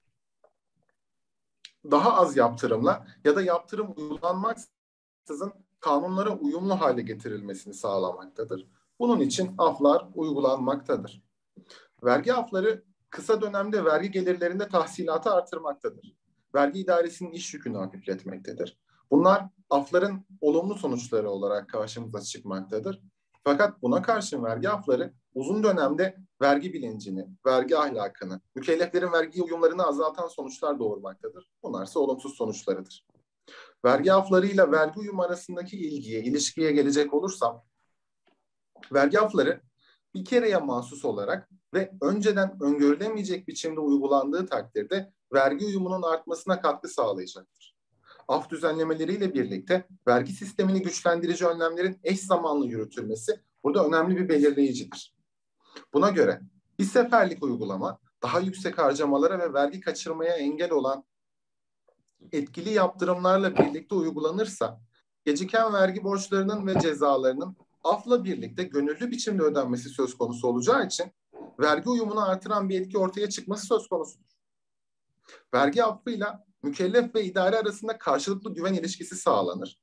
daha az yaptırımla ya da yaptırım uygulanmaksızın kanunlara uyumlu hale getirilmesini sağlamaktadır. Bunun için aflar uygulanmaktadır. Vergi afları kısa dönemde vergi gelirlerinde tahsilatı artırmaktadır. Vergi idaresinin iş yükünü hafifletmektedir. Bunlar afların olumlu sonuçları olarak karşımıza çıkmaktadır. Fakat buna karşın vergi afları uzun dönemde vergi bilincini, vergi ahlakını, mükelleflerin vergi uyumlarını azaltan sonuçlar doğurmaktadır. Bunlarsa olumsuz sonuçlarıdır. Vergi aflarıyla vergi uyumu arasındaki ilgiye, ilişkiye gelecek olursam, vergi afları bir kereye mahsus olarak ve önceden öngörülemeyecek biçimde uygulandığı takdirde vergi uyumunun artmasına katkı sağlayacaktır. Af düzenlemeleriyle birlikte vergi sistemini güçlendirici önlemlerin eş zamanlı yürütülmesi burada önemli bir belirleyicidir. Buna göre bir seferlik uygulama daha yüksek harcamalara ve vergi kaçırmaya engel olan etkili yaptırımlarla birlikte uygulanırsa, geciken vergi borçlarının ve cezalarının afla birlikte gönüllü biçimde ödenmesi söz konusu olacağı için vergi uyumunu artıran bir etki ortaya çıkması söz konusudur. Vergi affıyla mükellef ve idare arasında karşılıklı güven ilişkisi sağlanır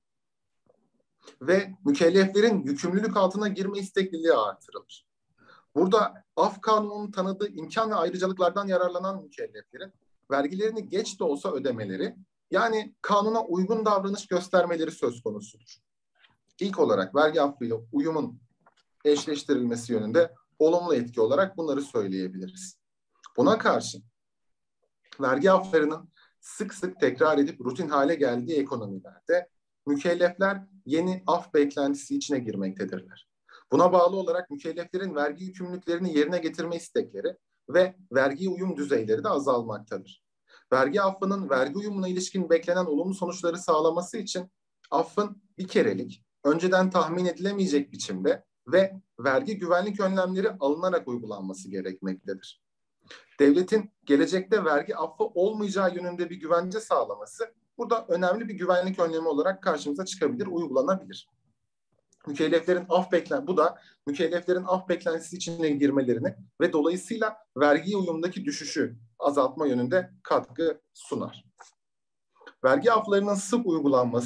ve mükelleflerin yükümlülük altına girme istekliliği artırılır. Burada af kanununun tanıdığı imkan ve ayrıcalıklardan yararlanan mükelleflerin vergilerini geç de olsa ödemeleri, yani kanuna uygun davranış göstermeleri söz konusudur. İlk olarak vergi affıyla uyumun eşleştirilmesi yönünde olumlu etki olarak bunları söyleyebiliriz. Buna karşın vergi aflarının sık sık tekrar edip rutin hale geldiği ekonomilerde mükellefler yeni af beklentisi içine girmektedirler. Buna bağlı olarak mükelleflerin vergi yükümlülüklerini yerine getirme istekleri ve vergi uyum düzeyleri de azalmaktadır. Vergi affının vergi uyumuna ilişkin beklenen olumlu sonuçları sağlaması için affın bir kerelik, önceden tahmin edilemeyecek biçimde ve vergi güvenlik önlemleri alınarak uygulanması gerekmektedir. Devletin gelecekte vergi affı olmayacağı yönünde bir güvence sağlaması burada önemli bir güvenlik önlemi olarak karşımıza çıkabilir, uygulanabilir. Mükelleflerin af beklen bu da mükelleflerin af beklentisi içine girmelerini ve dolayısıyla vergi uyumundaki düşüşü azaltma yönünde katkı sunar. Vergi aflarının sık uygulanması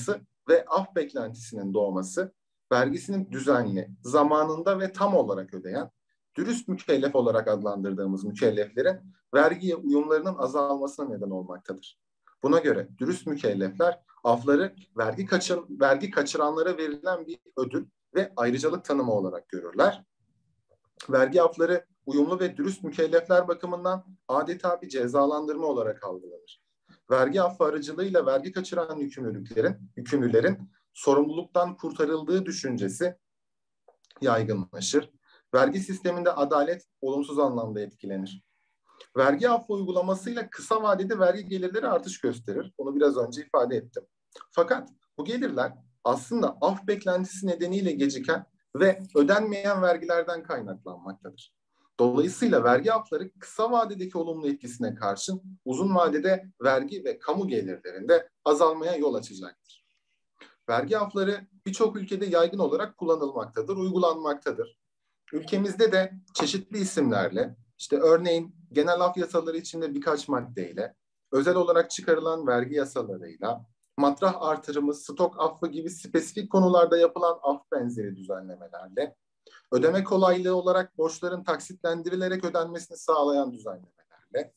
ve af beklentisinin doğması, vergisini düzenli, zamanında ve tam olarak ödeyen, dürüst mükellef olarak adlandırdığımız mükelleflerin vergiye uyumlarının azalmasına neden olmaktadır. Buna göre dürüst mükellefler afları vergi, kaçır, vergi kaçıranlara verilen bir ödül ve ayrıcalık tanımı olarak görürler. Vergi afları uyumlu ve dürüst mükellefler bakımından adeta bir cezalandırma olarak algılanır. Vergi affı aracılığıyla vergi kaçıran yükümlülüklerin, yükümlülerin sorumluluktan kurtarıldığı düşüncesi yaygınlaşır. Vergi sisteminde adalet olumsuz anlamda etkilenir. Vergi affı uygulamasıyla kısa vadede vergi gelirleri artış gösterir. Onu biraz önce ifade ettim. Fakat bu gelirler aslında af beklentisi nedeniyle geciken ve ödenmeyen vergilerden kaynaklanmaktadır. Dolayısıyla vergi affları kısa vadedeki olumlu etkisine karşın uzun vadede vergi ve kamu gelirlerinde azalmaya yol açacaktır. Vergi affları birçok ülkede yaygın olarak kullanılmaktadır, uygulanmaktadır. Ülkemizde de çeşitli isimlerle, işte örneğin genel af yasaları içinde birkaç maddeyle, özel olarak çıkarılan vergi yasalarıyla, matrah artırımı, stok affı gibi spesifik konularda yapılan af benzeri düzenlemelerle, ödeme kolaylığı olarak borçların taksitlendirilerek ödenmesini sağlayan düzenlemelerle,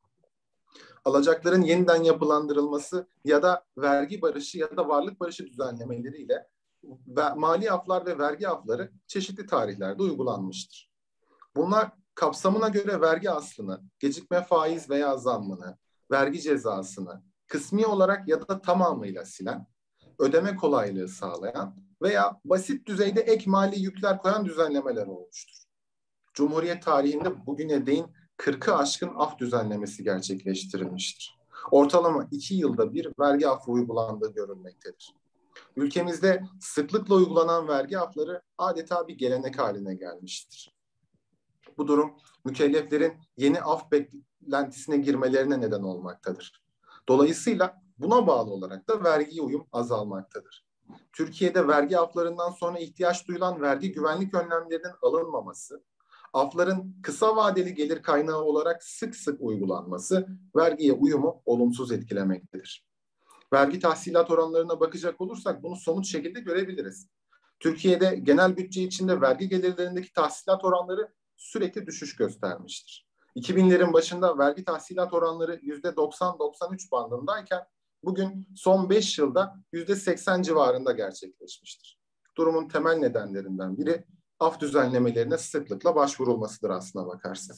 alacakların yeniden yapılandırılması ya da vergi barışı ya da varlık barışı düzenlemeleriyle mali aflar ve vergi afları çeşitli tarihlerde uygulanmıştır. Bunlar kapsamına göre vergi aslını, gecikme faiz veya zammını, vergi cezasını kısmi olarak ya da tamamıyla silen, ödeme kolaylığı sağlayan veya basit düzeyde ek mali yükler koyan düzenlemeler olmuştur. Cumhuriyet tarihinde bugüne değin kırkı aşkın af düzenlemesi gerçekleştirilmiştir. Ortalama iki yılda bir vergi affı uygulandığı görülmektedir. Ülkemizde sıklıkla uygulanan vergi afları adeta bir gelenek haline gelmiştir. Bu durum mükelleflerin yeni af beklentisine girmelerine neden olmaktadır. Dolayısıyla buna bağlı olarak da vergiye uyum azalmaktadır. Türkiye'de vergi aflarından sonra ihtiyaç duyulan vergi güvenlik önlemlerinin alınmaması, afların kısa vadeli gelir kaynağı olarak sık sık uygulanması vergiye uyumu olumsuz etkilemektedir. Vergi tahsilat oranlarına bakacak olursak bunu somut şekilde görebiliriz. Türkiye'de genel bütçe içinde vergi gelirlerindeki tahsilat oranları sürekli düşüş göstermiştir. iki binlerin başında vergi tahsilat oranları yüzde doksan doksan üç bandındayken bugün son beş yılda yüzde seksen civarında gerçekleşmiştir. Durumun temel nedenlerinden biri af düzenlemelerine sıklıkla başvurulmasıdır aslına bakarsak.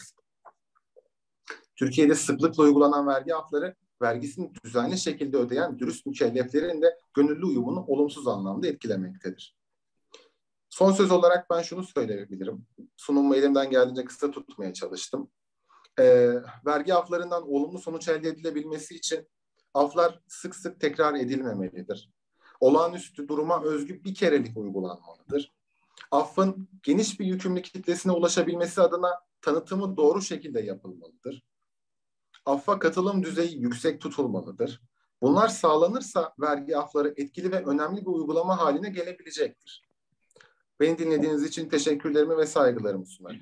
Türkiye'de sıklıkla uygulanan vergi afları vergisini düzenli şekilde ödeyen dürüst mükelleflerin de gönüllü uyumunu olumsuz anlamda etkilemektedir. Son söz olarak ben şunu söyleyebilirim. Sunumu elimden geldiğince kısa tutmaya çalıştım. Ee, vergi aflarından olumlu sonuç elde edilebilmesi için aflar sık sık tekrar edilmemelidir. Olağanüstü duruma özgü bir kerelik uygulanmalıdır. Affın geniş bir yükümlü kitlesine ulaşabilmesi adına tanıtımı doğru şekilde yapılmalıdır. Affa katılım düzeyi yüksek tutulmalıdır. Bunlar sağlanırsa vergi afları etkili ve önemli bir uygulama haline gelebilecektir. Beni dinlediğiniz için teşekkürlerimi ve saygılarımı sunarım.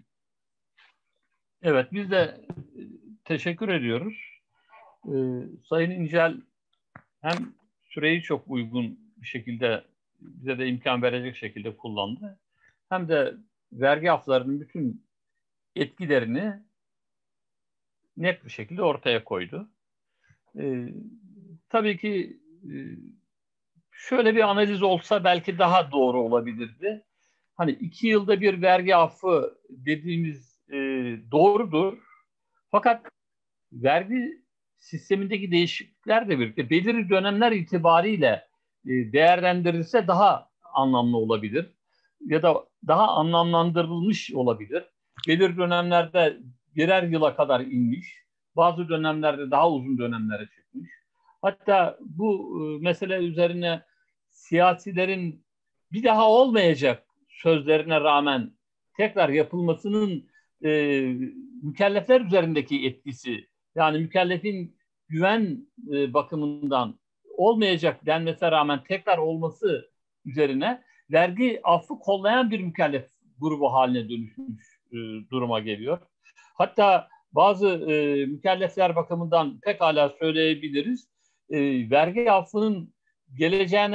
Evet, biz de teşekkür ediyoruz. Ee, Sayın İncel hem süreyi çok uygun bir şekilde bize de imkan verecek şekilde kullandı. Hem de vergi aflarının bütün etkilerini net bir şekilde ortaya koydu. Ee, tabii ki e, şöyle bir analiz olsa belki daha doğru olabilirdi. Hani iki yılda bir vergi affı dediğimiz e, doğrudur. Fakat vergi sistemindeki değişiklikler de birlikte belirli dönemler itibariyle e, değerlendirilse daha anlamlı olabilir. Ya da daha anlamlandırılmış olabilir. Belirli dönemlerde birer yıla kadar inmiş. Bazı dönemlerde daha uzun dönemlere çıkmış. Hatta bu e, mesele üzerine siyasilerin bir daha olmayacak sözlerine rağmen tekrar yapılmasının e, mükellefler üzerindeki etkisi, yani mükellefin güven e, bakımından olmayacak denmesine rağmen tekrar olması üzerine vergi affı kollayan bir mükellef grubu haline dönüşmüş e, duruma geliyor. Hatta bazı e, mükellefler bakımından pekala söyleyebiliriz, e, vergi affının geleceğine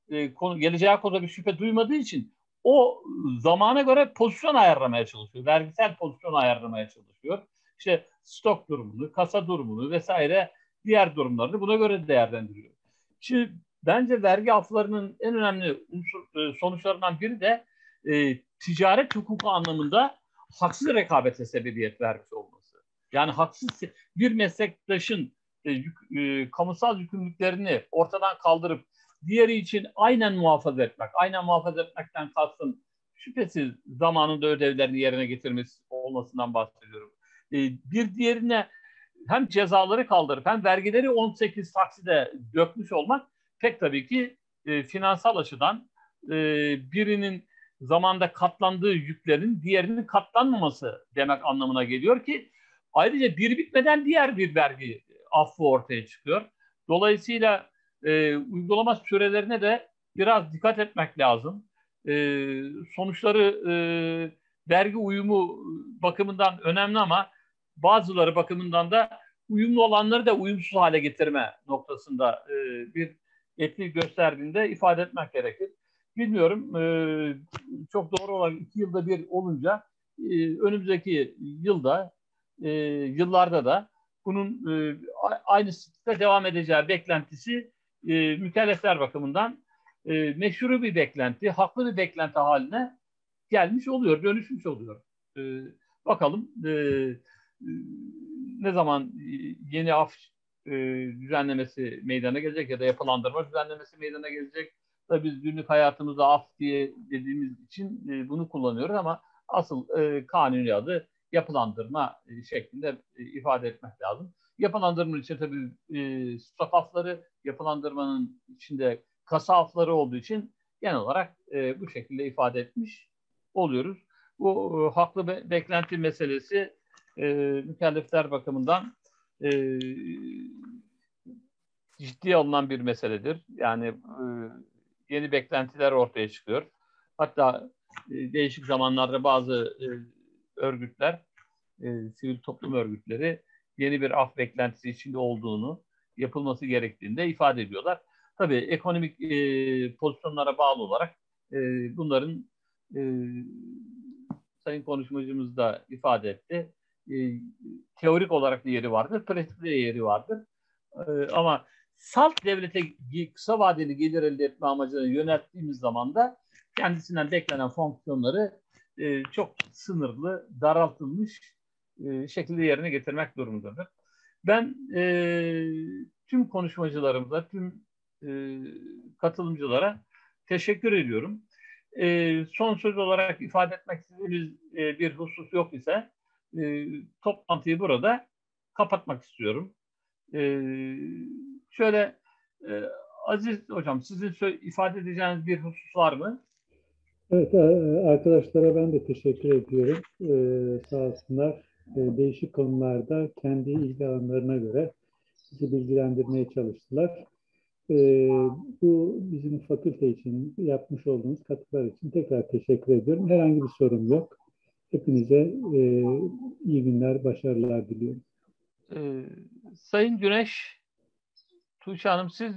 e, konu, geleceğe konuda bir şüphe duymadığı için o zamana göre pozisyon ayarlamaya çalışıyor. Vergisel pozisyon ayarlamaya çalışıyor. İşte stok durumunu, kasa durumunu vesaire diğer durumlarını buna göre değerlendiriyor. Şimdi bence vergi aflarının en önemli unsur, sonuçlarından biri de e, ticaret hukuku anlamında haksız rekabete sebebiyet vermiş olması. Yani haksız bir meslektaşın e, yük, e, kamusal yükümlülüklerini ortadan kaldırıp diğeri için aynen muhafaza etmek. Aynen muhafaza etmekten kastım şüphesiz zamanında ödevlerini yerine getirmesi olmasından bahsediyorum. E, bir diğerine hem cezaları kaldırıp hem vergileri on sekiz takside dökmüş olmak pek tabii ki e, finansal açıdan e, birinin zamanda katlandığı yüklerin diğerinin katlanmaması demek anlamına geliyor ki ayrıca bir bitmeden diğer bir vergi affı ortaya çıkıyor. Dolayısıyla e, uygulama sürelerine de biraz dikkat etmek lazım. E, sonuçları e, vergi uyumu bakımından önemli ama bazıları bakımından da uyumlu olanları da uyumsuz hale getirme noktasında e, bir etki gösterdiğinde ifade etmek gerekir. Bilmiyorum, e, çok doğru olarak iki yılda bir olunca e, önümüzdeki yılda, e, yıllarda da bunun e, aynı sıklıkta devam edeceği beklentisi e, mükellefler bakımından e, meşru bir beklenti, haklı bir beklenti haline gelmiş oluyor, dönüşmüş oluyor. E, bakalım e, ne zaman yeni af e, düzenlemesi meydana gelecek ya da yapılandırma düzenlemesi meydana gelecek. Tabii biz günlük hayatımızda af diye dediğimiz için e, bunu kullanıyoruz ama asıl e, kanuni adı yapılandırma e, şeklinde e, ifade etmek lazım. Yapılandırma için tabii e, stok afları, yapılandırmanın içinde kasa afları olduğu için genel olarak e, bu şekilde ifade etmiş oluyoruz. Bu e, haklı be- beklenti meselesi e, mükellefler bakımından e, ciddiye alınan bir meseledir. Yani e, yeni beklentiler ortaya çıkıyor. Hatta e, değişik zamanlarda bazı e, örgütler, e, sivil toplum örgütleri yeni bir af beklentisi içinde olduğunu, yapılması gerektiğini de ifade ediyorlar. Tabii ekonomik e, pozisyonlara bağlı olarak e, bunların e, sayın konuşmacımız da ifade etti. E, teorik olarak da yeri vardır, pratikte de yeri vardır. E, ama salt devlete kısa vadeli gelir elde etme amacına yönelttiğimiz zaman da kendisinden beklenen fonksiyonları e, çok sınırlı, daraltılmış e, şekilde yerine getirmek durumundadır. Ben e, tüm konuşmacılarımıza, tüm e, katılımcılara teşekkür ediyorum. E, son söz olarak ifade etmek istediğimiz e, bir husus yok ise e, toplantıyı burada kapatmak istiyorum. E, şöyle e, Aziz Hocam, sizin ifade edeceğiniz bir husus var mı? Evet, arkadaşlara ben de teşekkür ediyorum. Ee, sağ olsunlar. Ee, değişik konularda kendi ilgi alanlarına göre bizi bilgilendirmeye çalıştılar. Ee, bu bizim fakülte için yapmış olduğunuz katkılar için tekrar teşekkür ediyorum. Herhangi bir sorun yok. Hepinize e, iyi günler, başarılar diliyorum. Ee, Sayın Güneş, Tuğçe Hanım, siz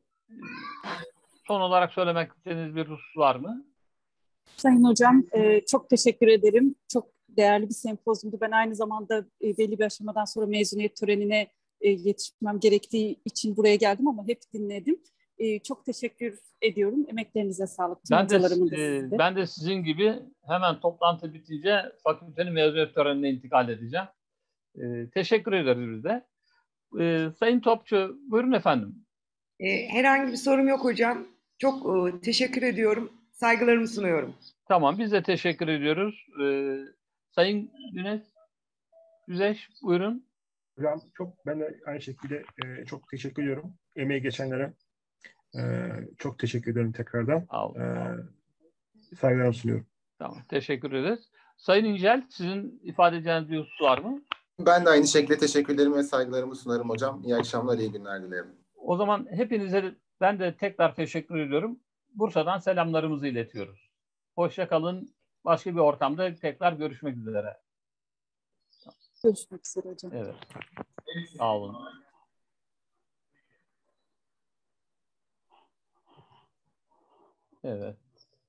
son olarak söylemek istediğiniz bir husus var mı? Sayın Hocam, e, çok teşekkür ederim. Çok değerli bir sempozyumdu. Ben aynı zamanda e, belli bir aşamadan sonra mezuniyet törenine e, yetişmem gerektiği için buraya geldim ama hep dinledim. E, çok teşekkür ediyorum. Emeklerinize sağlık. Tüm Ben de, hocalarımın da e, sizde. ben de sizin gibi hemen toplantı bitince fakültenin mezuniyet törenine intikal edeceğim. E, teşekkür ederiz biz de. E, Sayın Topçu, buyurun efendim. E, herhangi bir sorum yok hocam. Çok e, teşekkür ediyorum. Saygılarımı sunuyorum. Tamam, biz de teşekkür ediyoruz. E, Sayın Güneş, Güneş, buyurun. Hocam çok ben de aynı şekilde e, çok teşekkür ediyorum. Emeği geçenlere e, çok teşekkür ederim tekrardan. Al, E, al. saygılarımı sunuyorum. Tamam, teşekkür ederiz. Sayın İncel, sizin ifade edeceğiniz bir husus var mı? Ben de aynı şekilde teşekkürlerimi ve saygılarımı sunarım hocam. İyi akşamlar, iyi günler dilerim. O zaman hepinize ben de tekrar teşekkür ediyorum. Bursa'dan selamlarımızı iletiyoruz. Hoşça kalın. Başka bir ortamda tekrar görüşmek üzere. Görüşmek üzere hocam. Evet. Sağ olun. Evet.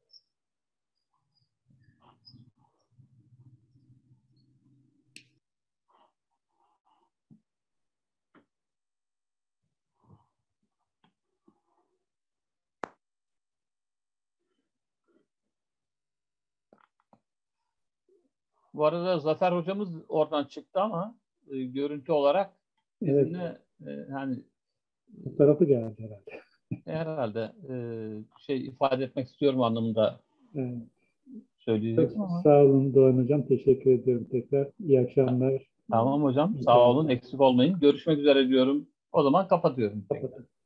Bu arada Zafer hocamız oradan çıktı ama e, görüntü olarak bizimle evet. e, yani bu tarafı geldi herhalde. Herhalde e, şey ifade etmek istiyorum anlamında evet. söyleyecektim ama. Sağ olun Doğan Hocam. Teşekkür ediyorum tekrar. İyi akşamlar. Tamam hocam. Sağ olun. Eksik olmayın. Görüşmek üzere diyorum. O zaman kapatıyorum. Kapatıyorum.